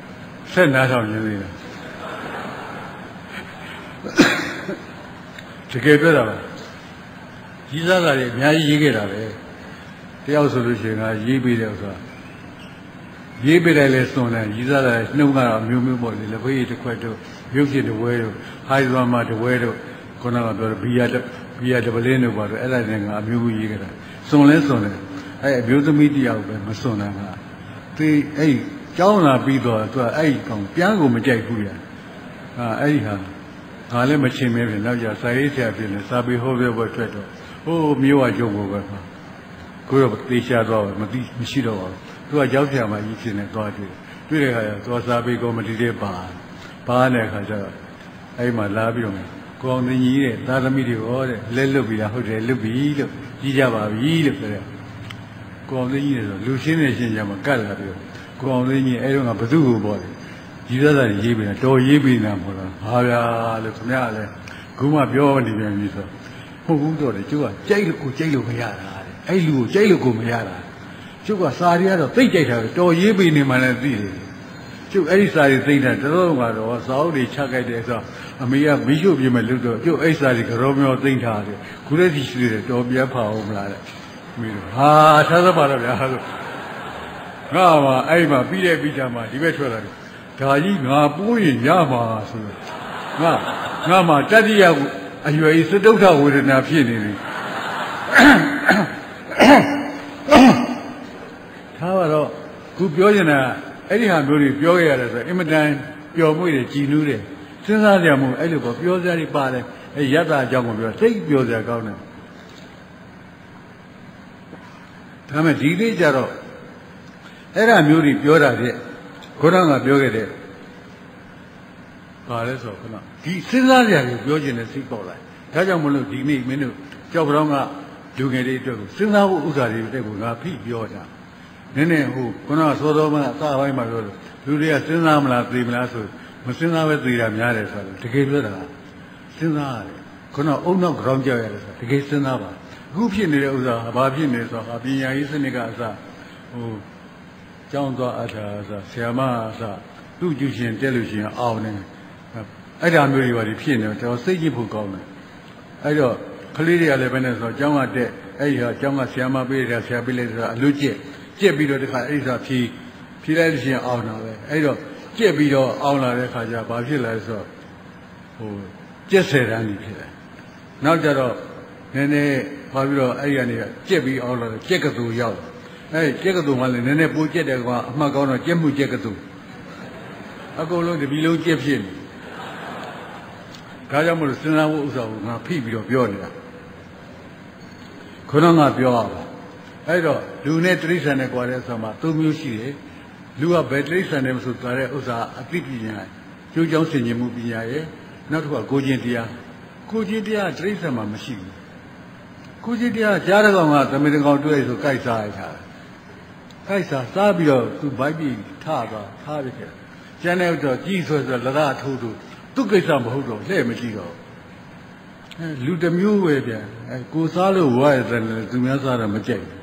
ဆက်နားထောင်နေသေးတယ်တကယ်ပြောတာပါကြီးစားတာတွေအများကြီးရေးခဲ့တာပဲတယောက်ဆိုလို့ရှိရင်ကရေးပေးတယ်ဆိုတာရေးပေးတယ်လဲစွန်တယ်ကြီးစားတာနှုတ်ကတော့မျိုးမျိုးပေါ့လေလက်ဖေးတစ်ခွက်တို့ရုပ်ဖြစ်တစ်ဝဲတို့ဟိုင်ဇွာမာတစ်ဝဲတို့ခုနကပြောဘီယာဘီယာတပလင်းတို့ပါတော့အဲ့ဒါတွေကအမျိုးမျိုးရေးခဲ့တာစွန်လဲစွန်တယ်အဲ့အမျိုးသမီးတယောက်ပဲမစွန်တယ်ကသူအဲ့ကျောင်းလာပြီးတော့သူကအဲ့ကောင်ပြန်ကိုမကြိုက်ဘူးရအာအဲ့ဒီဟာငါလည်းမချင်မဲပြင်နောက်ကြစာရေးဆရာပြင်လည်းစာပေဟောပြောပွဲထွက်တော့ဟိုးမျိုးဝရုပ်ကိုပဲမှာကိုတော့တေချာတော့မသိမရှိတော့ပါဘူးသူကကျောင်းဆရာမကြီးဖြစ်နေသွားတွေ့တွေ့တဲ့အခါကျတော့စာပေကော်မတီတွေပါပါတဲ့အခါကျတော့အဲ့မှာလာပြီးတော့ကိုအောင်သိကြီးတဲ့သာသမီတွေဟောတဲ့လက်လွတ်ပြီးတာဟုတ်တယ်လွတ်ပြီလို့ကြီးကြပါပြီလို့ပြောတဲ့ကိုအောင်သိကြီးတွေဆိုလူရှင်းနေရှင်းကြမှာကတ်လာပြီးကိုအောင်သိကြီးအဲ့တော့ကဘသူ့ကိုပေါ့တယ်ကြီးသားသားရေးပြီးတာတော်ရေးပြီးနေတာပေါ့လားဟာဗျာလို့ခင်ဗျားလည်းခုမှပြောနေပြန်ပြီဆိုဟုတ်ဘူးတော့တယ်ကျုပ်ကကြိုက်လို့ကိုကြိုက်လို့မရတာတဲ့အဲ့လူကိုကြိုက်လို့ကိုမရတာကျုပ်ကစာရီကတော့သိကြိုက်တာတော်ရေးပြီးနေမှလည်းသိတယ်ကျုပ်အဲ့ဒီစာရီသိတာတော်ကတော့စာအုပ်တွေချကြိုက်တယ်ဆိုအမေကမီးရှို့ပြမယ်လို့တော့ကျုပ်အဲ့စာရီကြောမျောသိမ့်ထားတယ်ခုတည်းစီရှိတယ်တော်ပြတ်ဖာအောင်မလားတဲ့မိတော့ဟာထားသပါတော့ဗျာဆိုငါမှအဲ့မှာပြီးတဲ့ပြီးချာမှာဒီဘက်ထွက်လာတယ်ဒါကြီးငါပိုးရင်ရမှာဆိုတော့ငါငါမှတတိယအရွယ်စတုထဝေဒနာဖြစ်နေပြီထားပါတော့ခုပြောနေတာအဲ့ဒီဟာမျိုးတွေပြောခဲ့ရတယ်ဆိုအင်မတန်ပျော်မွေ့တယ်ကြည်နူးတယ်စဉ်းစားကြမှုအဲ့လိုပေါ့ပြောစရာတွေပါတယ်အဲ့ရတ္တအကြောင်းကိုပြောစိတ်ပြောစရာကောင်းတယ်ဒါမဲ့ဒီနေ့ကျတော့အဲ့ဒါမျိုးတွေပြောတာတဲ့ခေါင်းကပြောခဲ့တဲ့ပါလဲဆိုခဏဒီစဉ်းစားကြရတယ်ပြောခြင်းနဲ့စိတ်ပေါက်လာဒါကြောင့်မလို့ဒီနေ့မင်းတို့ကြောက်ကြောင်ကလူငယ်တွေအတွက်ကိုစဉ်းစားဖို့ဥစ္စာတွေတဲ့ကိုငါဖိပြောတာနည်းနည်းဟိုခုနကစောစောမှအစပိုင်းမှာပြောလို့လူတွေကစဉ်းစားမလားသိမလားဆိုမစဉ်းစားပဲသိတာများတယ်ဆိုတော့တကယ်ပြောတာစဉ်းစားရတယ်ခုနအုံနောက်ကြောင်ကြောက်ရတယ်ဆိုတကယ်စဉ်းစားပါအခုဖြစ်နေတဲ့ဥစ္စာဘာဖြစ်နေဆိုတော့ပညာရေးစနစ်ကအစဟိုကျောင်းသွားအထာအစဆရာမအစသူ့ကျူရှင်တက်လို့ရှိရင်အောင်နေအဲ့ဒါမျိုးတွေပါဖြစ်နေတော့စိတ်ကြည့်ဖို့ကောင်းတယ်အဲ့တော့ကလေးတွေကလည်းဘယ်နဲ့ဆိုတော့ကျောင်းကတက်အဲ့ဒီဟာကျောင်းကဆရာမပေးတယ်ဆရာပေးလိုက်တာအလို့ကျက်ကျက်ပြီးတော့တခါအဲ့ဒီစာဖြီးဖြီးလိုက်လို့ရှိရင်အောင်တာပဲအဲ့တော့ကျက်ပြီးတော့အောင်လာတဲ့ခါကျဘာဖြစ်လဲဆိုတော့ဟိုကျက်ဆယ်တန်းကြီးဖြစ်တယ်နောက်ကြတော့နည်းနည်းဘာပြီးတော့အဲ့ဒီကနေကျက်ပြီးအောင်လာတယ်ကျက်ကတူရောက်အဲ့ကျက်ကတူမှလည်းနည်းနည်းပိုကျက်တယ်ကအမှတ်ကောင်းတော့ကျက်မှုကျက်ကတူအကုန်လုံးတပီလုံးကျက်ဖြစ်နေဒါကြောင့်မလို့စဉ်းစားဖို့ဥစ္စာကိုငါဖိပြီးတော့ပြောနေတာခုနကပြောရပါအဲ့တော့လူနဲ့တိရစ္ဆာန်နဲ့ကြွားတဲ့ဆိုမှသုံးမျိုးရှိတယ်လူကဘယ်တိရစ္ဆာန်နဲ့မဆိုကြွားတဲ့ဥစ္စာအသိပညာကျိုးကြောင်းဆင်ခြင်မှုပညာရဲ့နောက်တစ်ခုကကိုချင်းတရားကိုချင်းတရားတိရစ္ဆာန်မှာမရှိဘူးကိုချင်းတရားကြားတဲ့ကောင်ကသမီးတကောင်တွေ့ဆိုကြိုက်စားရတာကြိုက်စားစားပြီးတော့သူဗိုက်ပြီးထသွားထားရခဲ့ကျန်တဲ့တော့ကြီးဆွဲဆိုလရထိုးထိုးသူ့ကိစ္စမဟုတ်တော့လှဲ့မရှိတော့အဲလူတစ်မျိုးပဲပြန်အဲကိုစားလို့ဝါရတယ်သူများစားတော့မကြိုက်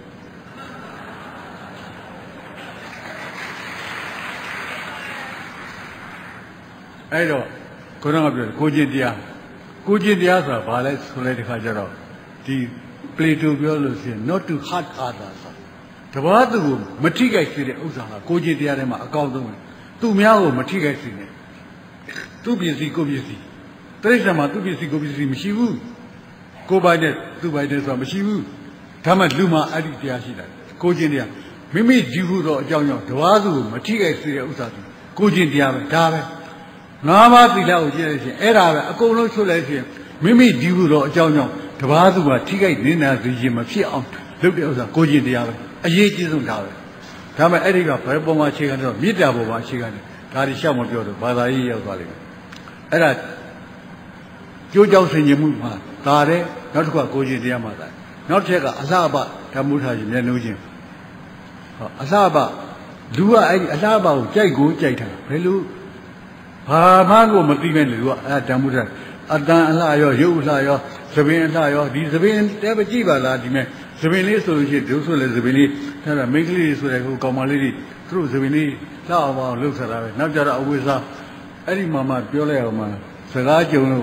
အဲ့တော့ခေါင်းကပြောကိုချင်းတရားကိုချင်းတရားဆိုတာဘာလဲဆိုလဲဒီခါကျတော့ဒီပလေတိုပြောလို့ရှိရင် not to hurt others တဘာသူကိုမထိခိုက်စေတဲ့ဥစ္စာကကိုချင်းတရားထဲမှာအကောင်းဆုံးပဲသူများကိုမထိခိုက်စေနဲ့သူပစ္စည်းကိုပစ္စည်းတိရစ္ဆာန်မှာသူပစ္စည်းကိုပစ္စည်းမရှိဘူးကိုပိုင်တဲ့သူပိုင်တဲ့ဆိုတာမရှိဘူးဒါမှလူမှာအဲ့ဒီတရားရှိတာကိုချင်းတရားမိမိကြည့်ဖို့တော့အကြောင်းကြောင့်တဘာသူကိုမထိခိုက်စေတဲ့ဥစ္စာသူကိုချင်းတရားပဲဒါပဲငါးပါးသီလကိုကျင့်လို့ရှိရင်အဲ့ဒါပဲအကုန်လုံးချွတ်လိုက်ရှင်မိမိကြည့်ဖို့တော့အကြောင်းကြောင့်တဘာသူကထိခိုက်နေတာစီရင်မဖြစ်အောင်လုပ်တဲ့ဥစ္စာကိုချင်းတရားပဲအရေးကြီးဆုံးဒါပဲဒါမှအဲ့ဒီကဘယ်ပုံမှာအခြေခံတော့မေတ္တာပေါ်မှာအခြေခံတယ်ဒါတွေရှောက်မပြောတော့ဘာသာရေးရောက်သွားလိမ့်မယ်အဲ့ဒါကြိုးကြောင်းဆင်ခြင်မှုမှာဒါတဲ့နောက်တစ်ခုကကိုချင်းတရားမှာဒါနောက်တစ်ချက်ကအလှပဓမ္မုထာကြီးမျက်နှိုးခြင်းဟောအလှပလူကအဲ့ဒီအလှပကိုကြိုက်ကိုကြိုက်တာဘယ်လိုဘာမှကိုမသိမဲ့လူကအဲ့ဓမ္မုထာအတန်အလှရောရုပ်အလှရောသပင်အလှရောဒီသပင်တဲပကြည့်ပါလားဒီမဲ့သပင်လေးဆိုလို့ရှိရင်ဒုဆိုလည်းသပင်လေးအဲ့ဒါမိန်းကလေးဆိုတဲ့ဟိုကောင်မလေးတွေသူတို့သပင်လေးလှအောင်အောင်လှုပ်ထားတာပဲနောက်ကြတော့အဝိဇ္ဇာအဲ့ဒီမှာမှပြောလိုက်အောင်မှစကားကြုံလို့ပါ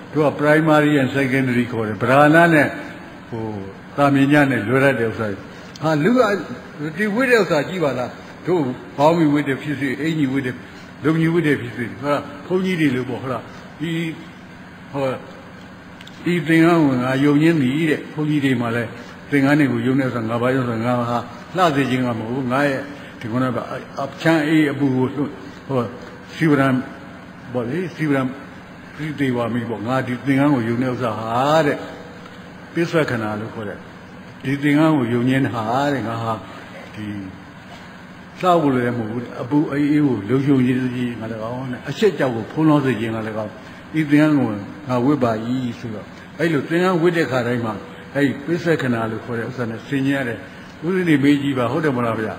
တို့က primary and secondary ခေါ်တယ်ဗราဏနဲ့ဟိုတာမြင်ညနဲ့လွယ်ရတဲ့ဥစ္စာဟာလူကဒီဝိတဲ့ဥစ္စာကြည့်ပါလားတို့ဘောင်းမီဝိတဲ့ဖြစ်စေအင်ကြီးဝိတဲ့လုံကြီးဝိတဲ့ဖြစ်စေဟာဘုန်းကြီးတွေလို့ပေါ့ဟုတ်လားဒီဟောဒီသင်္ကန်းဝင်ငါယုံရင်းပြီတဲ့ဘုန်းကြီးတွေမှလည်းသင်္ကန်းတွေကိုယုံနေဆိုငါဘာလို့ဆိုငါဟာလှစေခြင်းကမဟုတ်ဘူးငါရဲ့ဒီကုန်းကအချမ်းအေးအပူကိုဟောစီဝရံဘောလေစီဝရံဒီတေဝါမီပေါ့ငါဒီသင်္ကန်းကိုယုံနေဥစ္စာဟာတဲ့ပိဿခဏလို့ခေါ်တဲ့ဒီသင်္ကန်းကိုယုံညင်းဟာတဲ့ငါဟာဒီစောက်ကိုလည်းမဟုတ်ဘူးအပူအေးအေးကိုလုံယုံရင်းကြီးငါလည်းကောင်းနဲ့အချက်ကြောက်ကိုဖုံးလို့စေခြင်းကလည်းကောင်းဒီသင်္ကန်းကိုငါဝိပါကြီးဆိုတော့အဲ့လိုသင်္ကန်းဝိတဲ့ခါတိုင်းမှာအဲ့ပိဿခဏလို့ခေါ်တဲ့ဥစ္စာနဲ့ဆင်ញရတဲ့ဥဒိနေမေးကြည့်ပါဟုတ်တယ်မလားဗျာ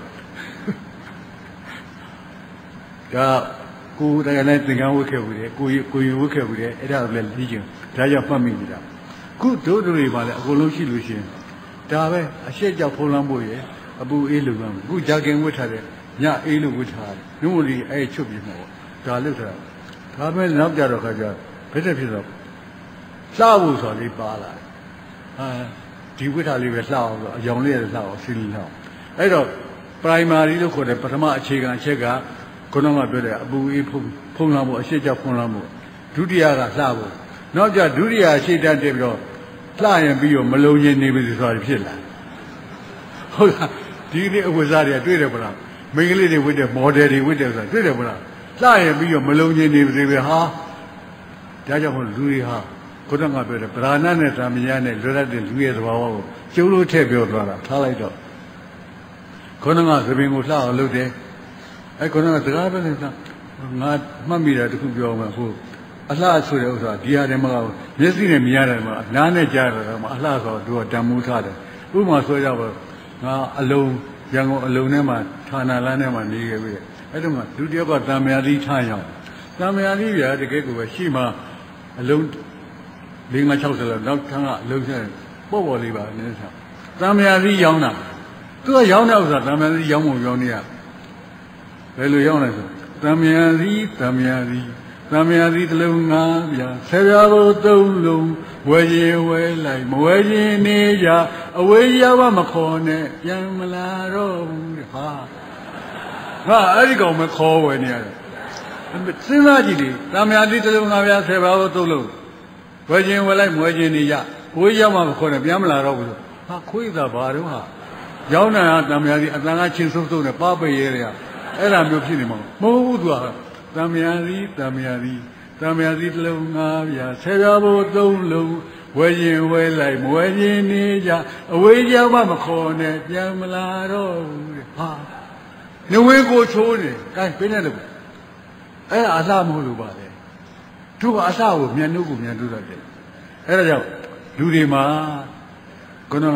ဒါကိုယ်တိုင်လည်းသင်္ကန်းဝတ်ခဲ့ဘူးတယ်ကိုယ်ကိုယ်ဝတ်ခဲ့ဘူးတယ်အဲ့ဒါလည်းပြီးချင်းဒါကြောင့်မှတ်မိနေတာခုတို့တို့တွေပါလေအကုန်လုံးရှိလို့ရှိရင်ဒါပဲအရှက်ကြောက်ဖုံးလန်းဖို့ရယ်အပူအေးလို့ကမ်းခုဂျာကင်ဝတ်ထားတယ်ညအေးလို့ဝတ်ထားတယ်နှုတ်လီအဲ့ချွတ်ပြမှာပေါ့ဒါလို့ထားဒါပဲနောက်ကြတော့ခါကျဘယ်တက်ဖြစ်တော့လှဖို့ဆိုလေးပါလာဟာဒီဝတ်ထားလေးပဲလှအောင်ဆိုအယောင်လေးရလှအောင်စီးလှအောင်အဲ့တော့ primary လို့ခေါ်တဲ့ပထမအခြေခံအချက်ကခုနကပြောတဲ့အပူအေးဖုံးဖုံးလန်းဖို့အရှက်ကြောက်ဖုံးလန်းဖို့ဒုတိယကလှဖို့နောက်ကြဒုတိယအရှိတတ်တယ်ပြီးတော့လှရင်ပြီးတော့မလုံရင်နေပြီဆိုတာဖြစ်လာဟုတ်လားဒီနေ့အဝဇ္ဇတွေတွေ့တယ်ဗလားမိန်းကလေးတွေဝတ်တဲ့ model တွေဝတ်တယ်ဆိုတာတွေ့တယ်ဗလားလှရင်ပြီးတော့မလုံရင်နေပြီပဲဟာဒါကြောင့်မို့လူတွေဟာခုနကပြောတဲ့ဗราဏနဲ့သာမညနဲ့လွတ်ရတဲ့လူရဲ့သဘာဝကိုကျုံလို့ထည့်ပြောသွားတာထားလိုက်တော့ခုနကသပင်ကိုလှအောင်လုပ်တယ်အဲခုနကစကားပဲနဲ့ငါမှတ်မိတာတခုပြောမှဟုတ်အလှဆိုတဲ့ဥစ္စာဒီဟာတည်းမဟုတ်မျက်စိနဲ့မြင်ရတယ်မှာနားနဲ့ကြားရတယ်မှာအလှဆိုတော့သူကတန်မိုးထားတယ်ဥပမာဆိုကြပါငါအလုံးရန်ကုန်အလုံးထဲမှာဌာနလမ်းထဲမှာနေခဲ့ပြီအဲ့တော့မှဒုတိယကတံမြာတိထားရအောင်တံမြာတိပြတကယ်ကိုပဲရှိမှအလုံးလေးငါ၆၀လောက်နောက်ထပ်ကအလုံးဆက်ပေါ့ပေါ့လေးပါနည်းဆက်တံမြာတိရောင်းတာသူကရောင်းတဲ့ဥစ္စာတံမြာတိရောင်းဖို့ရောင်းနေရဘယ်လိုရောင်းလဲဆိုတံမြာတိတံမြာတိတံမြာတိတစ်လုံးငါးပြာဆယ်ပြားဖို့သုံးလုံးဝယ်ရင်ဝယ်လိုက်မဝယ်ရင်နေကြအဝေးရောက်မခေါ်နဲ့ပြန်မလာတော့ဘူးတဲ့ဟာငါအဲ့ဒီကောင်မခေါ်ဝယ်နေရတယ်စဉ်းစားကြည့်လေတံမြာတိတစ်လုံးငါးပြာဆယ်ပြားဖို့သုံးလုံးဝယ်ရင်ဝယ်လိုက်မဝယ်ရင်နေကြအဝေးရောက်မခေါ်နဲ့ပြန်မလာတော့ဘူးဟာခွေးသာဘာတော့ဟာရောင်းတာတံမြာတိအတန်ကချင်းစုပ်စုပ်နဲ့ပါပရဲတဲ့အဲ့ဒါမျိုးဖြစ်နေမှာမဟုတ်ဘူးသူကတံမြာတိတံမြာတိတံမြာတိတစ်လုံးငါးပြာဆယ်ပြားဖို့သုံးလုံးဝယ်ရင်ဝယ်လိုက်မဝယ်ရင်နေကြအဝေးကြောက်မှမခေါ်နဲ့ပြန်မလာတော့ဘူးတဲ့ဟာနှဝေးကိုချိုးနေအဲပြင်းနေတယ်အဲ့ဒါအလှမဟုတ်လို့ပါလေသူကအလှကိုမြန်နှုတ်ကိုမြန်နှုတ်တယ်အဲ့ဒါကြောင့်လူတွေမှာခုနက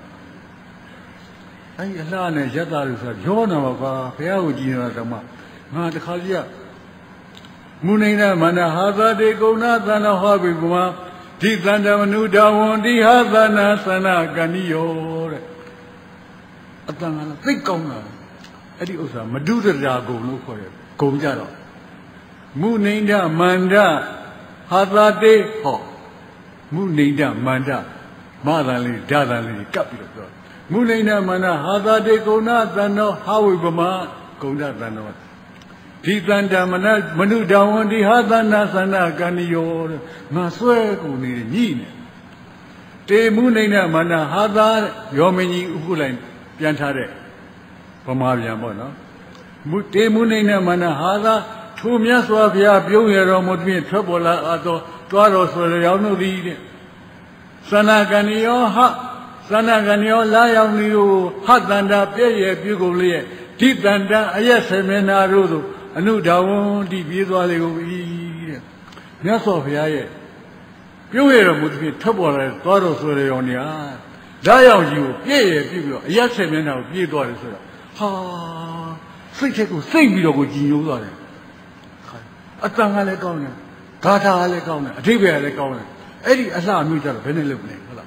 အဲ့အလှနဲ့ရက်သားလို့ဆိုတာရောနာပါကွာဘုရားကိုကြည်နေတာတော့မှငါတခါကြီးကမုနိနာမန္တဟာသတေကုဏသန္နဟောပိကမဒီသန္တမနုဒဝံဒီဟာသနာသနာကဏိယောတဲ့အတန်ကသိကောင်းတာအဲ့ဒီဥစ္စာမဒုဒရာဂုံလို့ခေါ်တယ်ဂုံကြတော့မုနိဒမန္တဟာသတေဟောမုနိဒမန္တမသာလေးဓာသာလေးကပ်ပြီးတော့ပြောမုနိဒမန္တဟာသတေကုဏသန္နောဟာဝိပမကုဏသန္နောဒီတန်တမနမနုဒဝံဒီဟာသနာသနာကဏိယောငါဆွဲကုန်နေညိနေတေမုနိဒမန္တဟာသရောမင်းကြီးဥပုလိုက်ပြန်ထားတဲ့ဗမာပြန်ပေါ့နော်မုတေမုနိဒမန္တဟာသထိုမြတ်စွာဘုရားပြုံးရတော်မူသည်ထွက်ပေါ်လာအတော်တွားတော်ဆိုရောင်းတို့သည်တဲ့သနာကဏိယောဟသနာကဏိယောလာရောက်နေကိုဟတန္တာပြည့်ရဲ့ပြုကုန်လျက်ဒီတန္တအယက်ဆေမနာတို့သို့အနုဒါဝံတိပြေးသွားလေကုန်၏တဲ့မြတ်စွာဘုရားရဲ့ပြုံးရတော်မူသည်ထွက်ပေါ်လာသွားတော်ဆိုရောင်းနေဟာလာရောက်ကြီးကိုပြည့်ရဲ့ပြုပြီးတော့အယက်ဆေမနာကိုပြေးသွားတယ်ဆိုတော့ဟာစိတ်ချက်ကိုစိတ်ပြီးတော့ကိုကြည်ညိုသွားတယ်အတန်ကလည်းကောင်းတယ်ဂါထာကလည်းကောင်းတယ်အဓိပ္ပာယ်ကလည်းကောင်းတယ်အဲ့ဒီအလှမျိုးကြတော့ဘယ်နဲ့လုပ်လဲဟုတ်လား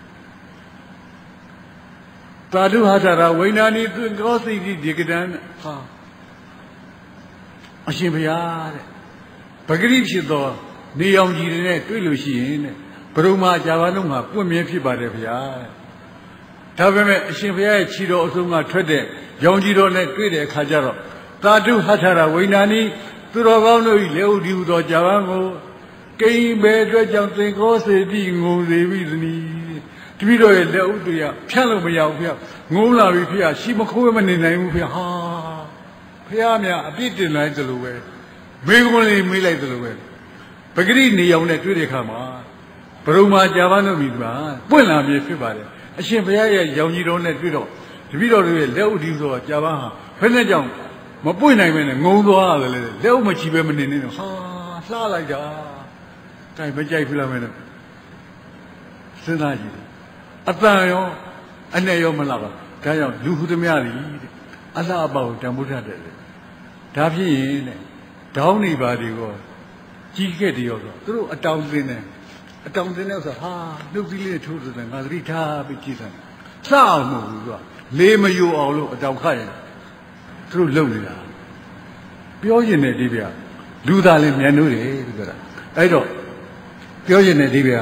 သာဓုဟာထာဝိညာဏီသင်္ကောစိတိဒီကတံဟာအရှင်ဘုရားတဲ့ပဂရိဖြစ်သောနေအောင်ကြီးတွေနဲ့တွေ့လို့ရှိရင်တဲ့ဘုရုံမှာဂျာဘာလုံးမှာပွင့်မြင်ဖြစ်ပါတယ်ဗျာဒါပေမဲ့အရှင်ဘုရားရဲ့ခြေတော်အဆုံးကထွက်တဲ့ရောင်ကြီးတော်နဲ့တွေ့တဲ့အခါကျတော့သာဓုဟထရာဝိညာဏီသူတော်ကောင်းတို့၏လက်ဥဒီဟုသောဂျာဘာကိုကိန်းပဲအတွက်ကြောင့်သင်္ကောစေတိငုံစေပြီသနည်းတပည့်တော်ရဲ့လက်ဥတွေကဖြတ်လို့မရဘူးဗျာငုံလာပြီဖေရှိမခိုးမနေနိုင်ဘူးဖေဟာဖေများအပြစ်တင်လိုက်သလိုပဲမေကွန်းလေးမေးလိုက်သလိုပဲပဂရိနေအောင်နဲ့တွေ့တဲ့အခါမှာဘုရုံမှာကြာပန်းလို့မိပါပွင့်လာပြီဖြစ်ပါတယ်အရှင်ဘုရားရဲ့ရောင်ကြီးတော်နဲ့တွေ့တော့တပည့်တော်တို့ရဲ့လက်ဥဒီဆိုတာကြာပန်းဟာဘယ်နဲ့ကြောင့်မပွင့်နိုင်ပဲနဲ့ငုံသွားတယ်လေလက်ဥမချီပဲမနေနေတော့ဟာလှလိုက်တာတိုင်မကြိုက်ဘူးလားမင်းတို့စဉ်းစားကြည့်အတန်ရောအနဲ့ရောမလားပါဒါကြောင့်လူဟုသမျှသည်အလှအပေါက်တန်ဖိုးထတယ်လေဒါဖြစ်ရင်တဲ့ဒေါင်းနေပါဒီကောကြီးခဲ့တယ်ရောဆိုသူတို့အတောင်သင်းတယ်အတောင်သင်းတဲ့ဆိုဟာနှုတ်ပြီးလေးထိုးတယ်ငါသတိထားပြီးကြည့်တယ်စအောင်မဟုတ်ဘူးကွာလေမယိုအောင်လို့အတောင်ခတ်ရင်သူတို့လုံနေတာပြောရင်လည်းဒီပြလူသားလည်းမြန်လို့တယ်ပြီးပြောတာအဲ့တော့ပြောရင်လည်းဒီပြ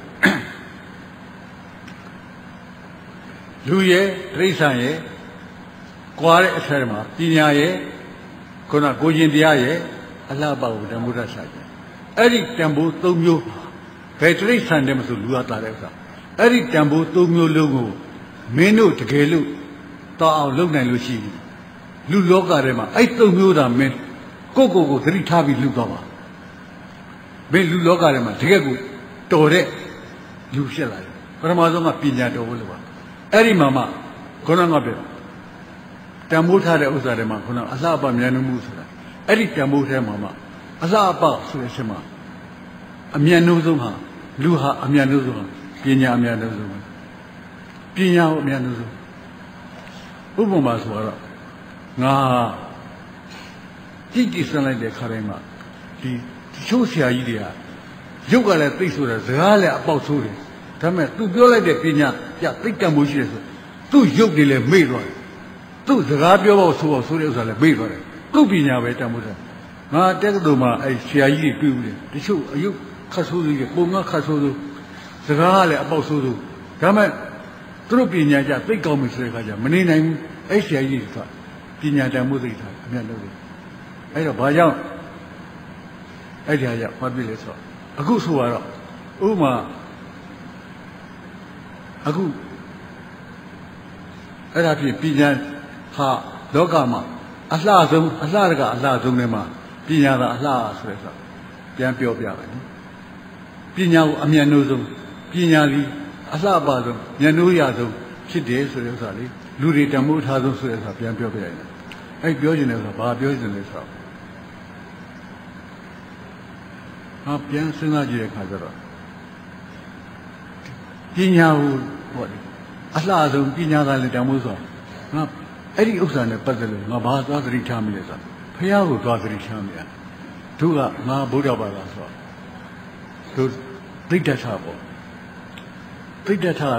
လူရဲ့တိရစ္ဆာန်ရဲ့ကွာတဲ့အထက်မှာပညာရဲ့ခုနကိုရှင်တရားရဲ့အလှပကိုတန်ဖိုးထဆိုင်တယ်အဲ့ဒီတန်ဖိုး၃မျိုးဘယ်တိရစ္ဆာန်တည်းမဆိုလူသားတာတဲ့ဥစ္စာအဲ့ဒီတန်ဖိုး၃မျိုးလုံးကိုမင်းတို့တကယ်လို့တောင်းအောင်လုပ်နိုင်လို့ရှိရင်လူလောကထဲမှာအဲ့၃မျိုးသာမင်းကိုကိုကိုသတိထားပြီးလူသွားပါမင်းလူလောကထဲမှာတကယ်ကိုတော်တဲ့လူဖြစ်လာတယ်ပထမဆုံးကပညာတော်ဖို့လို့ပါအဲ့ဒီမှာမှခေါင်းကပြောတန်ဖိုးထားတဲ့ဥစ္စာတွေမှာခုနအလှပမြန်မှုဆိုတာအဲ့ဒီတန်ဖိုးထဲမှာမှအလှပဆိုတဲ့အချိန်မှာအမြန်နှုံးဆုံးဟာလူဟာအမြန်နှုံးဆုံးပညာအမြန်နှုံးဆုံးပညာကိုအမြန်နှုံးဆုံးဥပမာဆိုတော့ငါကြည့်ကြည့်စမ်းလိုက်တဲ့ခါတိုင်းမှာဒီချိုးဆရာကြီးတွေကရုပ်ကလည်းသိဆိုတာစကားလည်းအပေါက်ဆိုးတယ်ဒါပေမဲ့သူပြောလိုက်တဲ့ပညာပြသိတတ်မှုရှိတယ်ဆိုသူ့ရုပ်တွေလည်းမေ့သွားတယ်သူ့စကားပြောဖို့ဆိုဖို့ဆိုတဲ့ဥစ္စာလည်းမေ့သွားတယ်သူ့ပညာပဲတတ်မှုတယ်ငါတက္ကသိုလ်မှာအဲဆရာကြီးတွေတွေ့ဘူးတယ်တချို့အယုတ်ခတ်ဆိုးကြီးပုံငါခတ်ဆိုးဆိုးစကားလည်းအပေါက်ဆိုးဆိုးဒါပေမဲ့သူတို့ပညာကြသိကောင်းပြီဆိုတဲ့အခါကျမနေနိုင်ဘူးအဲဆရာကြီးတွေကပညာတတ်မှုသိတာအမြတ်လို့တယ်အဲ့တော့ဘာကြောင့်အဲ့ဒီဟာကြောင့်ဘာဖြစ်လဲဆိုတော့အခုဆိုတော့ဥပမာအခုအဲ့ဒါဖြစ်ပညာဟာလောကမှာအလှဆုံးအလှတကအလှဆုံးတွေမှာပညာသာအလှဆိုတဲ့ဆိုပြန်ပြောပြမယ်နော်ပညာကိုအမြန်နှိုးဆုံးပညာလီအလှပါဆုံးဉာဏ်နှိုးရဆုံးဖြစ်တယ်ဆိုတဲ့ဥစ္စာလေးလူတွေတမိုးထားဆုံးဆိုတဲ့ဥစ္စာပြန်ပြောပြရတယ်အဲ့ပြောချင်တယ်ဆိုတာဘာပြောချင်လဲဆိုတော့ဟာပြန်စဉ်းစားကြည့်တဲ့အခါကျတော့ပညာကိုဟောတယ်အလှဆုံးပညာကလည်းတမိုးဆိုငါအဲ့ဒီဥစ္စာနဲ့ပတ်သက်လို့ငါဘာသွားသတိထားမိလဲဆိုတော့ဖះကိုသွားသတိထားမိရတို့ကငါဗုဒ္ဓဘာသာဆိုတော့တို့သိတ္တထပေါ့သိတ္တထဟာ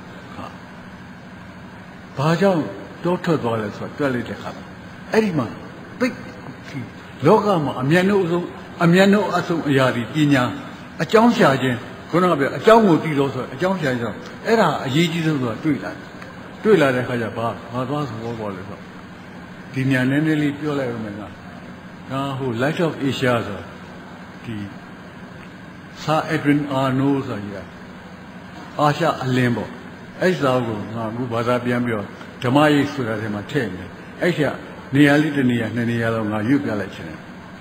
ဘာကြောင့်တောထွက်သွားလဲဆိုတော့တွက်လိုက်တဲ့ခါအဲ့ဒီမှာသိလောကမှာအမြန်တို့အဆုံးအမြန်တို့အဆုံးအရာဒီပညာအကြောင်းရှာခြင်းခုနကပြောအကြောင်းကိုတည်လို့ဆိုအကြောင်းရှာခြင်းအဲ့ဒါအရေးကြီးဆုံးဆိုတာတွေ့လာတွေ့လာတဲ့ခါကျဘာဘာသွားဆိုပေါ်လဲဆိုဒီညာနည်းနည်းလေးပြောလိုက်ရမယ်ကဒါဟို Light of Asia ဆိုဒီSir Edwin Arnold ဆိုရအာရှအလင်းပေါ့အဲ့စာကိုငါအခုဘာသာပြန်ပြောဓမ္မရိပ်ဆိုတာထဲမှာထည့်နေအဲ့ကနေရာလေးတစ်နေရာနှစ်နေရာတော့ငါရွတ်ပြလိုက်ခြင်း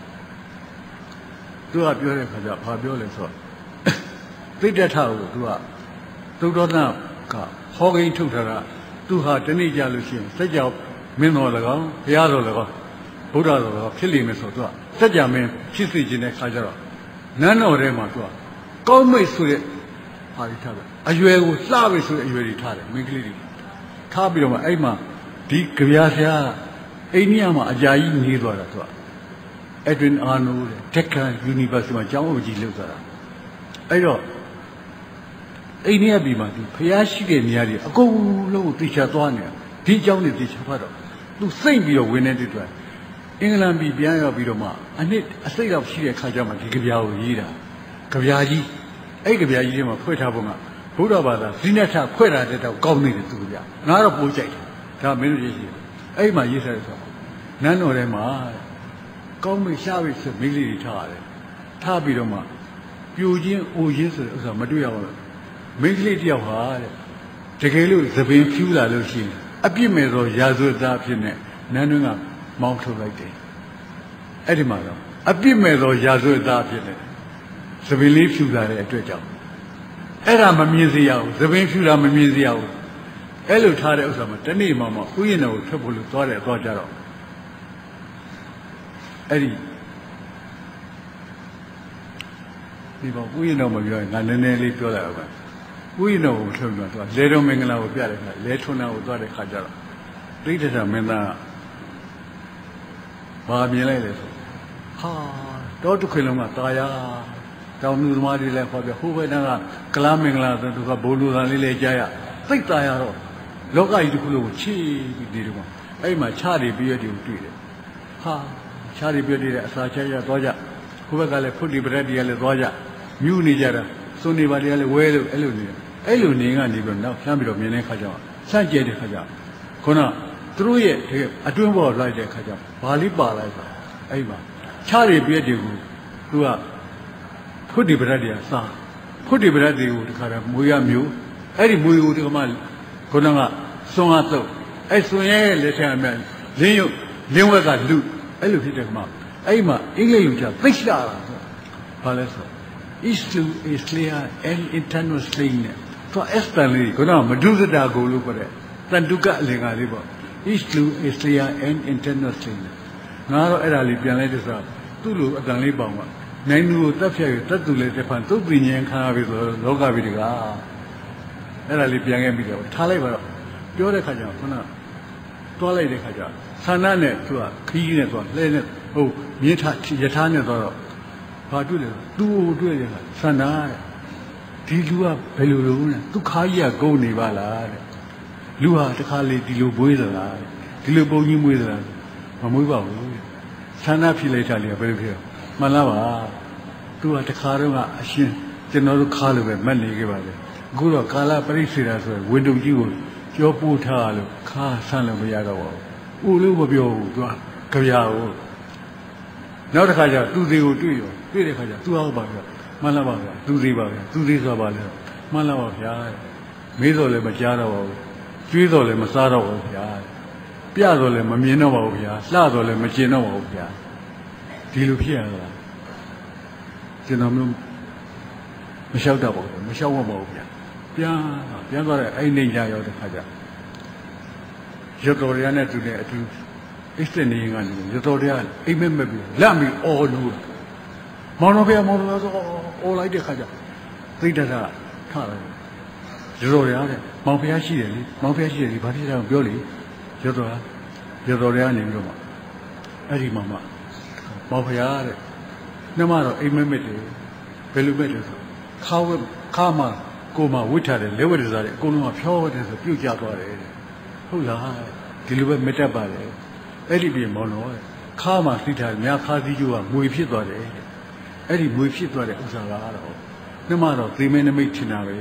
သူကပြောတဲ့ခါကျဘာပြောလဲဆိုတော့သိတ္တထကိုသူကသုဒ္ဓနာကဟောကိန်းထုတ်ထားတာသူဟာတနေ့ကြလို့ရှိရင်စัจ java မင်းတော်၎င်းဘုရားတော်၎င်းဗုဒ္ဓတော်၎င်းဖြစ်လိမ့်မယ်ဆိုတော့သူကစัจ java မင်းဖြစ်စေခြင်းတဲ့ခါကျတော့နန်းတော်ထဲမှာသူကကောင်းမိတ်ဆိုတဲ့ဟာဒီထားတယ်အရွယ်ကိုလှပြီဆိုတဲ့အရွယ်တွေထားတယ်မိန်းကလေးတွေထားပြီးတော့မှအဲ့မှာဒီကြပြားဆရာအိန္ဒိယမှာအကြာကြီးနေသွားတာသူက Edwin Arnold တဲ့ Deccan University မှာကျောင်းအုပ်ကြီးလုပ်သွားတာအဲ့တော့အိန္ဒိယပြည်မှာသူဖျားရှိတဲ့နေရာတွေအကုန်လုံးကိုသိချသွားနေတာဒီကျောင်းတွေသိချဖတ်တော့သူစိတ်ပြီးတော့ဝင်နေတဲ့အတွက်အင်္ဂလန်ပြည်ပြန်ရောက်ပြီးတော့မှအနှစ်အစိတ်လောက်ရှိတဲ့ခါကျမှဒီကြပြားကိုရေးတာကဗျာကြီးအဲ့ကဗျာကြီးတွေမှာဖွင့်ထားပုံကဘုရားဘာသာဇိနထဖွင့်ထားတဲ့တော့ကောင်းနေတယ်သူကငါတော့ပိုးကြိုက်တယ်ဒါမင်းတို့ရေးရှိအဲ့မှာရေးထားတယ်ဆိုနန်းတော်ထဲမှာကောင်းမိရှားပြီဆိုမိလေးတွေထားရတယ်ထားပြီးတော့မှပြိုချင်းအိုချင်းဆိုတဲ့ဥစ္စာမတွေ့ရပါဘူးမိန်းကလေးတယောက်ဟာတဲ့တကယ်လို့သပင်ဖြူလာလို့ရှိရင်အပြစ်မဲ့သောရာဇဝတ်သားဖြစ်နေနန်းတွင်းကမောင်းထုတ်လိုက်တယ်အဲ့ဒီမှာတော့အပြစ်မဲ့သောရာဇဝတ်သားဖြစ်နေသပင်လေးဖြူလာတဲ့အတွက်ကြောင့်အဲ့ဒါမမြင်စေရဘူးသပင်ဖြူလာမမြင်စေရဘူးအဲ့လိုထားတဲ့ဥစ္စာမှာတနေ့မှမှဥယျာဉ်တော်ကိုထွက်ဖို့လို့သွားတယ်သွားကြတော့အဲ့ဒီဒီပေါ့ဥယျာဉ်တော်မပြောရင်ငါနည်းနည်းလေးပြောလိုက်အောင်ဥယျာဉ်တော်ကိုထွက်ပြီးတော့လဲတော်မင်္ဂလာကိုပြတယ်ခါလဲထွန်းတာကိုသွားတဲ့ခါကျတော့ပြိဋ္ဌာမင်းသားဘာမြင်လိုက်လဲဆိုဟာတော့တစ်ခွေလုံးကตาရတောင်သူသမားတွေလည်းခေါ်ပြဟိုဘက်တန်းကကလားမင်္ဂလာဆိုသူကဘိုးလူသားလေးလေးကြားရသိတ်ตาရတော့လောကကြီးတစ်ခုလုံးကိုချီးပြီးနေတယ်ကွာအဲ့မှာခြားတွေပြည့်တယ်တွေ့တယ်ဟာခြားတွေပြည့်တယ်အစာချရသွားကြဟိုဘက်ကလည်းဖုတ်ဒီပရက်တွေကလည်းသွားကြမြူးနေကြတာစွန်နေပါတွေကလည်းဝဲလို့အဲ့လိုနေအဲ့လိုနေကနေပြီးတော့နောက်ဖြန်းပြီးတော့မြင်တဲ့ခါကျတော့စန့်ကျဲတဲ့ခါကျခုနသူတို့ရဲ့အတွင်းပေါ်လိုက်တဲ့ခါကျဘာလေးပါလိုက်တာအဲ့မှာခြားတွေပြည့်တယ်ကိုသူကဖုတ်ဒီပရက်တွေကစားဖုတ်ဒီပရက်တွေကိုတခါတော့မွေရမျိုးအဲ့ဒီမွေကိုဒီကမှခုနကစွန်အားတော့အဲ့စွန်ရဲ့လက်ထက်အမြလင်းရုပ်လင်းဝက်ကလူအဲ့လိုဖြစ်တဲ့ကမှအဲ့မှာအင်္ဂလိပ်လူချသိချတာဘာလဲဆိုis to is clear and internationally နဲ့သူအစတန်လေးခုနကမဒုစတာကိုလို့ပြောတယ်တန်တုကအလင်္ကာလေးပေါ့ is to is clear and internationally ငါတော့အဲ့ဒါလေးပြန်လိုက်တဲ့ဆိုသူ့လိုအတန်လေးပေါင်ကနိုင်သူကိုတက်ဖြတ်ရတတ်သူလည်းတစ်ဖန်သုတ်ပင်ဉ္ခါပြီဆိုလောကပြည်တကအဲ့ဒါလေးပြန်ခဲ့ပြီးတော့ထားလိုက်ပါတော့ပြောတဲ့ခါကျတော့ခုနတွားလိုက်တဲ့ခါကျဆန္ဒနဲ့သူကခီးနဲ့သွားလဲနဲ့ဟုတ်မြင်းထားယထာနဲ့သွားတော့ဘာတွေ့လဲသူ့ကိုတွေ့တယ်ကဆန္ဒတဲ့ဒီလူကဘယ်လိုလုပ်လဲသူခါကြီးကကုန်နေပါလားတဲ့လူဟာတခါလေဒီလိုဘွေးသလားဒီလိုပုံကြီးမွေးသလားမမွေးပါဘူးဆန္ဒဖြစ်လိုက်တာလေဘယ်လိုဖြစ်မှန်လားပါသူကတခါတော့ကအရှင်ကျွန်တော်တို့ခါလို့ပဲမှတ်နေခဲ့ပါလေအခုတော့ကာလပရိစ္ဆေဒဆိုရယ်ဝင်းတုံကြီးကိုကြောပို့ထားလို့ခါဆန်းလို့မရတော့ပါဘူးဦးလို့မပြောဘူးသူကကြပြာကိုနောက်တစ်ခါကျသူစီကိုတွေ့ရောတွေ့တဲ့ခါကျသူဟောပါဗျာမှန်လားပါဗျာသူစီပါဗျာသူစီဆိုပါလေမှန်လားပါဗျာမေးတော့လည်းမကြားတော့ပါဘူးကျွေးတော့လည်းမစားတော့ပါဘူးဗျာပြတော့လည်းမမြင်တော့ပါဘူးဗျာလှတော့လည်းမကျင်တော့ပါဘူးဗျာဒီလိုဖြစ်ရတာကျွန်တော်မျိုးမလျှောက်တော့ပါဘူးမလျှောက်တော့ပါဘူးဗျာပြန်ပြန်သွားတဲ့အဲ့နေကြရောက်တဲ့ခါကျရတော်ရနဲ့သူနဲ့အတူအိစနေကနေရတော်ရအိမ်မက်မက်ပြီးလက်ပြီးအော်လို့မောင်တော်ဖေမောင်တော်ဆိုအော်လိုက်တဲ့ခါကျသိတ္တကထားတယ်ရတော်ရတဲ့မောင်ဖေရှိတယ်လေမောင်ဖေရှိတယ်လေဘာဖြစ်တာပြောလေရတော်ရတော်ရကနေပြီးတော့မှအဲ့ဒီမှာမှမောင်ဖေတဲ့နှမတော့အိမ်မက်မက်တယ်ဘယ်လိုမဲ့တယ်ဆိုခါဝဲခါမှကိုမဝိထားတယ်လက်ဝဲတစားတယ်အကုန်လုံးကဖြောတယ်ဆိုပြုတ်ကျသွားတယ်ဟုတ်လားဒီလိုပဲမတက်ပါလေအဲ့ဒီပြင်မောင်တော်ခါမှသိထားမြားခါသီးကျိုးကငွေဖြစ်သွားတယ်အဲ့ဒီငွေဖြစ်သွားတဲ့ဥစ္စာကတော့နှမတော့သေမင်းနမိတ်ထင်တာပဲ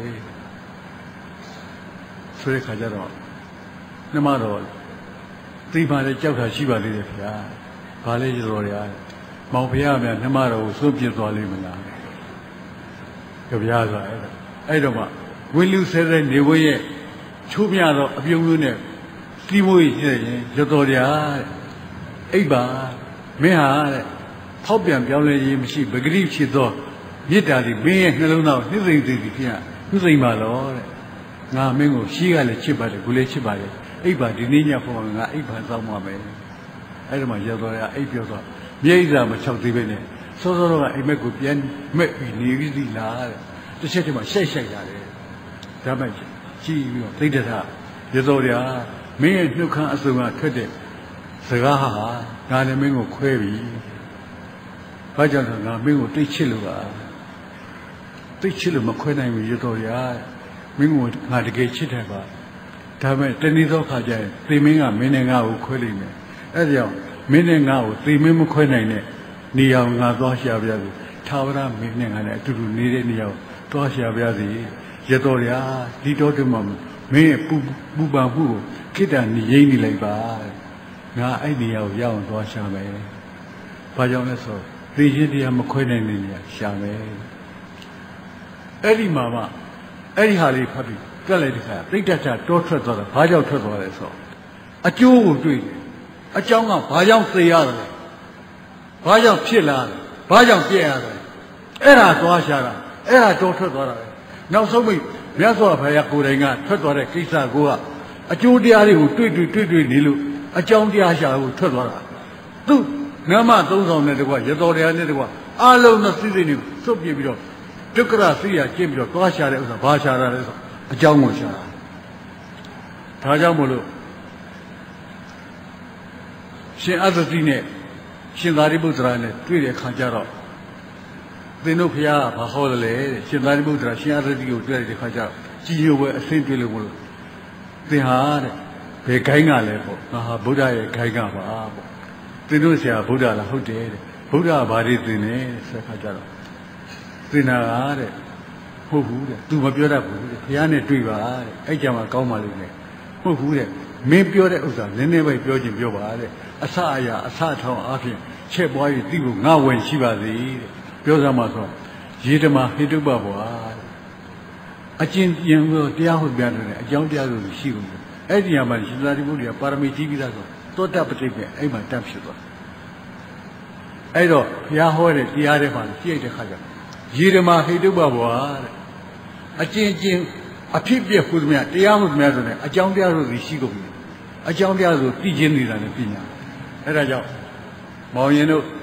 ဆိုတဲ့ခါကျတော့နှမတော့သိပါလေကြောက်တာရှိပါသေးတယ်ဗျာဘာလဲရတော်ရမောင်ဖရာများနှမတော်ကိုစွန့်ပြစ်သွားလိမ့်မလားကြပြားဆိုအဲ့ဒါအဲ့တော့မှဝင်းလူဆဲဆဲနေဝင်းရဲ့ချိုးပြတော့အပြုံးမျိုးနဲ့စီးမွေးရဲ့ရတော်ရတဲ့အိပ်ပါမင်းဟာတဲ့ဖောက်ပြန်ပြောင်းလဲရေးမရှိပဂရိဖြစ်သောမေတ္တာဒီမင်းရဲ့နှလုံးသားကိုနှိမ့်သိမ့်သိပြီဖြစ်နှိမ့်သိမ့်ပါတော့တဲ့ငါမင်းကိုရှိကလည်းချစ်ပါတယ်ကိုလည်းချစ်ပါတယ်အိပ်ပါဒီနေ့ညဖော်ငါအိပ်ပါစောင်းပါမယ်အဲ့ဒါမှရတော်ရအိပ်ပြောတော့မြိတ်စာမချောက်သေးပဲနဲ့စောစောတော့ကအိမ်မက်ကိုပြန်မက်ပြီးနေပြီသီလားတဲ့တစ်ချက်တည်းမှရှိုက်ရှိုက်ရတယ်ဒါမှကြည့်ပြီးတော့သိတ္တထရတော်ရမင်းရဲ့နှုတ်ခမ်းအစုံကထွက်တဲ့စကားဟာငါလည်းမင်းကိုခွဲပြီဘာကြောင့်လဲငါမင်းကိုတိတ်ချစ်လို့ပါတိတ်ချစ်လို့မခွဲနိုင်ဘူးရတော်ရမင်းကိုငါတကယ်ချစ်တယ်ပါဒါပေမဲ့တဏှိသောခါကျရင်သေမင်းကမင်းနဲ့ငါ့ကိုခွဲလိမ့်မယ်အဲ့ဒါကြောင့်မင်းနဲ့ငါ့ကိုသေမင်းမခွဲနိုင်တဲ့နေရာငါသွားရှာပြပြီထထာဝရမင်းနဲ့ငါနဲ့အတူတူနေတဲ့နေရာကိုတွားရှာပြစီရတော်ရဒီတော်တုံးမှာမင်းရဲ့ပူပူပန်မှုကိုခိတ္တနေရင်းနေလိုက်ပါငါအဲ့ဒီနေရာကိုရောက်အောင်တွားရှာမယ်ဘာကြောင့်လဲဆိုသိချင်းတရားမခွဲနိုင်တဲ့နေရာရှာမယ်အဲ့ဒီမှာမှအဲ့ဒီဟာလေးဖတ်ပြီးကက်လိုက်တဲ့ခါတိတ်တက်တာတောထွက်သွားတာဘာကြောင့်ထွက်သွားလဲဆိုအကျိုးကိုတွေ့တယ်အကြောင်းကဘာကြောင့်သိရတယ်လဲဘာကြောင့်ဖြစ်လာတယ်ဘာကြောင့်ပြည့်ရတယ်အဲ့ဒါသွားရှာတာအဲ့ဒါတောထွက်သွားတာပဲနောက်ဆုံးမိမြတ်စွာဘုရားကိုယ်တိုင်ကထွက်သွားတဲ့ကိစ္စကိုကအကျိုးတရားတွေကိုတွေ့တွေ့တွေ့တွေ့နေလို့အကြောင်းတရားရှာကိုထွက်သွားတာသူနမသုံးဆောင်တဲ့တကွရတော်တရားနဲ့တကွအလုံးနဲ့သိသိနေစွတ်ပြပြီးတော့ဒုက္ခရသိရကျင့်ပြီးတော့သွားရှာတဲ့ဥစ္စာဘာရှာတာလဲဆိုအကြောင်းကိုရှာတာဒါကြောင့်မို့လို့ရှင်အသတိနဲ့ရှင်သာရိပုတ္တရာနဲ့တွေ့တဲ့ခါကျတော့သင်တို့ဖရာဘာဟောလဲတဲ့ရှင်သာရိပုတ္တရာရှင်အသတိကိုတွေ့တဲ့ခါကျတော့ကြည်ရွယ်အဆင်းတွေ့လို့မလို့သင်ဟာတဲ့ဘယ်ခိုင်းကလဲပေါ့ငါဟာဗုဒ္ဓရဲ့ခိုင်းကပါပေါ့သင်တို့ဆရာဗုဒ္ဓလားဟုတ်တယ်တဲ့ဗုဒ္ဓကဘာတွေသင်လဲဆိုတဲ့ခါကျတော့သင်တာကတဲ့ဟုတ်ဘူးတဲ့ तू မပြောတတ်ဘူးတဲ့ဘုရားနဲ့တွေ့ပါတဲ့အဲ့ကြမှာကောင်းပါလိမ့်မယ်ဟုတ်ဘူးတဲ့မင်းပြောတဲ့ဥစ္စာနည်းနည်းပဲပြောချင်ပြောပါတဲ့အစအရာအစထောင်းအဖြစ်ချက်ပွားပြီးတိကိုငါဝင်ရှိပါစေတဲ့ပြောစမ်းပါဆိုရေဓမ္မဟိတုပ္ပဘွာအကျဉ်းပြန်လို့တရားဟုတ်ပြန်တယ်အကြောင်းတရားလို့ရှိဘူးအဲ့ဒီမှာရှင်သာရိပုတ္တရာပါရမီကြီးပြီးသားဆိုသောတပတိပဲအဲ့မှာတတ်ဖြစ်သွားအဲ့တော့ဘုရားဟောတဲ့တရားတွေမှာကြည့်တဲ့ခါကျရေဓမ္မဟိတုပ္ပဘွာတဲ့အကျဉ်းချင်းအဖြစ်ပြက်ခုသမျှတရားမှုသမျှဆိုတဲ့အကြောင်းတရားတို့ရှိကုန်ပြီအကြောင်းတရားဆိုသိချင်းနေတာနဲ့ပညာအဲ့ဒါကြောင့်မောင်ရင်တို့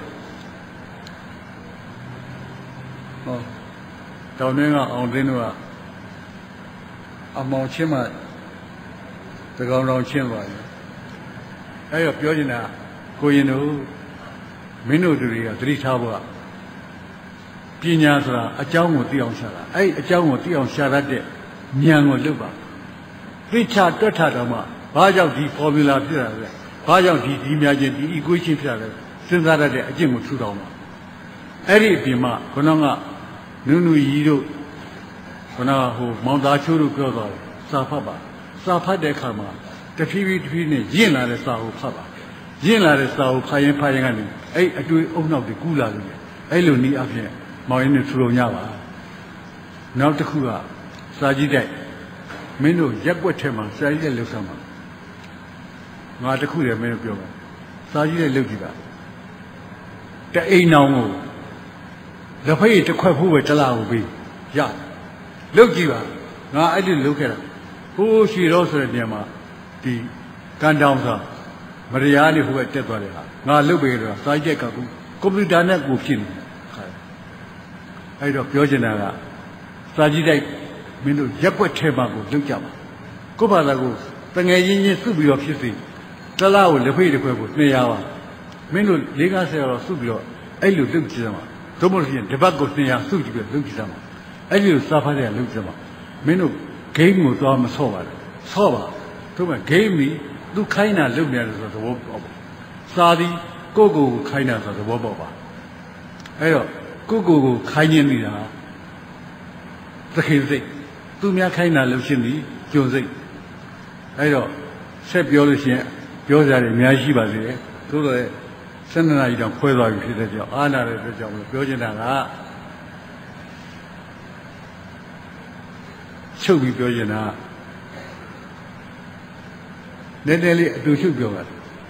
ဟောတောင်းတင်းကအောင်သိန်းတို့ကအမောင်ချင်းမှတကောင်တော်ချင်းသွားတယ်အဲ့တော့ပြောနေတာကိုရင်တို့မင်းတို့တွေကသတိထားဖို့ပညာဆိုတာအကြောင်းကိုသိအောင်ရှာတာအဲ့အကြောင်းကိုသိအောင်ရှာတတ်တဲ့ဉာဏ်ကိုလုပ်ပါသိချတွက်ထတော့မှဘာကြောင့်ဒီ formula ဖြစ်တာလဲဘာကြောင့်ဒီဒီများချင်းဒီ equation ဖြစ်တာလဲစဉ်းစားတတ်တဲ့အကျင့်ကိုထူထောင်ပါအဲ့ဒီအပြင်မှာခုနကနုနုကြီးတို့ခုနကဟိုမောင်သားချိုးတို့ပြောသွားတယ်စာဖတ်ပါစာဖတ်တဲ့အခါမှာတဖြည်းဖြည်းတဖြည်းနဲ့ရင့်လာတဲ့စာကိုဖတ်ပါရင့်လာတဲ့စာကိုဖတ်ရင်ဖတ်ရင်ကနေအဲ့အတွေ့အုံနောက်တွေကူးလာလို့အဲ့လိုနည်းအဖြစ်မောင်ရင်းနဲ့ထူထောင်ကြပါနောက်တစ်ခုကစာကြည့်တိုက်မင်းတို့ရက်ွက်ထဲမှာစာကြည့်တဲ့လောက်ဆမ်းပါငါတခုတည်းမင်းတို့ပြောပါစာကြည့်တဲ့လောက်ကြည့်ပါတအိမ်အောင်ကိုလက်ဖက်ရည်တစ်ခွက်ဖို့ပဲတလားကိုပြီးရလောက်ကြည့်ပါငါအဲ့ဒီလောက်ခဲ့တာဟိုးရှိတော့ဆိုတဲ့နေရာမှာဒီကန်တောင်စာမရရားလေးဟိုဘက်တက်သွားတယ်ဟာငါလုတ်ပေးတော့စာကြည့်ကကွန်ပျူတာနဲ့ကိုဖြစ်နေအဲ့တော့ပြောချင်တာကစာကြည့်တိုက်မင်းတို့ရက်ွက်ထဲမှာကိုလုတ်ကြပါကိုယ့်ဘာသာကိုတငယ်ချင်းချင်းစုပြီးတော့ဖြစ်စီတလားကိုလက်ဖေးတစ်ခွက်ကိုနှစ်ရာပါမင်းတို့လေးကားဆယ်တော့စုပြီးတော့အဲ့လိုလုတ်ကြည့်စမ်းပါသို့မဟုတ်ရင်ဒီဘက်ကိုနှစ်ရာစုကြည့်ပြီးလုတ်ကြည့်စမ်းပါအဲ့ဒီလိုစာဖတ်တဲ့လုတ်ကြည့်ပါမင်းတို့ဂိမ်းကိုသွားမဆော့ပါနဲ့ဆော့ပါသို့မဲ့ဂိမ်းမီသူခိုင်းတာလုတ်နေတယ်ဆိုတော့သဘောပေါက်ပါစာသည်ကိုယ့်ကိုယ်ကိုခိုင်းတာဆိုတော့သဘောပေါက်ပါအဲ့တော့ကိုယ့်ကိုယ်ကိုခိုင်းနေနေတာသခင်စိတ်သူများခိုင်းတာလို့ရှင်းပြီကြုံစိတ်အဲ့တော့ဆက်ပြောလို့ရှိရင်ပြောကြတယ်အများကြီးပါသေးတယ်သို့တော်လည်းဆန္ဒနာကြီးတော့ခွဲသွားပြီဖြစ်တဲ့ကြောင့်အားနာတဲ့အတွက်ကြောင့်ပြောချင်တာကချုပ်ပြီးပြောချင်တာနည်းနည်းလေးအတူချုပ်ပြောတာ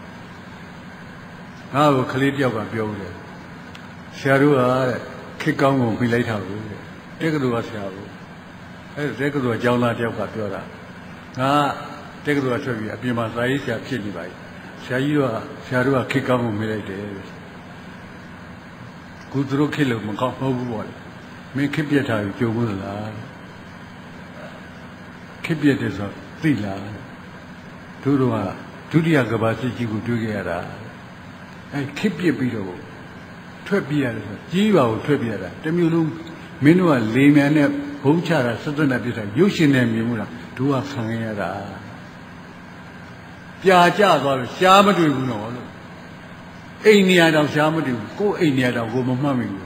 ငါ့ကိုကလေးတယောက်ကပြောဦးတယ်ဆရာတို့ကတဲ့ခေတ်ကောင်းကိုပြီးလိုက်တာဘူးတဲ့တက္ကသိုလ်ကဆရာဘူးအဲ့တက္ကသိုလ်ကျောင်းသားတယောက်ကပြောတာငါတက္ကသိုလ်ကထွက်ပြီးအပြင်မှာစာရေးဆရာဖြစ်နေပါ යි ဆရာကြီးတော့ဆရာတို့ကခေတ်ကောင်းကိုမေးလိုက်တယ်ကုသရုခေတ်လို့မကောင်းမဟုတ်ဘူးပေါ့လေမင်းခေတ်ပြတ်တာကိုကြုံဘူးလားခေတ်ပြတ်တယ်ဆိုသိလားတို့တော့ဒုတိယကမ္ဘာစစ်ကြီးကိုတွေ့ခဲ့ရတာအဲခေတ်ပြတ်ပြီးတော့ထွက်ပြေးရတယ်ဆိုကြီးပါကိုထွက်ပြေးရတာတမျိုးလုံးမင်းတို့ကလေမြန်နဲ့ဘုံချတာစက်သွက်နဲ့ပြစ်တာရုပ်ရှင်နဲ့မြင်မှုလားတို့ကခံရတာပြာကျသွားလို့ရှားမတွေ့ဘူးနော်လို့အိမ်နေရာတော့ရှားမတွေ့ဘူးကိုယ်အိမ်နေရာတော့ကိုမမှတ်မိဘူး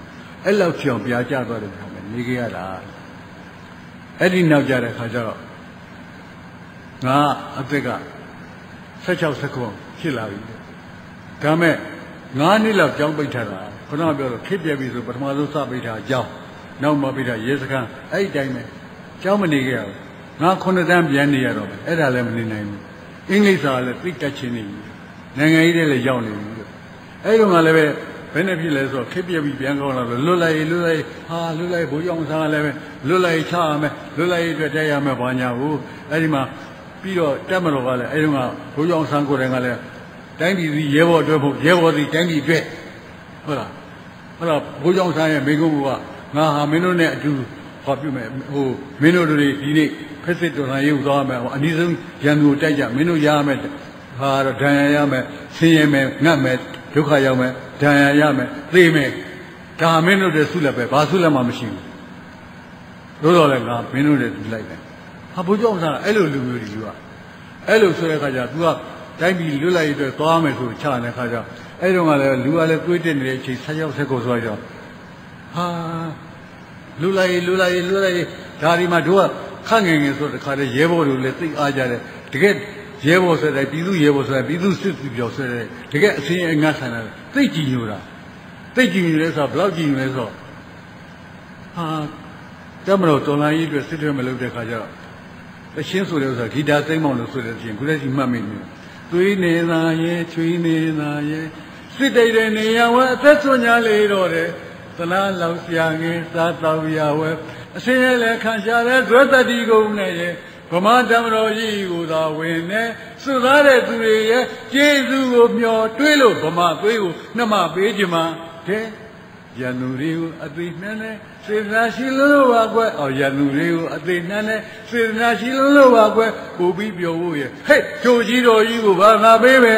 အဲ့လောက်ကြောင်ပြာကျသွားတယ်ခင်ဗျနေကြရတာအဲ့ဒီနောက်ကြတဲ့ခါကျတော့ငါအသက်က十六 十九ဖြစ်လာပြီဒါမဲ့ငါးနှစ်လောက်ကြောင်းပိတ်ထားတာခဏပြောတော့ခစ်ပြပြီဆိုပထမဆုံးစပိတ်ထားကြောင်းနောက်မှပိတ်ထားရဲစခန်းအဲ့ဒီတိုင်းပဲကြောင်းမနေကြရဘူးငါခုနှစ်တန်းပြန်နေရတော့ပဲအဲ့ဒါလည်းမနေနိုင်ဘူးအင်္ဂလိပ်စာလည်းသိတတ်ချင်းနေပြီနိုင်ငံရေးတွေလည်းရောက်နေပြီအဲ့လိုမှလည်းပဲဘယ်နဲ့ဖြစ်လဲဆိုတော့ခစ်ပြပြီးပြန်ကောင်းလာတော့လွတ်လိုက်လွတ်လိုက်ဟာလွတ်လိုက်ဘိုးကြောင်စားလည်းပဲလွတ်လိုက်ချရမယ်လွတ်လိုက်အတွက်တက်ရမယ်ဘာညာဘူးအဲ့ဒီမှာပြီးတော့တက်မတော်ကလည်းအဲ့ဒီမှာဘိုးကြောင်ဆန်းကိုယ်တိုင်ကလည်းတိုင်းပြည်စီရဲဘော်အတွက်ဖို့ရဲဘော်စီတိုင်းပြည်အတွက်ဟုတ်လားအဲ့တော့ဘိုးကြောင်ဆန်းရဲ့မိကုန်းကငါဟာမင်းတို့နဲ့အတူဟောပြုမယ်ဟိုမင်းတို့တွေဒီနေ့ဖက်စစ်တော်လှန်ရေးကိုသွားမယ်ဟိုအနည်းဆုံးရန်သူကိုတိုက်ကြမင်းတို့ရရမယ်ဟာတော့ဒဏ်ရာရမယ်ဆင်းရဲမယ်ငတ်မယ်ဒုက္ခရောက်မယ်ဒဏ်ရာရမယ်သိမယ်ဒါမင်းတို့တွေဆုလက်ပဲဘာဆုလက်မှမရှိဘူးတို့တော့လည်းငါမင်းတို့တွေဒီလိုက်တယ်ဟာဘိုးကြောင့်စားအဲ့လိုလူမျိုးတွေကအဲ့လိုဆိုတဲ့အခါကျ तू ကတိုင်းပြည်လွတ်လိုက်ရတဲ့သွားမယ်ဆိုချတဲ့အခါကျအဲ့တော့ကလည်းလူကလည်းတွေးတက်နေတဲ့အချိန်ဆက်ရောက်ဆက်ကိုဆိုတော့ဟာလူလိုက်လူလိုက်လူလိုက်ဒါဒီမှာတို့ကခန့်ငယ်ငယ်ဆိုတဲ့ခါတည်းရဲဘော်တွေလည်းသိအားကြတယ်တကယ်ရဲဘော်ဆိုတဲ့ပြည်သူရဲဘော်ဆိုတဲ့ပြည်သူစစ်သူပြောဆိုတဲ့တကယ်အစင်းအငတ်ဆန်တယ်သိကြည်ညိုတာသိကြည်ညိုလဲဆိုတော့ဘယ်လောက်ကြည်ညိုလဲဆိုတော့ဟာတမလို့တော်လိုင်းကြီးအတွက်စစ်တွေမလုပ်တဲ့ခါကျတော့အရှင်းဆိုတဲ့ဥစ္စာဂီတာသိမ့်မောင်လို့ဆိုတဲ့အချင်းခုလည်းဒီမှတ်မိနေသွေးနေသာရဲ့ချွေးနေသာရဲ့စစ်တိတ်တဲ့နေရဝဲအသက်ဆွညာလေးတော့တယ်သလားလောက်ဆရာငယ်စားတော်ရဝဲအစင်းရဲ့လည်းခံရှာတဲ့ဇွဲတတိကုန်းနဲ့ရဲ့ဗမာတမတော်ကြီးကိုသာဝင်နေစွသားတဲ့သူတွေရဲ့ကျေးဇူးကိုမျှော်တွေးလို့ဗမာသွေးကိုနှမပေးကြမှာတဲ့ရန်သူတွေကိုအသိနှမ်းနဲ့စေတနာရှိလို့ပါကွယ်အော်ရန်သူတွေကိုအသိနှမ်းနဲ့စေတနာရှိလို့ပါကွယ်ကိုပြီးပြောဖို့ရဲ့ဟဲ့ဂျိုကြီးတော်ကြီးကိုဘာငါပေးမယ်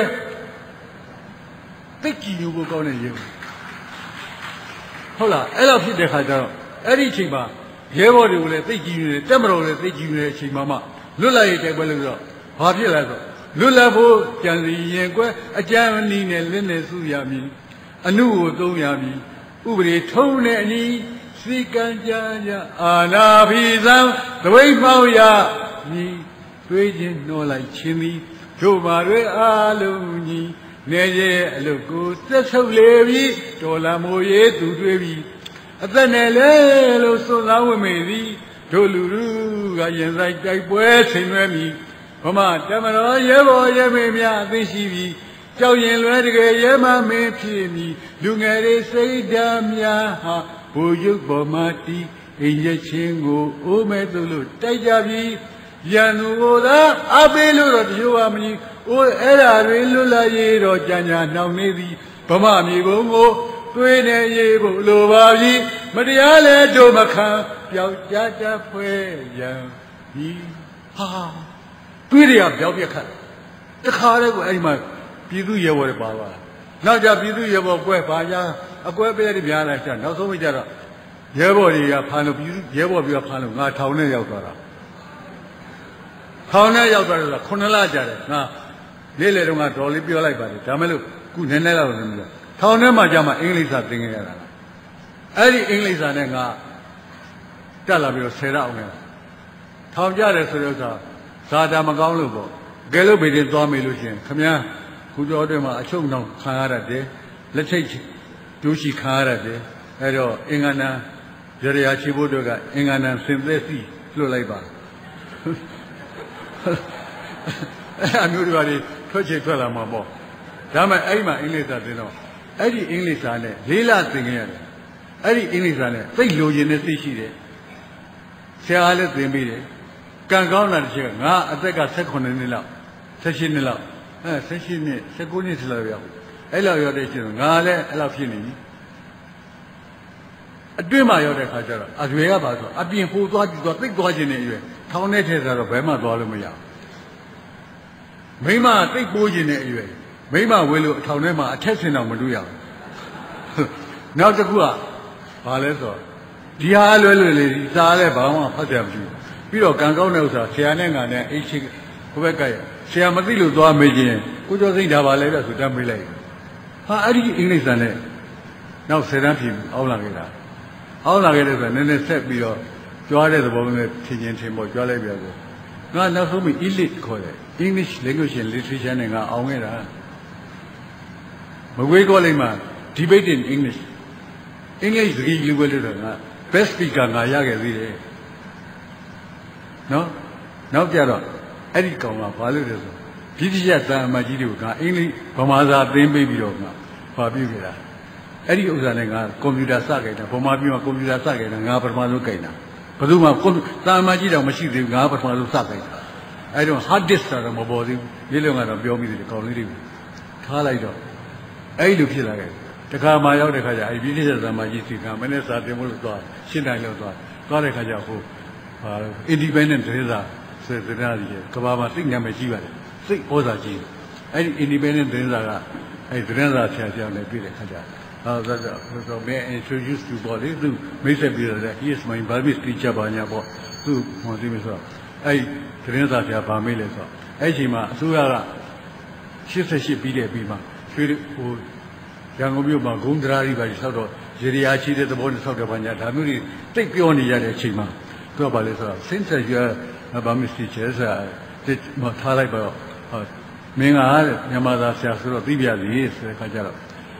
သိကြည်ညိုဖို့ကောင်းတဲ့ရေဟုတ်လားအဲ့လိုဖြစ်တဲ့ခါကျတော့အဲ့ဒီအချိန်မှာရဲဘော်တွေကိုလည်းသိကြည်ညိုတယ်တက်မတော်လည်းသိကြည်ညိုတဲ့အချိန်မှာမှလွတ်လပ်ရေးတိုက်ပွဲလို့ဆိုတော့ဘာဖြစ်လဲဆိုလွတ်လပ်ဖို့ကြံစီရင်ကွယ်အကြမ်းနည်းနဲ့လင်းနေစုရမည်အမှုကိုသုံးရမည်ဥပဒေထုံးတဲ့အနည်းစီကံကြကြအာနာဘိသံသဝိမောရမည်တွေးခြင်းနှောလိုက်ခြင်းသည်တို့ပါတွေအားလုံးကြီးနေရဲ့အလုတ်ကိုသက်ဆုပ်လေပြီတော်လာမိုးရေးသူတွေးပြီအသက်နဲ့လေလို့စွန့်စားဝင်မိသည်တို့လူလူကရင်ဆိုင်တိုက်ပွဲဆင်နွှဲမည်ဗမာတမတော်ရဲဘော်ရဲမေများအသိရှိပြီကြောက်ရင်လွဲတကယ်ရဲမမင်းဖြစ်မည်လူငယ်တွေစိတ်ဓာတ်များဟာဘူရုပ်ပေါ်မှာတီးအိမ်ရဲ့ချင်းကိုအိုးမဲ့သူလို့တိုက်ကြပြီရန်သူကိုသာအပေးလို့တော့တချို့ကမကြီးအိုးအဲ့ဓာတွေလွတ်လပ်ရေးတော့ကြံညာနှောင်နေသည်ဗမာမြေပုံကိုတွေးနေရေးဖို့လိုပါပြီမတရားလဲတို့မခံပျောက်ကြတတ်ဖွဲရန်ဒီဟာတွေးရပျောက်ပြက်ခတ်တခါတည်းကိုအဲ့ဒီမှာပြည်သူရဲဘော်တွေပါသွားနောက်ကြပြည်သူရဲဘော်ကွဲပါကြအကွဲပြဲတွေများလာတယ်နောက်ဆုံးမိကြတော့ရဲဘော်တွေကဖမ်းလို့ပြည်သူရဲဘော်တွေကဖမ်းလို့ငါထောင်ထဲရောက်သွားတာထောင်ထဲရောက်သွားတယ်ဆိုခုနှစ်လကြာတယ်ငါနေ့လေတော့ငါတော်လေးပြောလိုက်ပါတယ်ဒါမဲ့လို့ခုနည်းနည်းလောက်လည်းမပြောထောင်ထဲမှာကြာမှအင်္ဂလိပ်စာသင်ခဲ့ရတာအဲ့ဒီအင်္ဂလိပ်စာနဲ့ငါတက်လာပြီးတော့ဆယ်ရအောင်လေထောင်ကြတယ်ဆိုတော့ဇာတာမကောင်းလို့ပေါ့ကဲလို့ဗေဒင်သွားမေးလို့ရှင်ခမည်းခုကျော်အတွင်းမှာအချုပ်နှောင်ခံရရတယ်လက်ထိတ်ဒူးရှိခံရရတယ်အဲ့တော့အင်္ဂနံရရချေဖို့တို့ကအင်္ဂနံစင်သက်စီလွတ်လိုက်ပါအဲ့အမျိုးတွေထွက်ချေထွက်လာမှာပေါ့ဒါမှအဲ့မှာအင်္ဂလိပ်စာသင်တော့အဲ့ဒီအင်္ဂလိပ်စာနဲ့လေးလသင်ခဲ့ရတယ်အဲ့ဒီအင်္ဂလိပ်စာနဲ့သိလိုချင်တဲ့သိရှိတယ်ဆရာလည်းသင်ပေးတယ်ကံကောင်းတာတစ်ချက်ကငါအသက်က၁၈နှစ်လောက်၁၈နှစ်လောက်အဲ၁၈နှစ်၁၉နှစ်လောက်ရောက်အဲ့လောက်ရောက်တဲ့ချိန်ငါလည်းအဲ့လောက်ဖြစ်နေပြီအတွင်းမှာရောက်တဲ့ခါကျတော့အရွယ်ကပါဆိုအပြင်ပို့သွားကြည့်သွားသိသွားခြင်းနဲ့အရွယ်ထောင်းတဲ့ထဲဆိုတော့ဘယ်မှသွားလို့မရဘူးမိမသိပိုးခြင်းနဲ့အရွယ်မိမဝေလို့အထောင်ထဲမှာအထက်ဆင်တော့မတွေ့ရဘူးနောက်တစ်ခုကဘာလဲဆိုတော့ဒီဟာလွယ်လွယ်လေးစားလဲဘာမှဖတ်ကြမကြည့်ပြီးတော့ကံကောင်းတဲ့ဥစ္စာဆရာနဲ့ငါနဲ့အိတ်ရှိဘုဘက်ကရဆရာမသိလို့သွားမေးခြင်းကိုကျော်စိတ်ဒါပါလဲပြဆိုတမ်းမေးလိုက်ဟာအဲ့ဒီအင်္ဂလိပ်စာနဲ့နောက်ဆယ်တန်းဖြေအောင်လာခဲ့တာအောက်လာခဲ့တဲ့ဆိုနည်းနည်းဆက်ပြီးတော့ကြွားတဲ့သဘောနဲ့ထင်ချင်းထင်ပေါ်ကြွားလိုက်ပြဆိုငါနောက်ဆုံးပြီး elite ခေါ်တယ် English language and literature နဲ့ငါအောင်ခဲ့တာမကွေးကောလိပ်မှာ debate in English English စကားလူပဲလို့တော့ငါ best speaker ငါရခဲ့သေးတယ်နော်နောက်ကြတော့အဲ့ဒီကောင်ကဘာလို့လဲဆိုဗြိတိရှသံအမတ်ကြီးတွေကငါအင်္ဂလိပ်ဗမာစာသင်ပေးပြီးတော့ငါဘာပြုခဲ့တာအဲ့ဒီဥစ္စာနဲ့ငါကွန်ပျူတာစခဲ့တာဗမာပြည်မှာကွန်ပျူတာစခဲ့တာငါပထမဆုံးခဲ့တာဘယ်သူမှသံအမတ်ကြီးတော့မရှိသေးဘူးငါပထမဆုံးစခဲ့တာအဲ့တော့ hard disk တော့မပေါ်သေးဘူးဒီလိုကတော့ပြောပြီးတယ်ကောင်လေးတွေထားလိုက်တော့အဲ့လိုဖြစ်လာခဲ့တခါမှရောက်တဲ့ခါကျအဲ့ဗြိတိရှသံအမတ်ကြီးစီကမင်းနဲ့စာတင်ဖို့လို့သွားရှင်းတိုင်းလို့သွားသွားတဲ့ခါကျဟိုဟာ independent သတင်းစာစေတနာကြီးကဘာမှစိတ်ညံ့မရှိပါတယ်စိတ်ဩဇာကြီးအဲ့ဒီ independent သတင်းစာကအဲ့သတင်းစာဆရာဆရာနဲ့တွေ့တဲ့ခါကျဟာဆိုတော့မင်း introduce to body သူမိတ်ဆက်ပြီးတော့ he is my Burmese teacher ဘာညာပေါ့သူဟောသိမယ်ဆိုတော့အဲ့သတင်းစာဆရာဗာမေးလဲဆိုတော့အဲ့ချိန်မှာအစိုးရကရှစ်ဆယ့်ရှစ်ပြီးတဲ့ပြီးမှရွှေဟိုရန်ကုန်မြို့မှာဂုံဒရာကြီးပါဆောက်တော့ရေရီယာချီတဲ့သဘောနဲ့ဆောက်တဲ့ဘာညာဒါမျိုးတွေတိတ်ပြောနေရတဲ့အချိန်မှာသူကဘာလဲဆိုတော့ since you are a Burmese teacher ဆိုမထားလိုက်ပါတော့မင်းကမြန်မာသားဆရာဆိုတော့သိပြစီဆိုတဲ့ခါကျတော့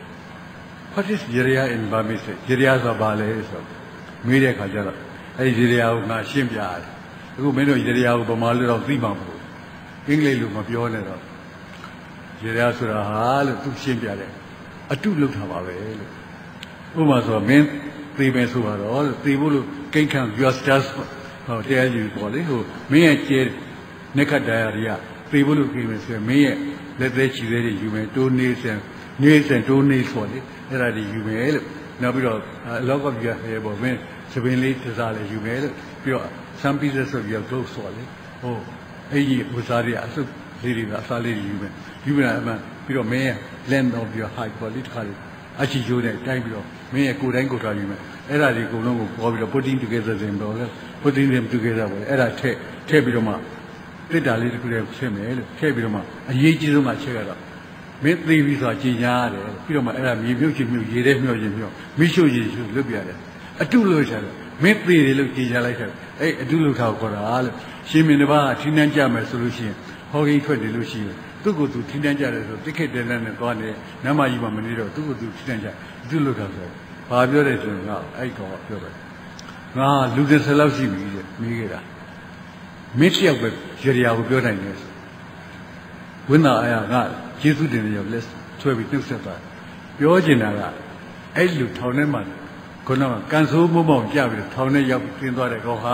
what is Yeria in Burmese Yeria ဆိုဘာလဲဆိုမေးတဲ့ခါကျတော့အဲ့ဒီ Yeria ကိုငါရှင်းပြတယ်အခုမင်းတို့ Yeria ကိုဗမာလူတော့သိမှာမဟုတ်အင်္ဂလိပ်လိုမပြောနဲ့တော့ Yeria ဆိုတာဟာလို့သူရှင်းပြတယ်အတုလောက်ထားပါပဲလို့ဥပမာဆိုတော့မင်းသိမယ်ဆိုတော့သိဖို့လို့ကိန်းခံ your stars ဟောတရားယူပေါ့လေဟိုမင်းရဲ့ကျဲနက္ခတ်တရားတွေကသိဖို့လို့ပြင်မယ်ဆိုရင်မင်းရဲ့လက်သေးချီသေးတွေယူမယ်တိုးနေစံနေစံတိုးနေဆိုလေအဲ့ဒါတွေယူမယ်လို့နောက်ပြီးတော့အလောက်ကပြရဲပေါ့မင်းသပင်လေးတစားလေးယူမယ်လို့ပြီးတော့ some pieces of your clothes ဆိုလေဟိုအဲ့ဒီဥစားတွေအစုပ်လေးတွေကအစားလေးတွေယူမယ်ယူမယ်အမှန်ပြီးတော့မင်းရဲ့ length of your height ပေါ့လေတခါလေးအချီကျိုးနဲ့တိုင်းပြီးတော့မင်းရဲ့ကိုယ်တိုင်းကိုယ်ထားယူမယ်အဲ့ဒါဒီအကုန်လုံးကိုပေါ်ပြီးတော့ putting together ဆိုရင်တော့ putting them together ပေါ့အဲ့ဒါထည့်ထည့်ပြီးတော့မှတစ်တာလေးတစ်ခုတည်းဖြစ်မယ်လို့ထည့်ပြီးတော့မှအရေးကြီးဆုံးမှချက်ရတော့မင်းသိပြီးဆိုကြည်ညာရတယ်ပြီးတော့မှအဲ့ဒါမြေမြုပ်ချင်မြုပ်ရေထဲမြုပ်ချင်မြုပ်မိရှုရေရှုလွတ်ပြရတယ်အတုလို့ချတယ်မင်းသိတယ်လို့ကြည်ညာလိုက်တယ်အဲ့အတုလို့ထားခေါ်တာလို့ရှင်မင်းတစ်ပါးထင်းတန်းကြမယ်ဆိုလို့ရှိရင်ဟောကိန်းထွက်တယ်လို့ရှိရင်သူ့ကိုယ်သူထင်းတန်းကြတယ်ဆိုတိခိတ်တယ်နဲ့သွားနေနမ်းမကြီးမှမနေတော့သူ့ကိုယ်သူထင်းတန်းကြအတုလို့ထားဆိုဘာပြောတယ်ဆိုရင်ငါအဲ့ကောင်ပြောတယ်ငါလူတစ်ဆယ်လောက်ရှိပြီတဲ့မိခဲ့တာမင်းတယောက်ပဲရေရာကိုပြောနိုင်တယ်ဝိနာအယာကယေရှုတင်ရောက်လက်ဆွဲပြီးနှုတ်ဆက်သွားပြောချင်တာကအဲ့လူထောင်ထဲမှာခုနကကန်ဆိုးမုံမောင်ကြပြီးထောင်ထဲရောက်ပြီးသင်သွားတဲ့ကောင်ဟာ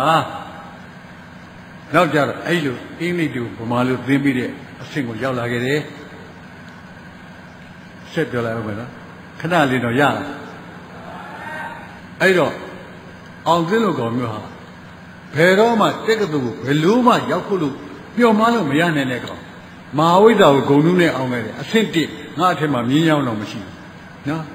နောက်ကြတော့အဲ့လိုအင်္ဂလိပ်တူဗမာလိုသင်ပြီးတဲ့အဆင့်ကိုရောက်လာခဲ့တယ်ဆက်ပြောလိုက်အောင်မယ်နော်ခဏလေးတော့ရလာအဲ့တော့အောင်သိလို့ကောင်မျိုးဟာဘယ်တော့မှတက်ကတူဘယ်လို့မှရောက်ဖို့လို့မျှော်မှန်းလို့မရနိုင်တဲ့ကောင်မဟာဝိဇ္ဇာကိုဂုံနုနဲ့အောင်ခဲ့တယ်အဆင့်တစ်ငါအထက်မှာမြင်းရောက်တော့မရှိဘူးနော်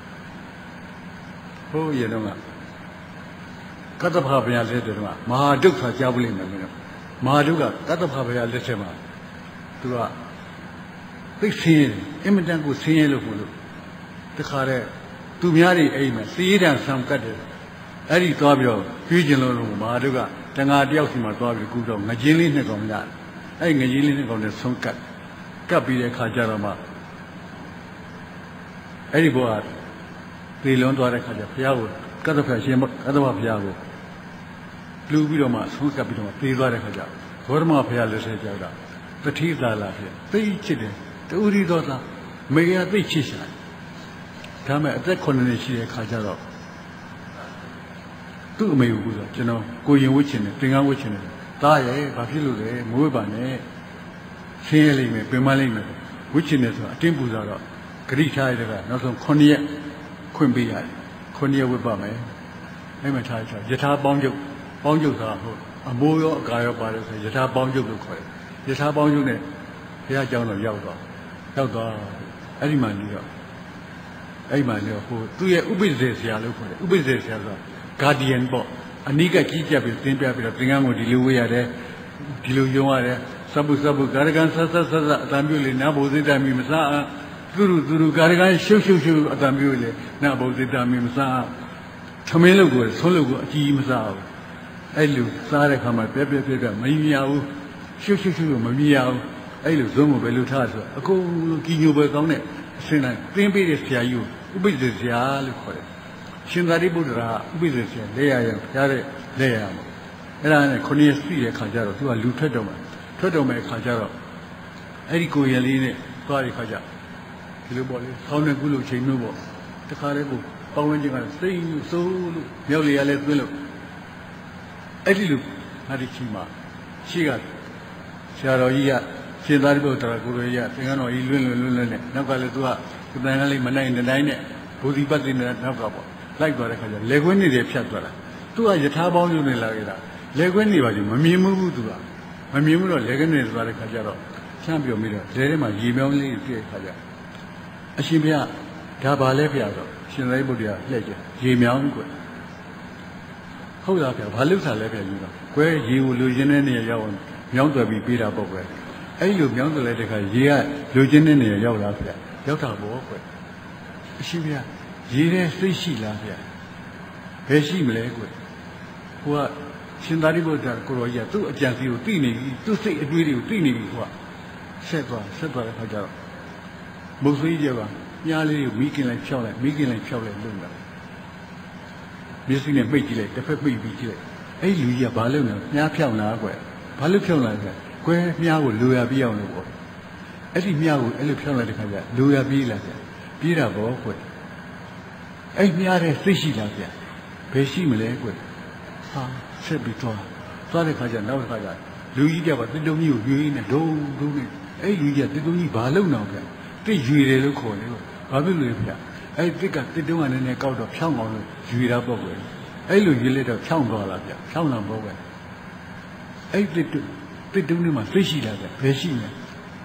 ဟိုးရတော့ကကတ္တဖဘုရားလက်ထက်တော့မဟာဒုက္ခကြားဖို့လိမ့်မယ်မင်းတို့မဟာဒုက္ခကတ္တဖဘုရားလက်ထက်မှာသူကသိဆင်းရဲအင်မတန်ကိုဆင်းရဲလို့ပို့လို့တခါတဲ့သူများတွေအိမ်မှာစီးရန်ဆံကတ်တယ်အဲ့ဒီသွားပြီးတော့ကျွေးကျင်လို့လို့မဟာဒုက္ခတန်ဃာတယောက်စီမှာသွားပြီးကူတော့ငကြင်းလေးနှစ်ကောင်ရတယ်အဲ့ငကြီးလေးနဲ့ကောင်နဲ့ဆုံးကတ်ကတ်ပြီးတဲ့ခါကျတော့မှအဲ့ဒီဘောကသေလွန်သွားတဲ့ခါကျဘုရားကိုကတ္တဖရှင်ကတ္တဖဘုရားကိုလူပြီးတော့မှဆုံးကတ်ပြီးတော့သေသွားတဲ့ခါကျဘောဓမဘုရားလက်ဆက်ကြောက်တာတတိသာလာဖြစ်သိချစ်တယ်တူရီတော်သားမေရသိချစ်ရှာဒါမဲ့အသက်ခုနှစ်နှစ်ရှိတဲ့ခါကျတော့သူ့အမေကိုဆိုကျွန်တော်ကိုရင်ဝှချင်တယ်သင်္ကန်းဝှချင်တယ်သားရဲ့ဘာဖြစ်လို့လဲမွေးပါနဲ့ဆင်းရဲလိမ့်မယ်ပင်မလိမ့်မယ်ဝှချင်တယ်ဆိုတာအတင်းပူစားတော့ဂရိထားရတဲ့ကနောက်ဆုံးခုနှစ်ရက်ခွင့်ပေးရတယ်ခုနှစ်ရက်ဝှပါမယ်အဲ့မှာထားချာယထာပေါင်းကျုပ်ပေါင်းကျုပ်ဆိုတာဟုတ်အမိုးရောအကာရောပါတယ်ဆိုယထာပေါင်းကျုပ်လို့ခေါ်တယ်ယထာပေါင်းကျုပ်နဲ့ဘုရားကျောင်းတော်ရောက်တော့ရောက်တော့အဲ့ဒီမှာနေတော့အဲ့ဒီမှာနေတော့ဟိုသူ့ရဲ့ဥပိ္ပဇေဆရာလို့ခေါ်တယ်ဥပိ္ပဇေဆရာဆိုတာ guardian ပေါ့အနိကကြီးကြပ်ပြီးသင်ပြပြီးတော့သင်္ကန်းကိုဒီလိုဝေးရတယ်ဒီလိုယုံရတယ်စပုစပုကာရကံဆက်ဆက်ဆက်ဆက်အတံပြုလေနဘောဇိတမီမစားသူတို့သူတို့ကာရကံရှုပ်ရှုပ်ရှုပ်အတံပြုလေနဘောဇိတမီမစားထမင်းလုပ်ကိုဆုံးလုပ်ကိုအကြီးမစားဘူးအဲ့လိုစားတဲ့ခါမှာပြက်ပြက်ပြက်ပြက်မမြင်ရဘူးရှုပ်ရှုပ်ရှုပ်မမြင်ရဘူးအဲ့လိုဇုံးကိုပဲလှထားဆိုအကုန်ကြီးညိုပဲကောင်းတဲ့အစင်းတိုင်းသင်ပေးတဲ့ဆရာကြီးကိုဥပိ္ပဇေဆရာလို့ခေါ်တယ်ရှင်သာရိပုတ္တရာဥပိ္ပဇေဆရာလက်ရရဖျားတဲ့လက်ရမှာအဲ့ဒါနဲ့ခုနှစ်စီးတဲ့ခါကျတော့သူကလူထွက်တော့မှထွက်တော့မဲ့ခါကျတော့အဲ့ဒီကိုရလေးနဲ့သွားတဲ့ခါကျဒီလိုပေါ့လေဆောင်းနေကုလို့ချိန်လို့ပေါ့တခါတည်းကိုပေါင်းဝန်းကျင်ကစိတ်ဆိုးလို့မြောက်လေရလဲသွင်းလို့အဲ့ဒီလိုဟာဒီချီမှာရှိကဆရာတော်ကြီးကရှင်သာရိပုတ္တရာကိုရရသင်္ကန်းတော်ကြီးလွန်းလွန်းလွန်းလွန်းနဲ့နောက်ကလည်းသူကဒီတိုင်းလေးမနိုင်တဲ့တိုင်းနဲ့ဘူဒီပတ်တင်တဲ့နောက်ကပေါ့လိုက်သွားတဲ့ခါကျလေခွင်းနေတယ်ဖြတ်သွားတာသူကယထာပေါင်းရုံနဲ့လာခဲ့တာလေခွင်းနေပါကြီးမမြင်ဘူးသူကမမြင်ဘူးတော့လေခွင်းနေသွားတဲ့ခါကျတော့ချမ်းပြောပြီးတော့လေထဲမှာရေမြောင်းလေးပြည့်ခါကျအရှင်ဘုရားဒါပါလဲဗျာဆိုရှင်သာရိပုတ္တရာလှည့်ကြရေမြောင်းကွဟုတ်လားဗျာဘာလို့စားလဲဗျာယူတော့ကွဲရေကိုလူချင်းတဲ့နေရာရောက်မြောင်းသွယ်ပြီးပေးတာပေါ့ကွအဲ့လိုမြောင်းသွယ်လိုက်တဲ့ခါရေကလူချင်းတဲ့နေရာရောက်လာဗျာရောက်တာပေါ့ကွအရှင်ဘုရားရေထဲစိတ်ရှိလားဗျာဘယ်ရှိမလဲကွဟိုကရှင်သာရိပုတ္တရာကိုရောကြီးကသူ့အကြံစီကိုသိနေပြီသူ့စိတ်အတွေးတွေကိုသိနေပြီဟိုကဆက်သွားဆက်သွားတဲ့ခါကျတော့မုတ်ဆွေးကြီးကညားလေးကိုမိခင်လိုက်ဖြောက်လိုက်မိခင်လိုက်ဖြောက်လိုက်လုံလာမျက်စိနဲ့မှိတ်ကြည့်လိုက်တစ်ဖက်မှိတ်ပြီးကြည့်လိုက်အဲ့လူကြီးကဘာလုပ်နေလဲမြားဖြောက်လာကွဘာလို့ဖြောက်လာလဲကွဲမြားကိုလိုရပြအောင်လို့ပေါ့အဲ့ဒီမြားကိုအဲ့လိုဖြောက်လိုက်တဲ့ခါကျလိုရပြေးလာတယ်ပြေးတာပေါ့ကွအဲ့မြားတဲ့စိတ်ရှိလားဗျဘယ်ရှိမလဲကွဟာဆက်ပြီးသွားသွားတဲ့ခါကျနောက်တစ်ခါကျလူကြီးကပါတစ်တုံးကြီးကိုရွေးနေဒုံဒုံနဲ့အဲ့လူကြီးကတစ်တုံးကြီးဘာလုပ်နေအောင်ဗျတစ်ရွေတယ်လို့ခေါ်တယ်ဘာဖြစ်လို့လဲဗျအဲ့တစ်ကတစ်တုံးကလည်းနည်းကောက်တော့ဖြောင်းအောင်လို့ရွေတာပေါ့ကွအဲ့လိုရွေလိုက်တော့ဖြောင်းသွားတာဗျဖြောင်းလာပေါ့ကွအဲ့တစ်တုံးတစ်တုံးနဲ့မှသိရှိလာတယ်ဘယ်ရှိလဲ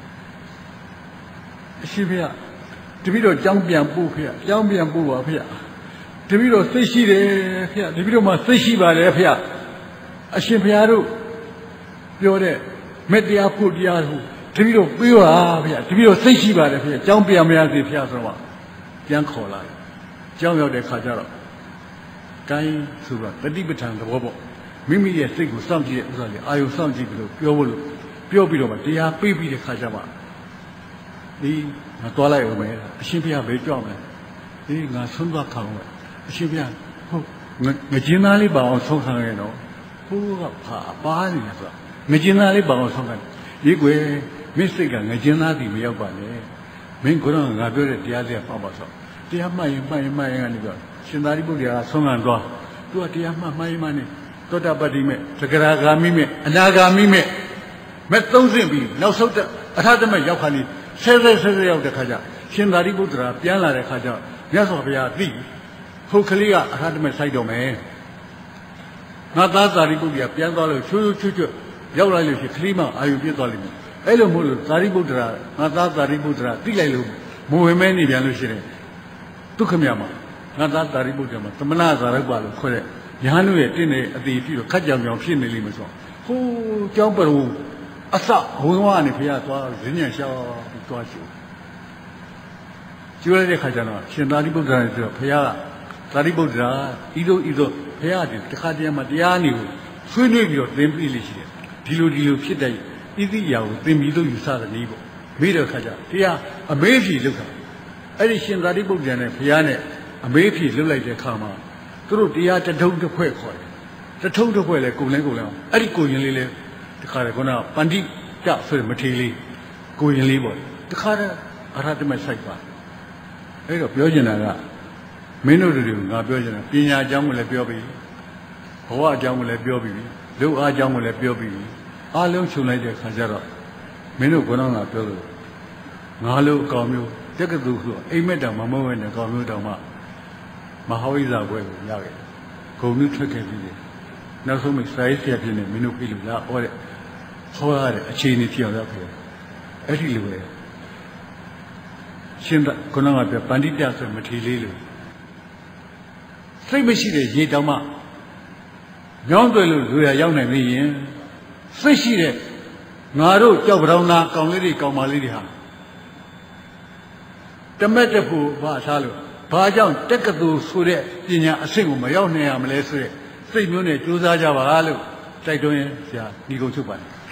အရှိဖေတပည့်တော်ကြောင်းပြန်ပို့ဖေကြောင်းပြန်ပို့ပါဖေတပည့်တော်သိရှိတယ်ဖေတပည့်တော်မှသိရှိပါတယ်ဖေအရှင်ဘုရားတို့ပြောတဲ့မေတ္တရားဖို့တရားကိုတပည့်တော်ပြေးပါဖေတပည့်တော်သိရှိပါတယ်ဖေကြောင်းပြန်မရစေဖေဆိုတော့ပြန်ခေါ်လာတယ်ကြောင်းရောက်တဲ့ခါကျတော့ကိုင်းဆိုတော့တတိပဋ္ဌာန်သဘောပေါ့မိမိရဲ့စိတ်ကိုစောင့်ကြည့်တဲ့ဥစ္စာလေးအာယုစောင့်ကြည့်ပြီးလို့ပြောဖို့လို့ပြောပြီးတော့မှတရားပြေးပြီးတဲ့ခါကျမှဒီငါသွားလိုက်အောင်မယ်အရှင်ဘုရားပဲကြောက်မယ်ဒီငါဆုံးသွားခံအောင်အရှင်ဘုရားဟုတ်ငကျင်းသားလေးပါအောင်ဆုံးခံရတော့ဟိုးကပါပါနေတယ်ဆိုငကျင်းသားလေးပါအောင်ဆုံးခံဒီကွယ်မင်းစိတ်ကငကျင်းသားတီမရောက်ပါနဲ့မင်းကတော့ငါပြောတဲ့တရားလေးပေါ့ပါဆိုတရားမှတ်ရင်မှတ်ရင်မှတ်ရင်ကနေပြောရှင်သာရိပုတ္တရာဆုံးခံသွားသူကတရားမှတ်မှတ်ရင်မှနဲ့သောတာပတ္တိမဲ့သဂရာဂာမိမဲ့အနာဂာမိမဲ့မဲ့သုံးဆင့်ပြီးနောက်ဆုံးအထာတမဲ့ရောက်ခါနေဆဲဆဲဆဲဆဲရောက်တဲ့ခါကျရှင်သာရိပုတ္တရာပြန်လာတဲ့ခါကျမြတ်စွာဘုရားသိဟုတ်ကလေးကအထာတမဲ့စိုက်တော့မယ်ငါသားသာရိပုတ္တရာပြန်သွားလို့ချွတ်ချွတ်ချွတ်ရောက်လာလို့ရှိခလေးမအာယုပြည့်သွားလိမ့်မယ်အဲ့လိုမဟုတ်လို့သာရိပုတ္တရာငါသားသာရိပုတ္တရာသိလိုက်လို့မဝင်မဲနေပြန်လို့ရှိတယ်ဒုက္ခမြမှာငါသားသာရိပုတ္တရာမှာသမဏဇာရုပ်ပါလို့ခေါ်တဲ့ညာတို့ရဲ့တင့်တဲ့အသေးပြီးတော့ခက်ကြောင်ကြောင်ဖြစ်နေလိမ့်မယ်ဆိုဟိုးကျောင်းပရုံအစဘုံသွားနေဖရာသွားရင်းညံလျှောက်ပြီးသွားရှိကျိုးရတဲ့ခါကျတော့ရှင်သာရိပုတ္တရာဆိုတော့ဖရာသာရိပုတ္တရာဤသို့ဤသို့ဖရာဒီတစ်ခါတည်းမှာတရားနေကိုဆွေးနွေးပြီးတော့သင်ပြီးလိမ့်ရှိတယ်ဒီလိုဒီလိုဖြစ်တဲ့ဣတိယာကိုသင်ပြီးလို့ယူဆတဲ့နည်းပေါ့မိတဲ့ခါကျတရားအမေးဖြေလုပ်တာအဲ့ဒီရှင်သာရိပုတ္တရာနဲ့ဖရာနဲ့အမေးဖြေလုပ်လိုက်တဲ့ခါမှာသူတို့တရားတထုံတစ်ဖွဲ့ခေါ်တယ်တထုံတစ်ဖွဲ့လဲကုန်လဲကုန်လဲအဲ့ဒီကိုရင်လေးလဲတခါတည်းကပန္တိတဆိုတဲ့မထေလေးကိုရင်လေးပေါ့တခါတည်းအရဟတမဆိုင်ပါအဲ့တော့ပြောချင်တာကမင်းတို့တွေကငါပြောချင်တာပညာအကြောင်းကိုလည်းပြောပြီးဘဝအကြောင်းကိုလည်းပြောပြီးလူအားအကြောင်းကိုလည်းပြောပြီးအားလုံးခြုံလိုက်တဲ့ခါကျတော့မင်းတို့ကတော့ငါပြောလို့ငါလို့အကောင်မျိုးတက္ကသိုလ်ဆိုအိမ်မက်တောင်မမဟုတ်တဲ့ကောင်မျိုးတောင်မှမဟာဝိဇ္ဇာဘွဲကိုရခဲ့ဂုံမျိုးထွက်ခဲ့ပြီးတယ်နောက်ဆုံးမိစာရေးဆရာဖြစ်နေမင်းတို့ပြည်လို့လာဟောတဲ့ဟောရတဲ့အခြေအနေပြောင်းရောက်ခဲ့အဲ့ဒီလိုပဲရှင်ကခုနကပြောပန္တိတဆိုမထီလေးလို့စိတ်မရှိတဲ့ရေတောင်မှညောင်းတွေ့လို့လူရရောက်နိုင်ပြီရင်စိတ်ရှိတဲ့ငါတို့ကြောက်ပတောင်းသားကောင်လေးတွေကောင်မလေးတွေဟာတမက်တဖို့ဘာထားလို့ဘဘာကြောင့်တက်ကတူဆိုတဲ့ပညာအဆင့်ကိုမရောက်နိုင်ရမလဲဆိုတဲ့စိတ်မျိုးနဲ့ကြိုးစားကြပါလို့တိုက်တွန်းဆရာညီကုန်းချုပ်ပါတယ်